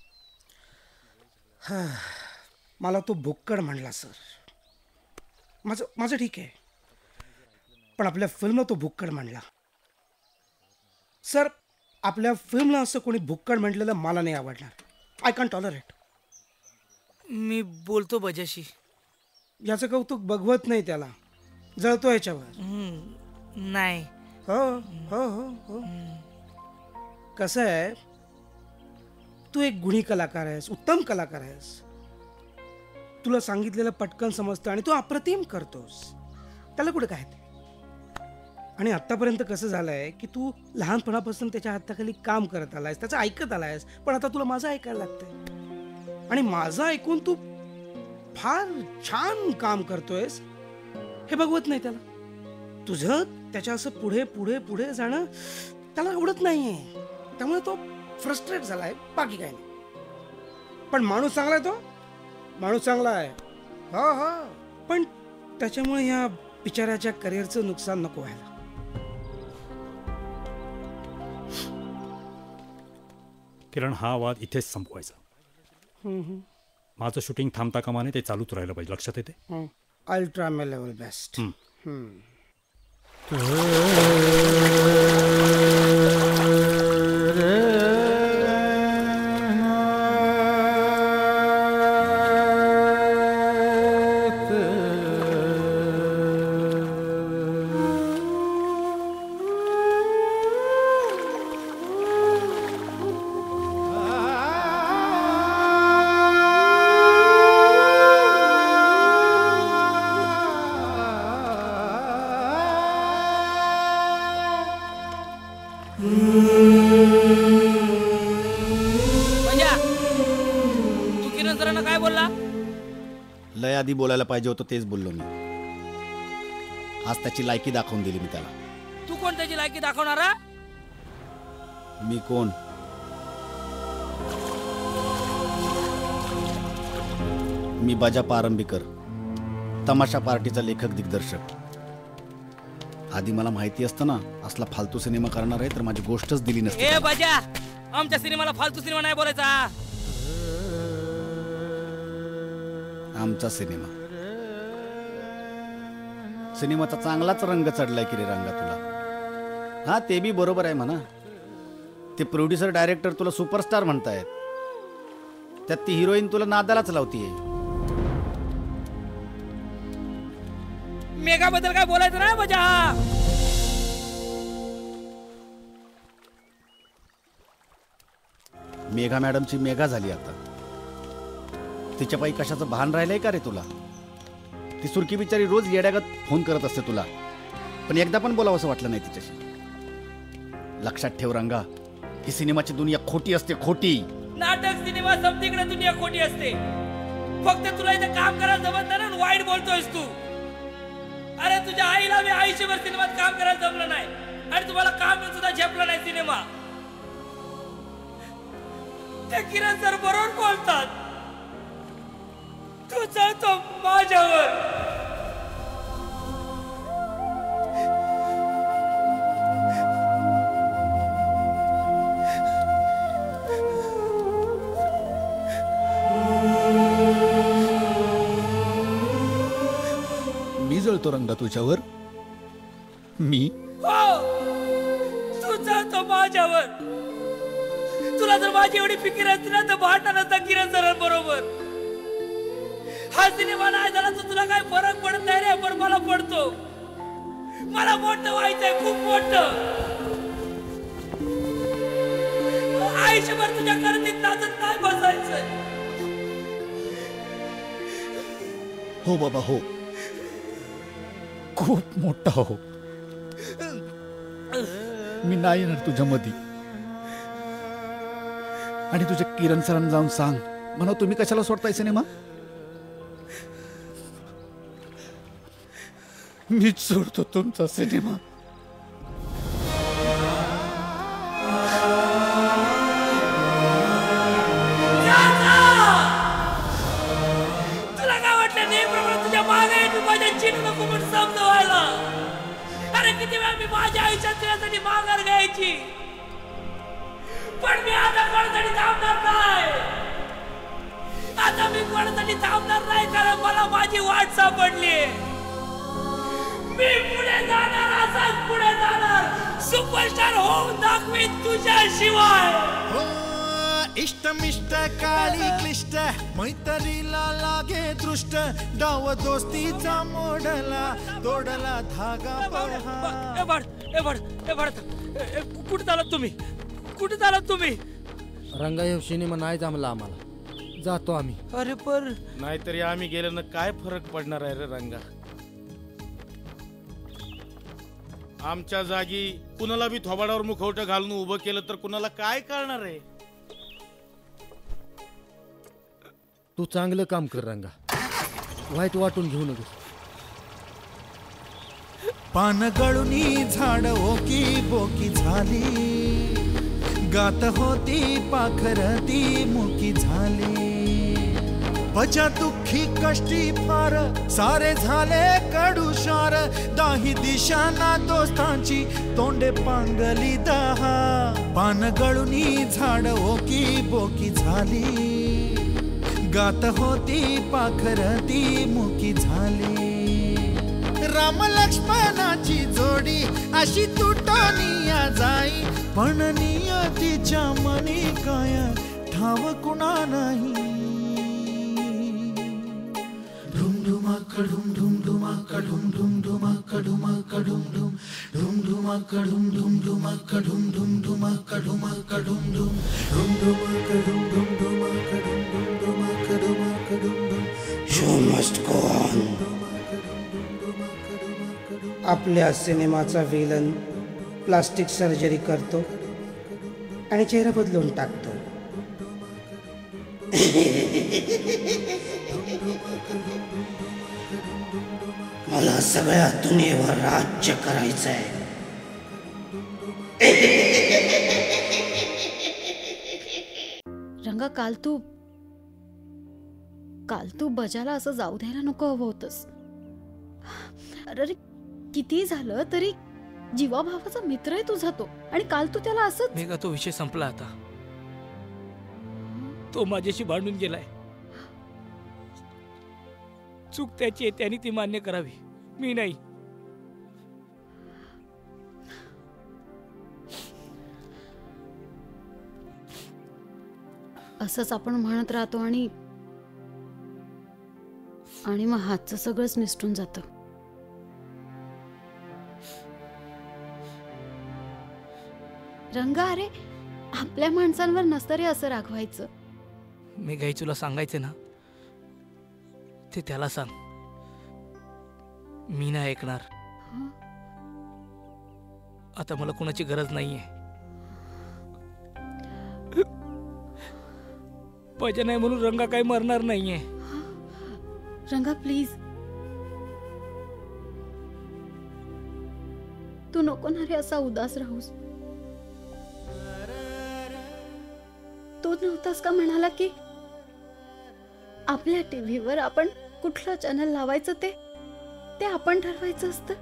मला तो भुक्कड म्हणला सर. माझं ठीक आहे, पण आपल्या फिल्मला तो भुक्कड म्हणला. सर आपल्या फिल्मला असं कोणी भुक्कड म्हटलेलं मला नाही आवडणार. I can tolerate. मी बोलतो बजाशी. याचं कौतुक बघवत नाही, त्याला जळतो याच्यावर. नाही. हो हो हो हो. कसं आहे, तू एक गुणी कलाकार आहेस, उत्तम कलाकार आहेस. तुला सांगितलेलं पटकन समजतं आणि तू अप्रतिम करतोस. त्याला कुठे काय. आणि आत्तापर्यंत कसं झालंय की तू लहानपणापासून त्याच्या हाताखाली काम करत आलायस, त्याचं ऐकत आलायस, पण आता तुला माझं ऐकायला लागतंय. आणि माझं ऐकून तू फार छान काम करतोयस हे बघवत नाही त्याला. तुझं त्याच्या असं पुढे पुढे पुढे जाणं त्याला आवडत नाहीये. त्यामुळे तो फ्रस्ट्रेट झालाय, बाकी काय नाही. पण माणूस चांगला आहे, तो माणूस चांगला आहे. हो हो. पण त्याच्यामुळे या बिचाऱ्याच्या करिअरचं नुकसान नको व्हायला. किरण, हा वाद इथेच संपवायचा. माझं शूटिंग थांबता कामा नये, ते चालूच राहिलं पाहिजे. लक्षात येते? Ultra my level best. लय आधी बोलायला पाहिजे होतं, तेच बोललो मी. आज त्याची लायकी दाखवून दिली मी त्याला. तू कोण त्याची लायकी दाखवणारा? मी कोण? मी बजा पारंबीकर, तमाशा पार्टीचा लेखक दिग्दर्शक. आधी मला माहिती असतं ना असला फालतू सिनेमा करणार आहे तर माझी गोष्टच दिली नसती. ए बाजा, आमच्या सिनेमाला फालतू सिनेमा नाही बोलायचा. आमचा सिनेमाचा चांगलाच रंग चढलाय की रे रंगा तुला. हा ते बी बरोबर आहे म्हणा. ते प्रोड्युसर डायरेक्टर तुला सुपरस्टार म्हणतायत, त्यात ती हिरोईन तुला नादालाच लावतीये. मेगा बद्दल काय बोलायचं नाही बाजा. मेघा मॅडमची मेघा झाली आता. तिच्या पायी कशाचं भान राहिलंय का रे तुला? ती सुरकी बिचारी रोज येड्यागत फोन करत असते तुला, पण एकदा पण बोलावंसं वाटलं नाही तिच्याशी. लक्षात ठेव रंगा, ही सिनेमाची दुनिया खोटी असते, खोटी. नाटक सिनेमा समतीकडे दुनिया खोटी असते. फक्त तुला इथे काम करायला जमत नाही ना, वाईट बोलतोयस तू. अरे तुझ्या आईला मी आयुष्यभर सिनेमात काम करायला जमलं नाही आणि तुम्हाला काम सुद्धा झेपलं नाही सिनेमा. ते किरण सर बरोबर बोलतात. तू चालतो माझ्यावर. मी जळतो रंगा तुझ्यावर? मी हो, तू चालतो माझ्यावर. तुला जर माझी एवढी फिकीर असती ना तर भांडण नसता किरण सर बरोबर. हा सिनेमा नाही झाला तर तुला काय फरक पडत नाही रे, पण मला पडतो. मला मोठं व्हायचंय, खूप मोठं. आयुष्यभर तुझ्या करतीत नाचत नाही बसायचंय. हो बाबा हो, खूप मोठा हो. मी नाही येणार तुझ्या मध्ये. आणि तुझ्या किरण सरांना जाऊन सांग म्हणा, तुम्ही कशाला सोडताय सिनेमा? मीच सोडतो तुमचा सिनेमा. तुला काय वाटलं नेहमीप्रमाणे तुझ्या मागे तू माझ्या चिन्ह नको म्हणून समजवायला? अरे किती वेळा मी माझ्या आयुष्यात तुझ्यासाठी माघार घ्यायची, पण मी आता कोणासाठी थांबणार नाही. आता मी कोणासाठी थांबणार नाही, कारण मला माझी वाट सापडली. मी पुढे जाणार, असाच पुढे जाणार. सुपरस्टार होऊन दाखवीन तुझ्याशिवाय. इष्टमिष्ट काळी क्लिष्ट, मैत्रीला लागे दृष्ट, डाव दोस्तीचा मोडला, तोडला धागा पहा. कुठे चालत तुम्ही? कुठे चालत तुम्ही? रंगा हे सिनेमा नाही जमला आम्हाला, जातो आम्ही. अरे पर नाहीतरी आम्ही गेलो ना काय फरक पडणार आहे रे रंगा? आमच्या जागी कुणाला बी थोबाडावर मुखवटं घालून उभं केलं तर कुणाला काय कळणार आहे? तू चांगलं काम कर रंगा, वाईट वाटून घेऊ नको. पान गळुनी झाड ओकी बोकी झाली, गात होती पाखरती मुकी झाली. बजा दुःखी कष्टी फार सारे झाले कडुशार, दाही दिशाना दोस्तांची तोंडे पांगली दहा. पान गळुनी झाड ओकी बोकी झाली, गात होती पाखरती मुकी झाली. राम लक्ष्मणाची जोडी अशी तुटनिया जाई, पण नियतीच्या मनी काय ठाव कुणा नाही. ढुम ढुम ढुमा कडुम ढुम ढुमा कडुमा कडुम ढुम ढुम ढुमा कडुम ढुम ढुमा कडुम ढुम ढुमा कडुमा कडुम ढुम ढुम ढुमा कडुम ढुम ढुमा कडुम ढुम ढुमा कडुमा कडुम ढुम. Show must go on. आपल्या सिनेमाचा विलन प्लास्टिक सर्जरी करतो आणि चेहरा बदलून टाकतो. मला सगळ्या दुनियेवर राज्य करायचंय. रंगा, काल तू बजाला असं जाऊ द्यायला नको हवं होतंस. अरे किती झालं तरी जीवाभावाचा मित्र आहे तुझा तो, आणि काल तू त्याला असंच. मेघा, तो विषय संपला आता. तो माझ्याशी भांडून गेलाय. चूक त्याची आहे, त्याने ती मान्य करावी, मी नाही. असंच आपण म्हणत राहतो आणि मग हातचं सगळंच निसटून जातं. रंगा, अरे आपल्या माणसांवर नसतं रे असं रागवायचं. मेघा, तुला सांगायचं ना ते त्याला सांग. मी नाही ऐकणार. आता मला कोणाची गरज नाहीये. पाहिजे नाही म्हणून रंगा काही मरणार नाहीये. रंगा प्लीज, तू नको ना रे असा उदास राहूस. तो नव्हतास का म्हणाला की आपल्या टीव्हीवर आपण कुठलं चॅनल लावायचं ते आपण ठरवायचं असतं.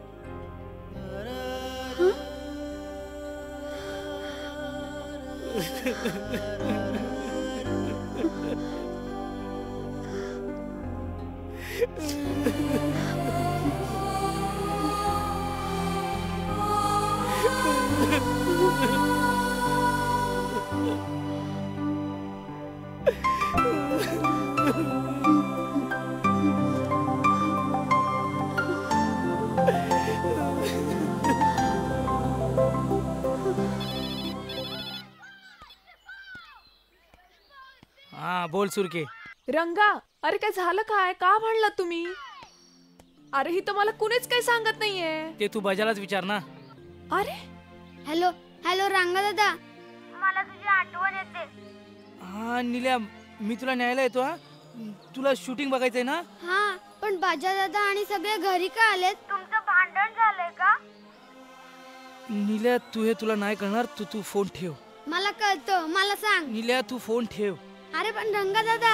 हा, बोल सुरके. रंगा, अरे काय झालं, काय का भांडलात तुम्ही? अरे ही तर मला कुणीच काही सांगत नाहीये. ते तू बजालाच विचार ना. अरे हॅलो हॅलो रंगा दादा, मला तुझी आठवण येते. हा निल्या, मी तुला न्यायला येतो. हा, तुला शूटिंग बघायचंय ना? हा, पण बाजा दादा आणि सगळे घरी का आलेत? तुमचं भांडण झालंय का? निल्या, तू हे तुला नाही कळणार. तू फोन ठेव. मला कळतं, मला सांग. निल्या, तू फोन ठेव. अरे पण रंगा दादा.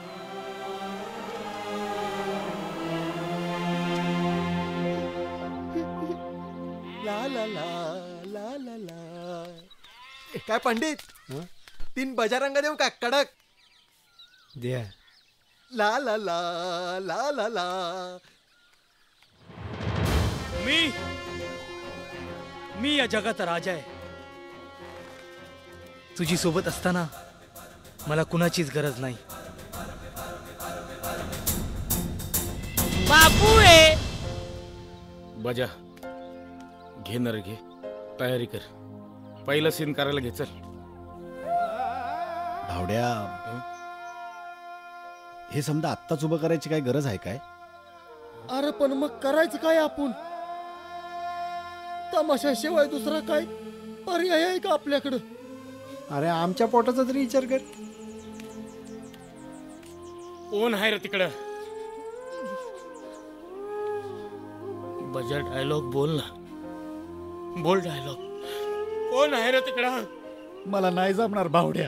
ला ला ला ला ला ला. काय पंडित, 3 बजारंग देऊ का कडक? द्या. ला ला ला ला ला ला. मी या जगाचा राजा आहे. तुझी सोबत असताना मला कुणाचीच गरज नाही. बापू आहे. बजा, घे नर घे, तयारी कर. पहिलं सीन करायला घे, चल. भावड्या, हे समजा आत्ताच उभं करायची काय गरज आहे काय? अरे पण मग करायचं काय आपण? तमाशाशिवाय दुसरा काय पर्याय आहे का आपल्याकडं? अरे आमच्या पोटाचा तरी विचार कर. कोण आहे रे तिकडं? बजा, डायलॉग बोल ना. बोल डायलॉग. कोण आहे रे तिकडं? मला नाही जमणार भावड्या.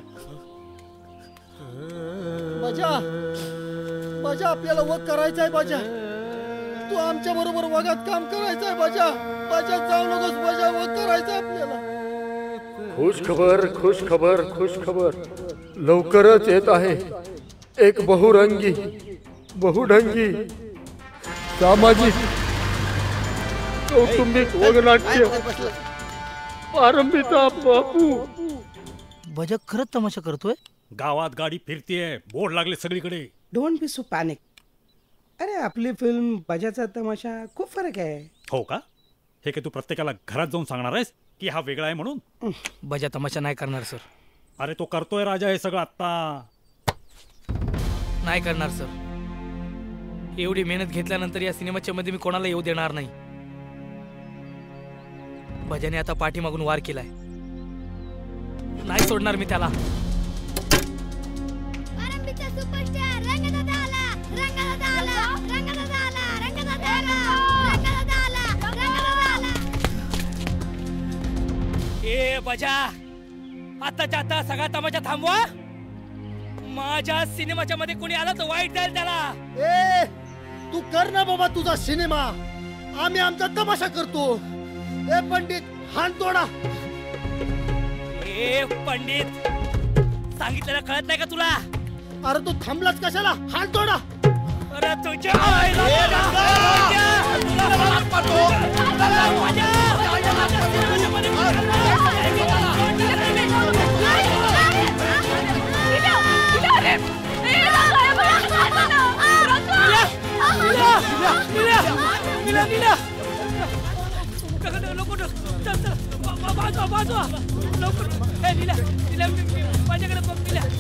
बजा, बजा आपल्याला वग करायचंय. बजा, तू आमच्या बरोबर वगात काम करायचंय. बजा, बजा जाऊ नकोस. बजा, वग करायचंय आपल्याला. खुश खबर, खुश खबर, खुश खबर. लवकरच येत आहे एक बहुरंगी, बहुढंगी, सामाजिक, कौटुंबिक वगनाट्य. पारंबीचा बापू. बजा खरंच तमाशा करतोय. गावात गाडी फिरतीये, बोर्ड लागले सगळीकडे. Don't be so panic. अरे आपली फिल्म बजाचा तमाशा खूप फरक आहे. हो का? हे काय तू प्रत्येकाला घरात जाऊन सांगणार आहेस की हा वेगळा आहे म्हणून? बजा तमाशा नाही करणार सर. अरे तो करतोय राजा हे सगळं आत्ता. नाही करणार सर. एवढी मेहनत घेतल्यानंतर या सिनेमाच्या मध्ये मी कोणाला येऊ देणार नाही. बजाने आता पाठीमागून वार केलाय. नाही सोडणार मी त्याला. पारंबीचा सुपरस्टार रंगदादा आला. रंगदादा आला. रंगदादा आला. रंगदादा आला. रंगदादा आला. रंगदादा आला. ए बजा, आताच्या आता सगळा तमाशा थांबवा. माझ्या सिनेमाच्या मध्ये कोणी आला तर वाईट जाईल त्याला. ए, तू कर ना बाबा तुझा सिनेमा. आम्ही आमचा तमाशा करतो. ए पंडित हान तोडा. ए पंडित सांगितलेलं कळत नाही का तुला? अरे तू थांबलाच कशाला? हान तोडा. अरे तुझ्या आईला माझ्याकडे बघ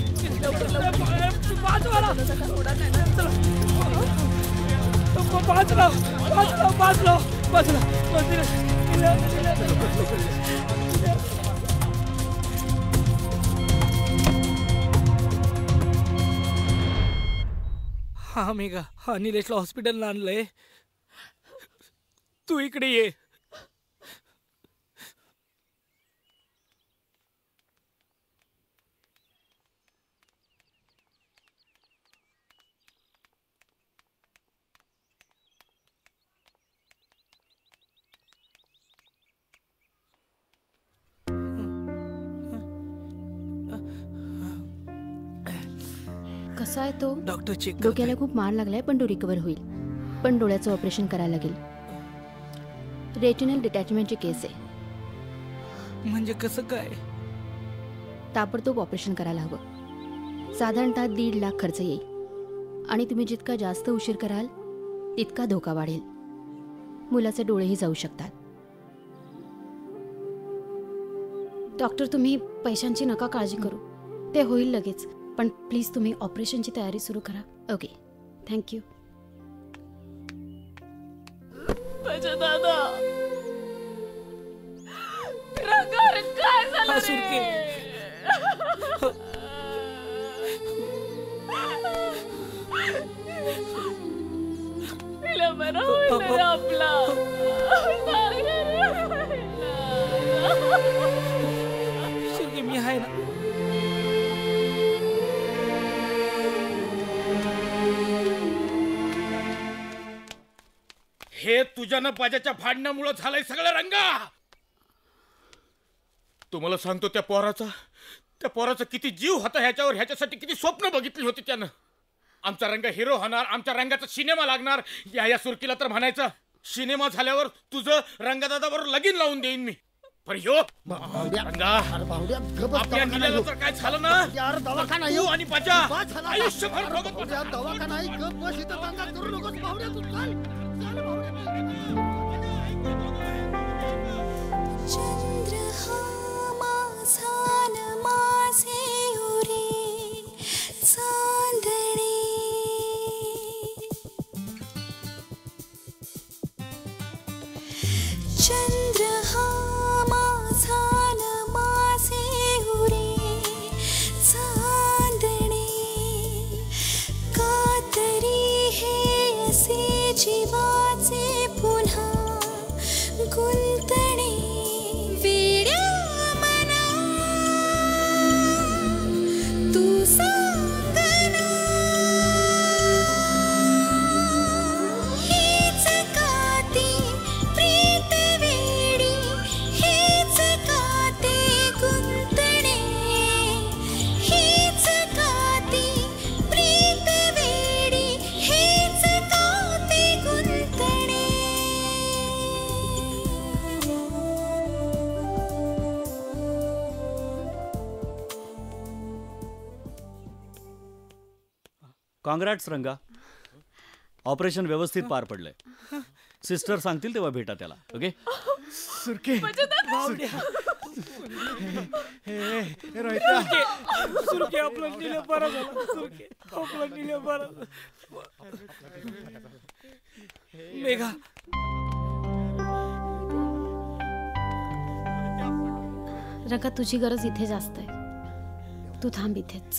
हा मेघा, हा निलेशला हॉस्पिटलला आणलंय. तू इकडे ये. कसा आहे तो? डॉक्टर चेक डोक्याला खूप मार लागलाय पण तो रिकवर होईल. पण डोळ्याचं ऑपरेशन करायला लागेल. रेटिनल डिटॅचमेंटची केस आहे. म्हणजे कसं काय? ताबडतोब ऑपरेशन करायला हवं. साधारणतः 1.5 लाख खर्च येईल. आणि तुम्ही जितका जास्त उशीर कराल तितका धोका वाढेल. मुलाचे डोळेही जाऊ शकतात. डॉक्टर तुम्ही पैशांची नका काळजी करू. ते होईल लगेच. पण प्लीज तुम्ही ऑपरेशनची तयारी सुरू करा. Okay thank you. माझ्या दादा रंगावर काय झालं रे? तिला बरं होईल रे आपला. सुरके मी आहे ना. हे तुझ्यानं बाजाच्या भांडणामुळे झालंय सगळं रंगा. तुम्हाला सांगतो त्या पोराचा किती जीव होता ह्याच्यावर. ह्याच्यासाठी किती स्वप्न बघितली होती त्यानं. आमचा रंग हिरो होणार, आमच्या रंगाचा सिनेमा लागणार. या सुरकीला तर म्हणायचं सिनेमा झाल्यावर तुझं रंगदादाबरोबर लगीन लावून देईन मी. पण ह्यो रंगा आपल्या निलेला तर काय झालं ना यार दवाखाना तू आणि बाजा आयुष्यभर दवाखाना गप बस इथं दंगा करू नकोस भावड्या. तू चाल चाल भावड्या. चंद्र हा माझा न माझे उरे चांदणे. चंद्र हा माझा न माझे उरे चांदणे. का तरी हे असे जीवाचे पुन्हा गुंतणे. वेड्या मना तू सांगना हेच का ती प्रीत वेडी. हेच का ते गुंतणे. हेच का ती प्रीत वेडी. हेच का ते गुंतणे. कॉंग्रॅट्स रंगा. ऑपरेशन व्यवस्थित पार पडलंय. सिस्टर सांगतील तेव्हा भेटा त्याला. ओके सुरके सुरके आपलं निले बरं झालं. सुरके आपलं निले बरं. मेघा रंगा तुझी गरज इथे जास्त आहे. तू थांब इथेच.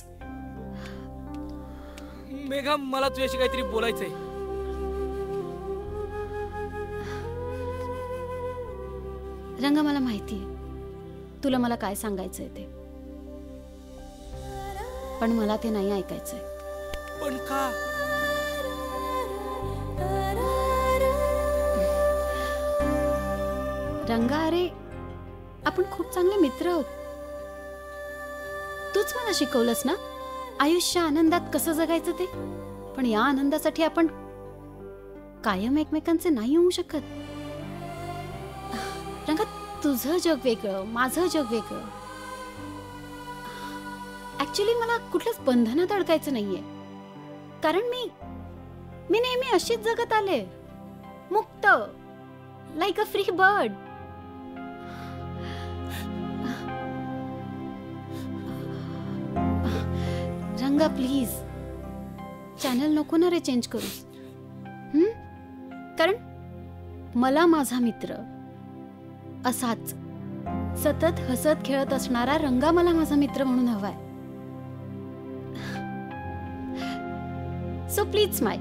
मेघा मला तुझ्याशी काहीतरी बोलायचंय. रंगा मला माहिती आहे तुला मला काय सांगायचंय ते. पण मला ते नाही ऐकायचंय. पण का? रंगा, अरे आपण खूप चांगले मित्र आहोत. तूच मला शिकवलंस ना आयुष्य आनंदात कसं जगायचं ते. पण या आनंदासाठी आपण कायम एकमेकांचे नाही होऊ शकत. रंगा, तुझं जग वेगळं, माझं जग वेगळं. ऍक्च्युली मला कुठल्याच बंधनात अडकायचं नाहीये. कारण मी नेहमी अशीच जगत आले, मुक्त, like a free bird. Ranga please, channel नको ना रे चेंज करूस. कारण मला माझा मित्र असाच सतत हसत खेळत असणारा रंगा मला माझा मित्र म्हणून हवाय. So please smile.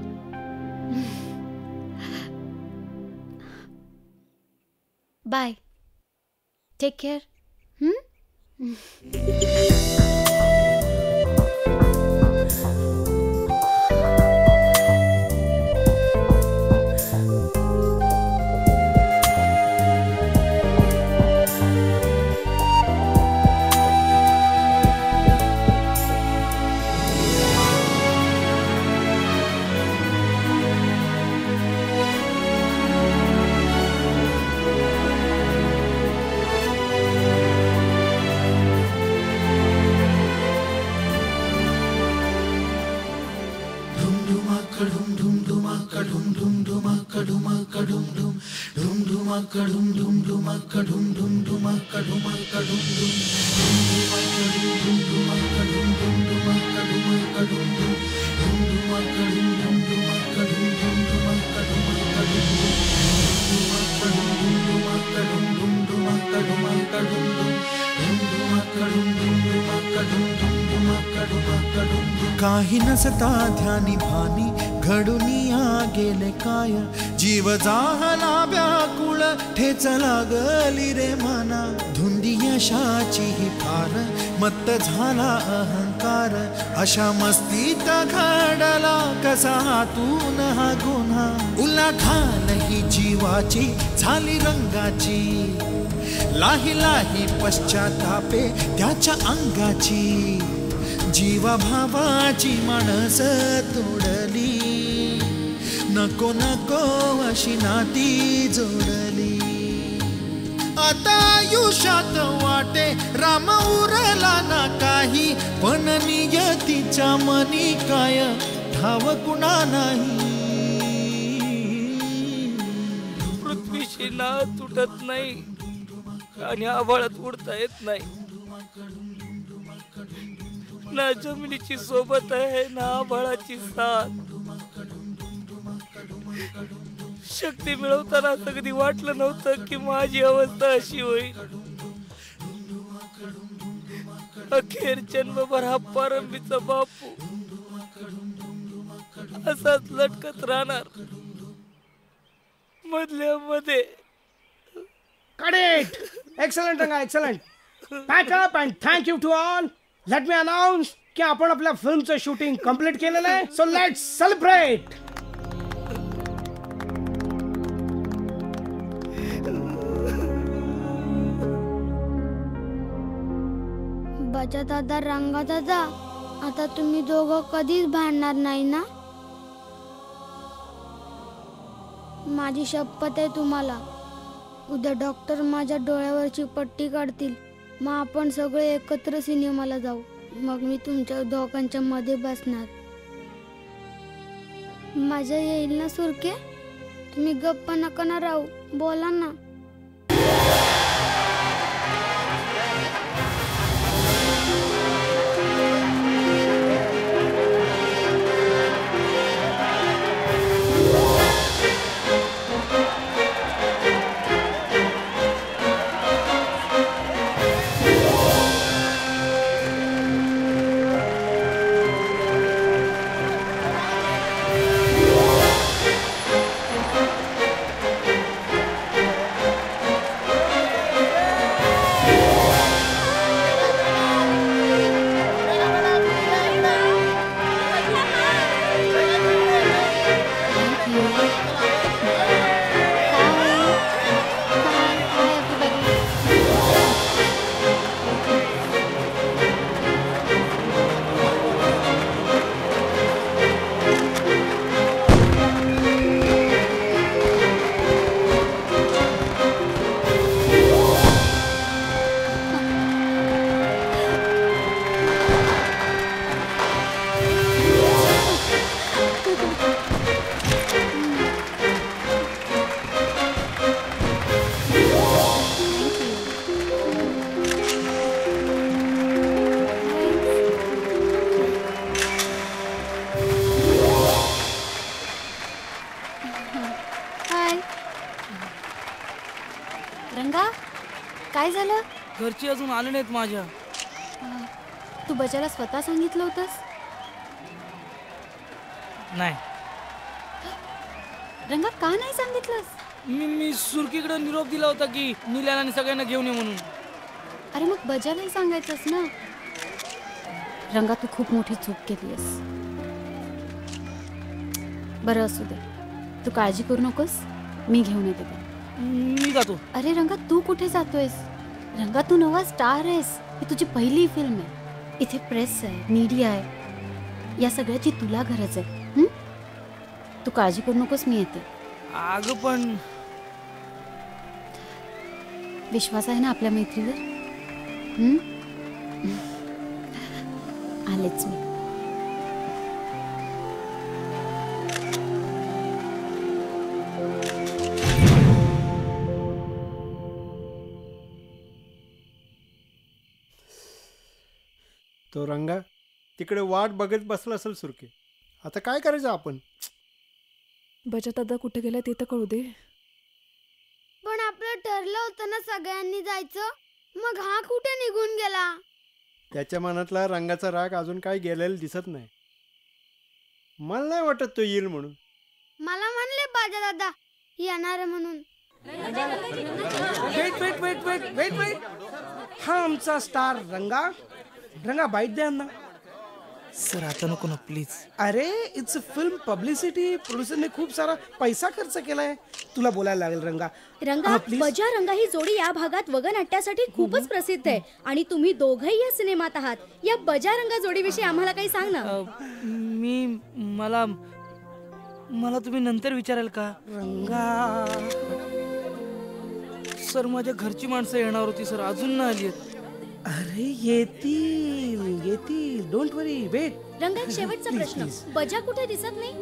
Bye, take care. काही नसता ध्यानी भानी घडूनिया गेले काय. जीव जाहला व्याकुळ ठेच लागली रे मना. धुंदी यशाची ही फार मत्त झाला अहंकार. अशा मस्तीत घडला कसा हातून हा गुन्हा. उलाढाल ही जीवाची झाली रंगाची. लाही लाही पश्चातापे त्याच्या अंगाची. जीवा भावाची माणस तोडली. नको नको अशी नाती जोडली. आता आयुष्यात वाटे राम उरला ना काही. पण नियतीच्या मनी काय ठाव कुणा नाही. पृथ्वीशी ना तुटत नाही आणि आभाळात उडता येत नाही. ना जमिनीची सोबत आहे ना आभाळाची साथ. शक्ती मिळवताना असं कधी वाटलं नव्हतं की माझी अवस्था अशी होईल. अखेर जन्मभर हा पारंबीचा बापू असाच लटकत राहणार मधल्या मध्ये. Correct, excellent Ranga, excellent. Pack up and thank you to all. Let me announce की आपण आपल्या फिल्मचं शूटिंग कंप्लीट केलेलं आहे. So let's celebrate. बजा दादा, रंगा दादा, आता तुम्ही दोघं कधीच भांडणार नाही ना. माझी शपथ आहे तुम्हाला. उद्या डॉक्टर माझ्या डोळ्यावरची पट्टी काढतील. मग आपण सगळे एकत्र सिनेमाला जाऊ. मग मी तुमच्या दोघांच्या मध्ये बसणार. मजा येईल ना सुरके? तुम्ही गप्पा नका ना राहू, बोला ना. काय झालं? घरची अजून आले नाहीत माझ्या. तू बजाला स्वतः सांगितलं होतंस? नाही. रंगा का नाही सांगितलंस? मी सुरकीकडे निरोप दिला होता की निल्याला आणि सगळ्यांना घेऊन ये म्हणून. अरे मग बजालाही सांगायचंस ना. रंगा तू खूप मोठी चूक केलीस. बरं असू दे, तू काळजी करू नकोस, मी घेऊन येते त्याला. मी जातो. अरे रंगा तू कुठे जातोयस? रंगा तू नवा स्टार आहेस, ही तुझी पहिली फिल्म आहे. इथे प्रेस आहे, मीडिया आहे, या सगळ्याची तुला गरज आहे. तू काळजी करू नकोस, मी येते. अगं पण विश्वास आहे ना आपल्या मैत्रीवर? आलेच मी. तो रंगा तिकडे वाट बघत बसला असेल सुरके. आता काय करायचं आपण? बजा दादा कुठे गेला ते तर कळू दे. पण आपलं ठरलं होतं ना सगळ्यांनी जायचं, मग हा कुठे निघून गेला? त्याच्या मनातला रंगाचा राग अजून काय गेलेला दिसत नाही. मला नाही वाटत तो येईल म्हणून. मला म्हणले बाजा दादा येणार म्हणून. Wait wait wait wait wait wait हा आमचा स्टार रंगा. रंगा बाईट द्या ना. सर आता नको ना प्लीज. अरे इट्स फिल्म पब्लिसिटी. प्रोड्युसरने खूप सारा पैसा खर्च केलाय. तुला बोलायला लागेल रंगा. रंगा बजा रंगा ही जोडी या भागात वगनाट्यासाठी खूपच प्रसिद्ध आहे आणि तुम्ही दोघंही या सिनेमात आहात. या बजा रंगा जोडीविषयी आम्हाला काही सांग ना. मला तुम्ही नंतर विचाराल का? रंगा सर माझ्या घरची माणसं येणार होती सर, अजून नाही आली आहेत. अरे येतील येतील, डोंट वरी, वेट. रंगा एक शेवटचा प्रश्न, बजा कुठे दिसत नाही?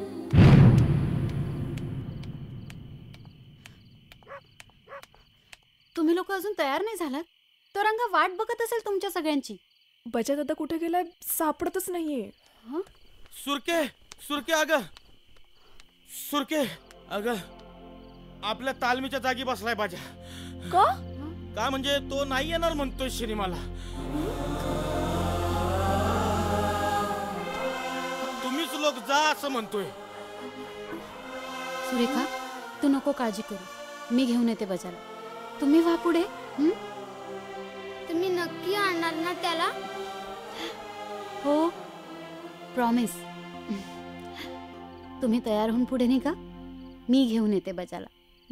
तुम्ही लोक अजून तयार नाही झालात? तो रंगा वाट बघत असेल तुमच्या सगळ्यांची. बजा दादा कुठे गेलाय सापडतच नाहीये. सुरके सुरके अगं सुरके अगं आपल्या तालमीच्या जागी बसलाय बाजा. का म्हणजे तो नाही येणार म्हणतोय सिनेमाला. तुम्हीच लोक जा असं म्हणतोय. सुरेखा तू नको काळजी करू, मी घेऊन येते बजाला. तुम्ही व्हा पुढे. तुम्ही नक्की आणणार ना त्याला? हो प्रॉमिस. तुम्ही तयार होऊन पुढे निघा, मी घेऊन येते बजाला.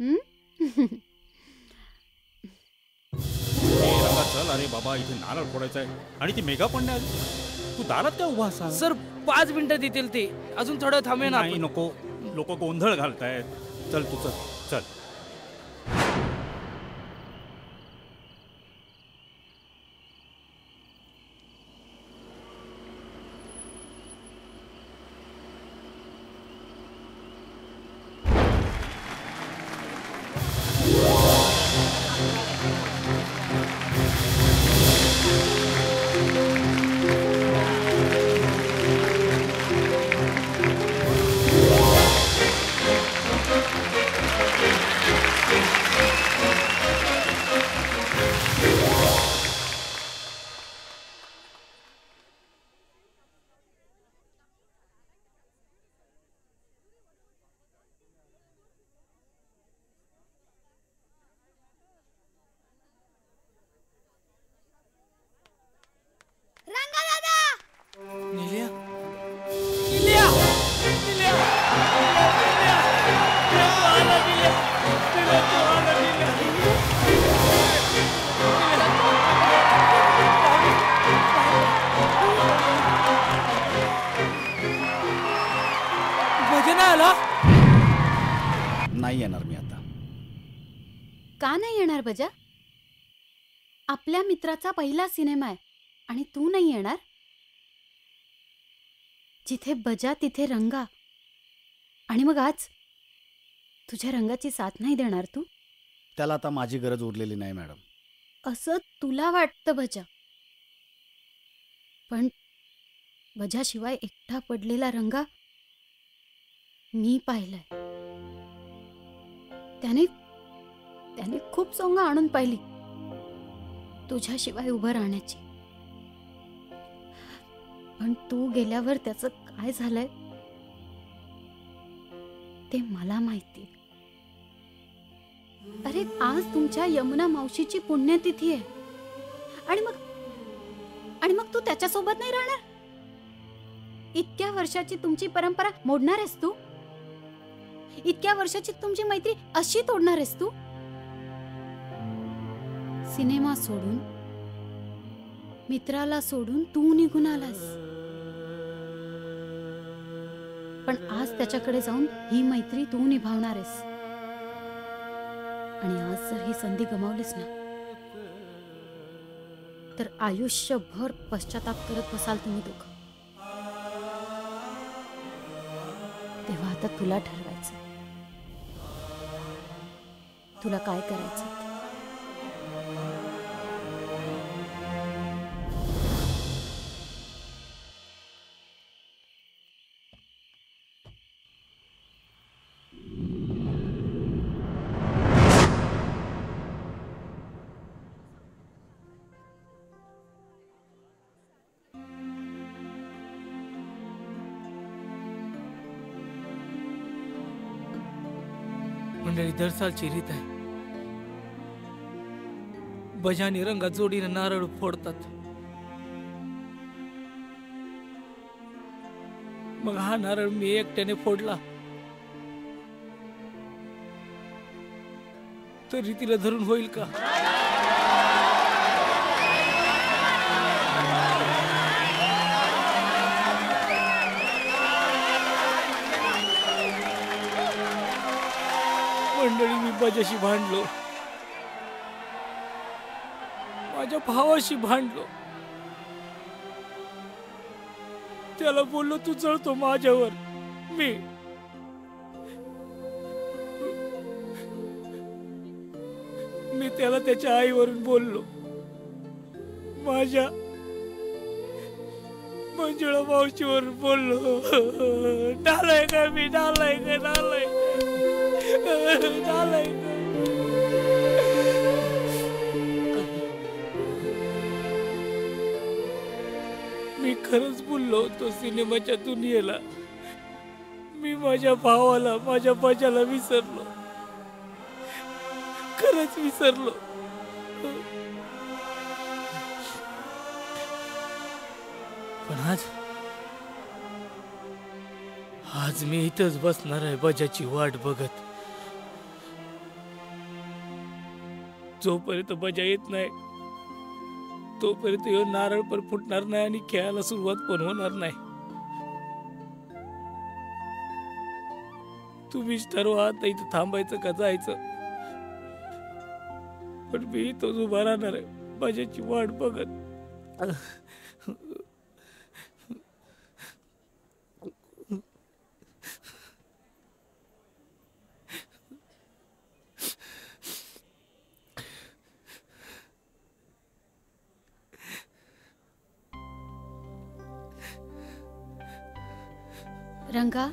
चल. अरे बाबा इथे नारळ फोडायचा आहे आणि ती मेघा पण नाही आली. तू दारात काय उभा असा? सर 5 मिनिटं देतील ते, अजून थोडं थांबे ना. नाही नको, लोक गोंधळ घालतायत. चल तू चल चल. नाही येणार मी आता. का नाही येणार बजा? आपल्या मित्राचा पहिला सिनेमा आहे आणि तू नाही येणार? जिथे बजा तिथे रंगा, आणि मग आज तुझ्या रंगाची साथ नाही देणार तू? त्याला आता माझी गरज उरलेली नाही मॅडम. असं तुला वाटतं बजा, पण बजाशिवाय एकटा पडलेला रंगा मी पाहिलाय. त्याने खूप सोंग आणून पाहिली, तुझ्याशिवाय उभं राहण्याची. पण तू गेल्यावर त्याचं काय झालंय ते मला माहिती. अरे आज तुमच्या यमुना मावशीची पुण्यतिथी आहे आणि मग तू त्याच्यासोबत नाही राहणार? इतक्या वर्षाची तुमची परंपरा मोडणार आहेस तू? इतक्या वर्षाची तुमची मैत्री अशी तोडणार आहेस तू? सिनेमा सोडून, मित्राला सोडून तू निघून आलास. पण आज त्याच्याकडे जाऊन ही मैत्री तू निभावणार आहेस. आणि आज जर ही संधी गमावलीस ना तर आयुष्यभर पश्चाताप करत बसाल तुम्ही दोघं. तेव्हा आता तुला ठरवायचं तुला काय करायचं. मंडळी दरसालची रीत आहे. बजानी रंगात जोडीने नारळ फोडतात. मग हा नारळ मी एकट्याने फोडला तर रीतीला धरून होईल का? मंडळी मी बजाशी भांडलो, माझ्या भावाशी भांडलो. त्याला बोललो तू जळतो माझ्यावर. मी त्याला त्याच्या आईवरून बोललो. माझ्या मंजुळा मावशीवरून बोललो. डालाय का मी? डालाय का? डालाय डालाय का? मी खरंच बोललो होतो सिनेमाच्या दुनियेला. मी माझ्या भावाला, माझ्या बजाला विसरलो. खरंच विसरलो. पण आज मी इथंच बसणार आहे बजाची वाट बघत. जोपर्यंत बजा येत नाही तोपर्यंत ह्यो नारळ पण फुटणार नाही आणि खेळायला सुरुवात पण होणार नाही. तुम्हीच ठरवा आता इथं थांबायचं का जायचं. पण मी इथंच उभा राहणार आहे बजाची वाट बघत. रंगा,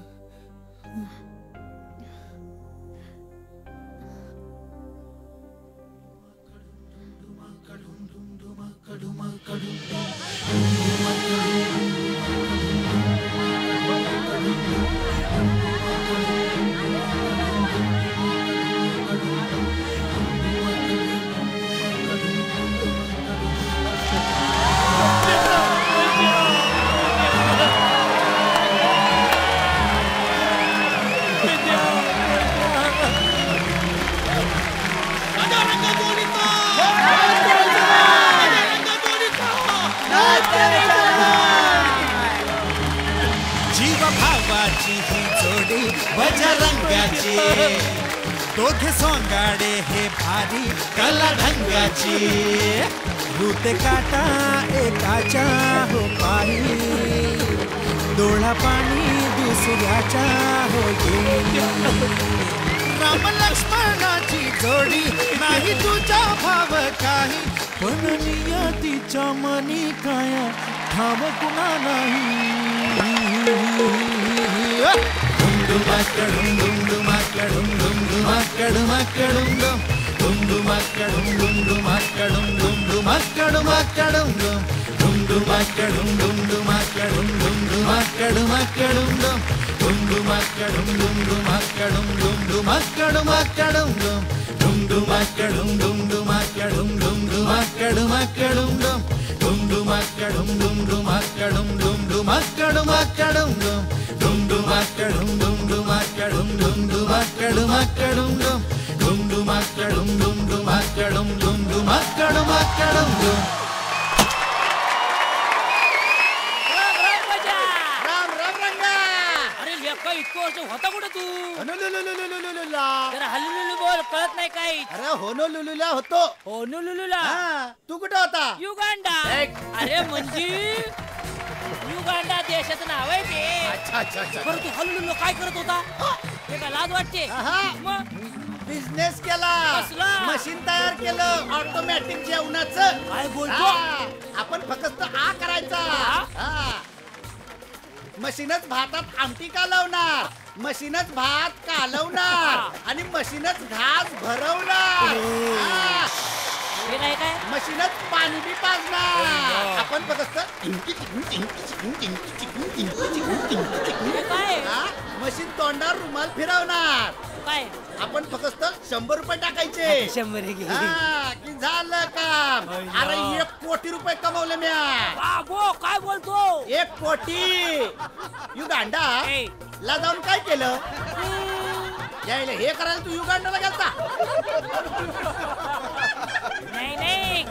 जीव भावाची ही जोडी बजरंगाची, दोघे सोंगाडे हे भारी कला ढंगाची. भूते काटा एकाच्या हो पायी, डोळा पाणी दुसऱ्याच्या हो गेली. राम लक्ष्मणाची जोडी नाही तुझा भाव काही, पण नियतीच्या मनी काय ठाम कुणा नाही. डुम डुम डुम डुम डुम डुम डुम डुम डुम डुम डुम अरे लेका इतकं वर्ष होता कुठे तू जरा हल्लू बोल कळत नाही काही. अरे होनो लुलुला होतो. होनो लुलुला तू कुठे होता? युगांडा. अरे म्हणजे युगांडा देशाचं नाव आहे ते. अच्छा अच्छा अच्छा. बरं तू हल्लू काय करत होता? ते काय लाज वाटते? मग बिझनेस केला. कसला? मशीन तयार केलं ऑटोमॅटिक जेवणाचं. काय बोलतो? आपण फक्त आ करायचा. मशीनच भातात आमटी कालवणार, मशीनच भात कालवणार आणि मशीनच घास भरवणार. काय मशीनच पाणी बी पाजणार. आपण फक्त मशीन तोंडावर रुमाल फिरवणार. काय आपण फक्त 100 रुपये टाकायचे. 100 की झालं काम. अरे 1 कोटी रुपये कमवले म्या. बाबो काय बोलतो? 1 कोटी. युगांडा ला जाऊन काय केलं? यायला हे करायला तू युगांडाला गेलता? नाही नाही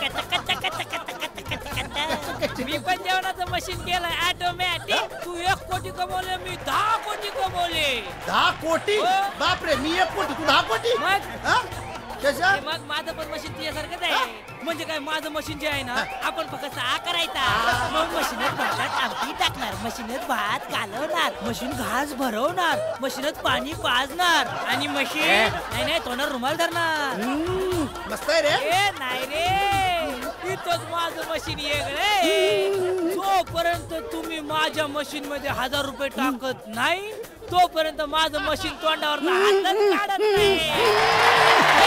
मी पण जेवणाचं मशीन केलंय ऑटोमॅटिक. तू 1 कोटी कमवले, मी 10 कोटी कमवले. 10 कोटी? बापरे, मी 1 कोटी तू 10 कोटी? मग माझं पण मशीन तुझ्यासारखंच आहे. म्हणजे काय माझं मशीन जे आहे ना, आपण फक्त आ करायचा, मग मशीनच भातात आमटी टाकणार, मशीनच भात कालवणार, मशीन घास भरवणार, मशीनच पाणी पाजणार आणि मशीन नाही तोंडावर रुमाल धरणार. मस्त आहे रे. नाही रे, इथंच माझं मशीन वेगळे. जोपर्यंत तुम्ही माझ्या मशीन मध्ये 1000 रुपये टाकत नाही तोपर्यंत माझं मशीन तोंडावर हातच काढत नाही.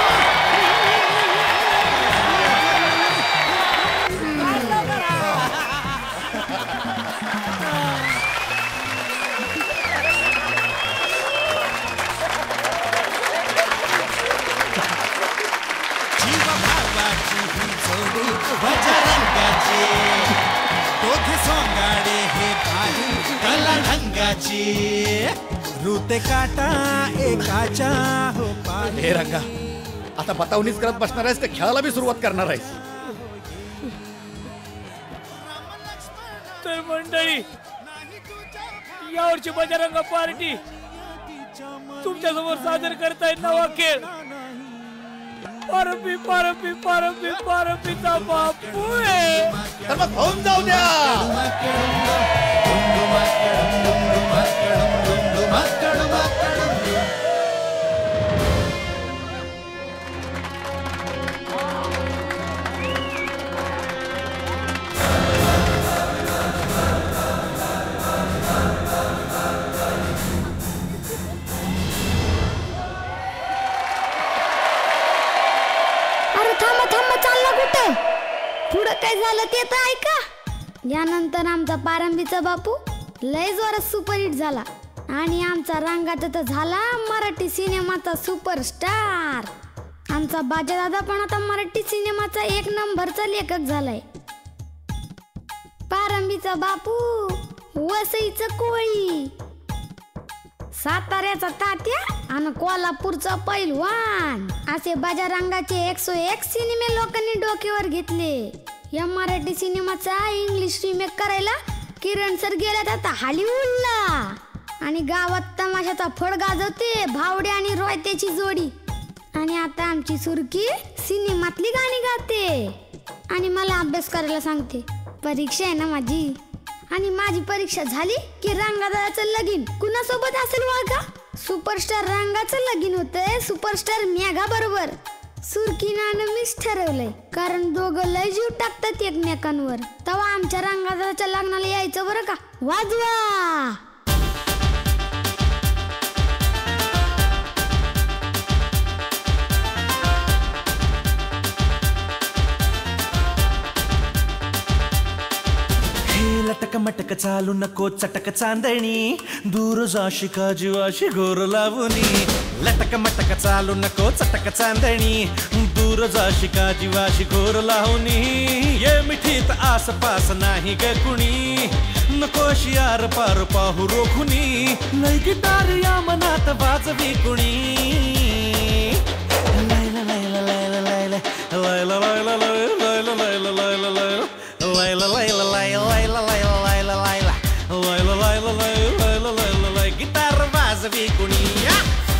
रुते काटा एकाच्या हो. हे रंगा, आता बतावणीच करत बसणार आहेस का खेळाला बी सुरुवात करणार आहेस? तर मंडळी, यावर्षी बजरंग पार्टी तुमच्या समोर सादर करतायत नवा खेळ पारंबी पारंबी पारंबी पारंबीचा बापू आहे. तर मग होऊन जाऊ द्या. पुढं काय झालं ते तर ऐका. यानंतर आमचा पारंबीचा बापू लय जोरात सुपरहिट झाला आणि आमचा रंगाचा तर झाला मराठी सिनेमाचा सुपरस्टार. आमचा बाजादादा पण आता मराठी सिनेमाचा 1 नंबरचा लेखक झालाय. पारंबीचा बापू, वसईचं कोळी, साताऱ्याचा तात्या आणि कोल्हापूरचा पैलवान असे बाजारंगाचे 101 सिनेमे लोकांनी डोक्यावर घेतले. या मराठी सिनेमाचा इंग्लिश रिमेक करायला किरण सर गेल्यात आता हॉलिवूडला आणि गावात तमाशाचा फड गाजवते भावडे आणि रोयत्याची जोडी. आणि आता आमची सुरकी सिनेमातली गाणी गाते आणि मला अभ्यास करायला सांगते. परीक्षा आहे ना माझी, आणि माझी परीक्षा झाली की रंगादाचं लगीन कुणासोबत असेल वागा? सुपरस्टार रंगाचं लगीन होतंय सुपरस्टार मेघा बरोबर. सुरकीनानं मीच ठरवलंय, कारण दोघं लय जीव टाकतात एकमेकांवर. तेव्हा आमच्या रंगादाच्या लग्नाला यायचं बरं का? वाजवा. लटक मटक चालू नको चटक चांदणी दूर जाशी का जीवाशी घोर लावणी लटक मटक चालू नको चटक चांदणी दूर जाशी का जीवाशी घोर लावणी ये मिठीत आसपास नाही ग कुणी नकोशी यार पार पाहू रोखुनी लय गिटार या मनात वाजवी कुणी Laila Laila Laila Laila Laila Laila Laila Laila Laila Laila Layla layla layla layla layla layla layla layla layla layla layla layla guitarra vazavi kunia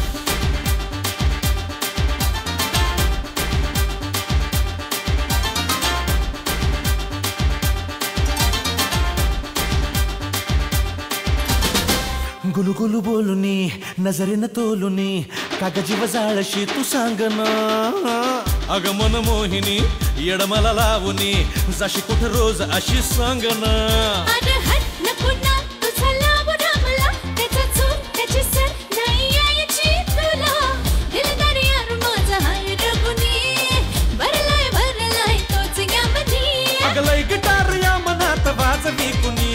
गुलू गुलू बोलुनी नजरेनं तोलुनी कागजी वजाळशी तू सांग ना अगं मन मोहिनी येड मला लावुनी जाशी कुठं रोज अशी सांग ना अरे हट नको ना तुझा लाव रामला त्याचा चूर त्याची सर नाही यायची तुला दिलदार यार माझा हाय रघुनी भरलाय तोच यामधी अगं लय गिटार या मनात वाजवी कुणी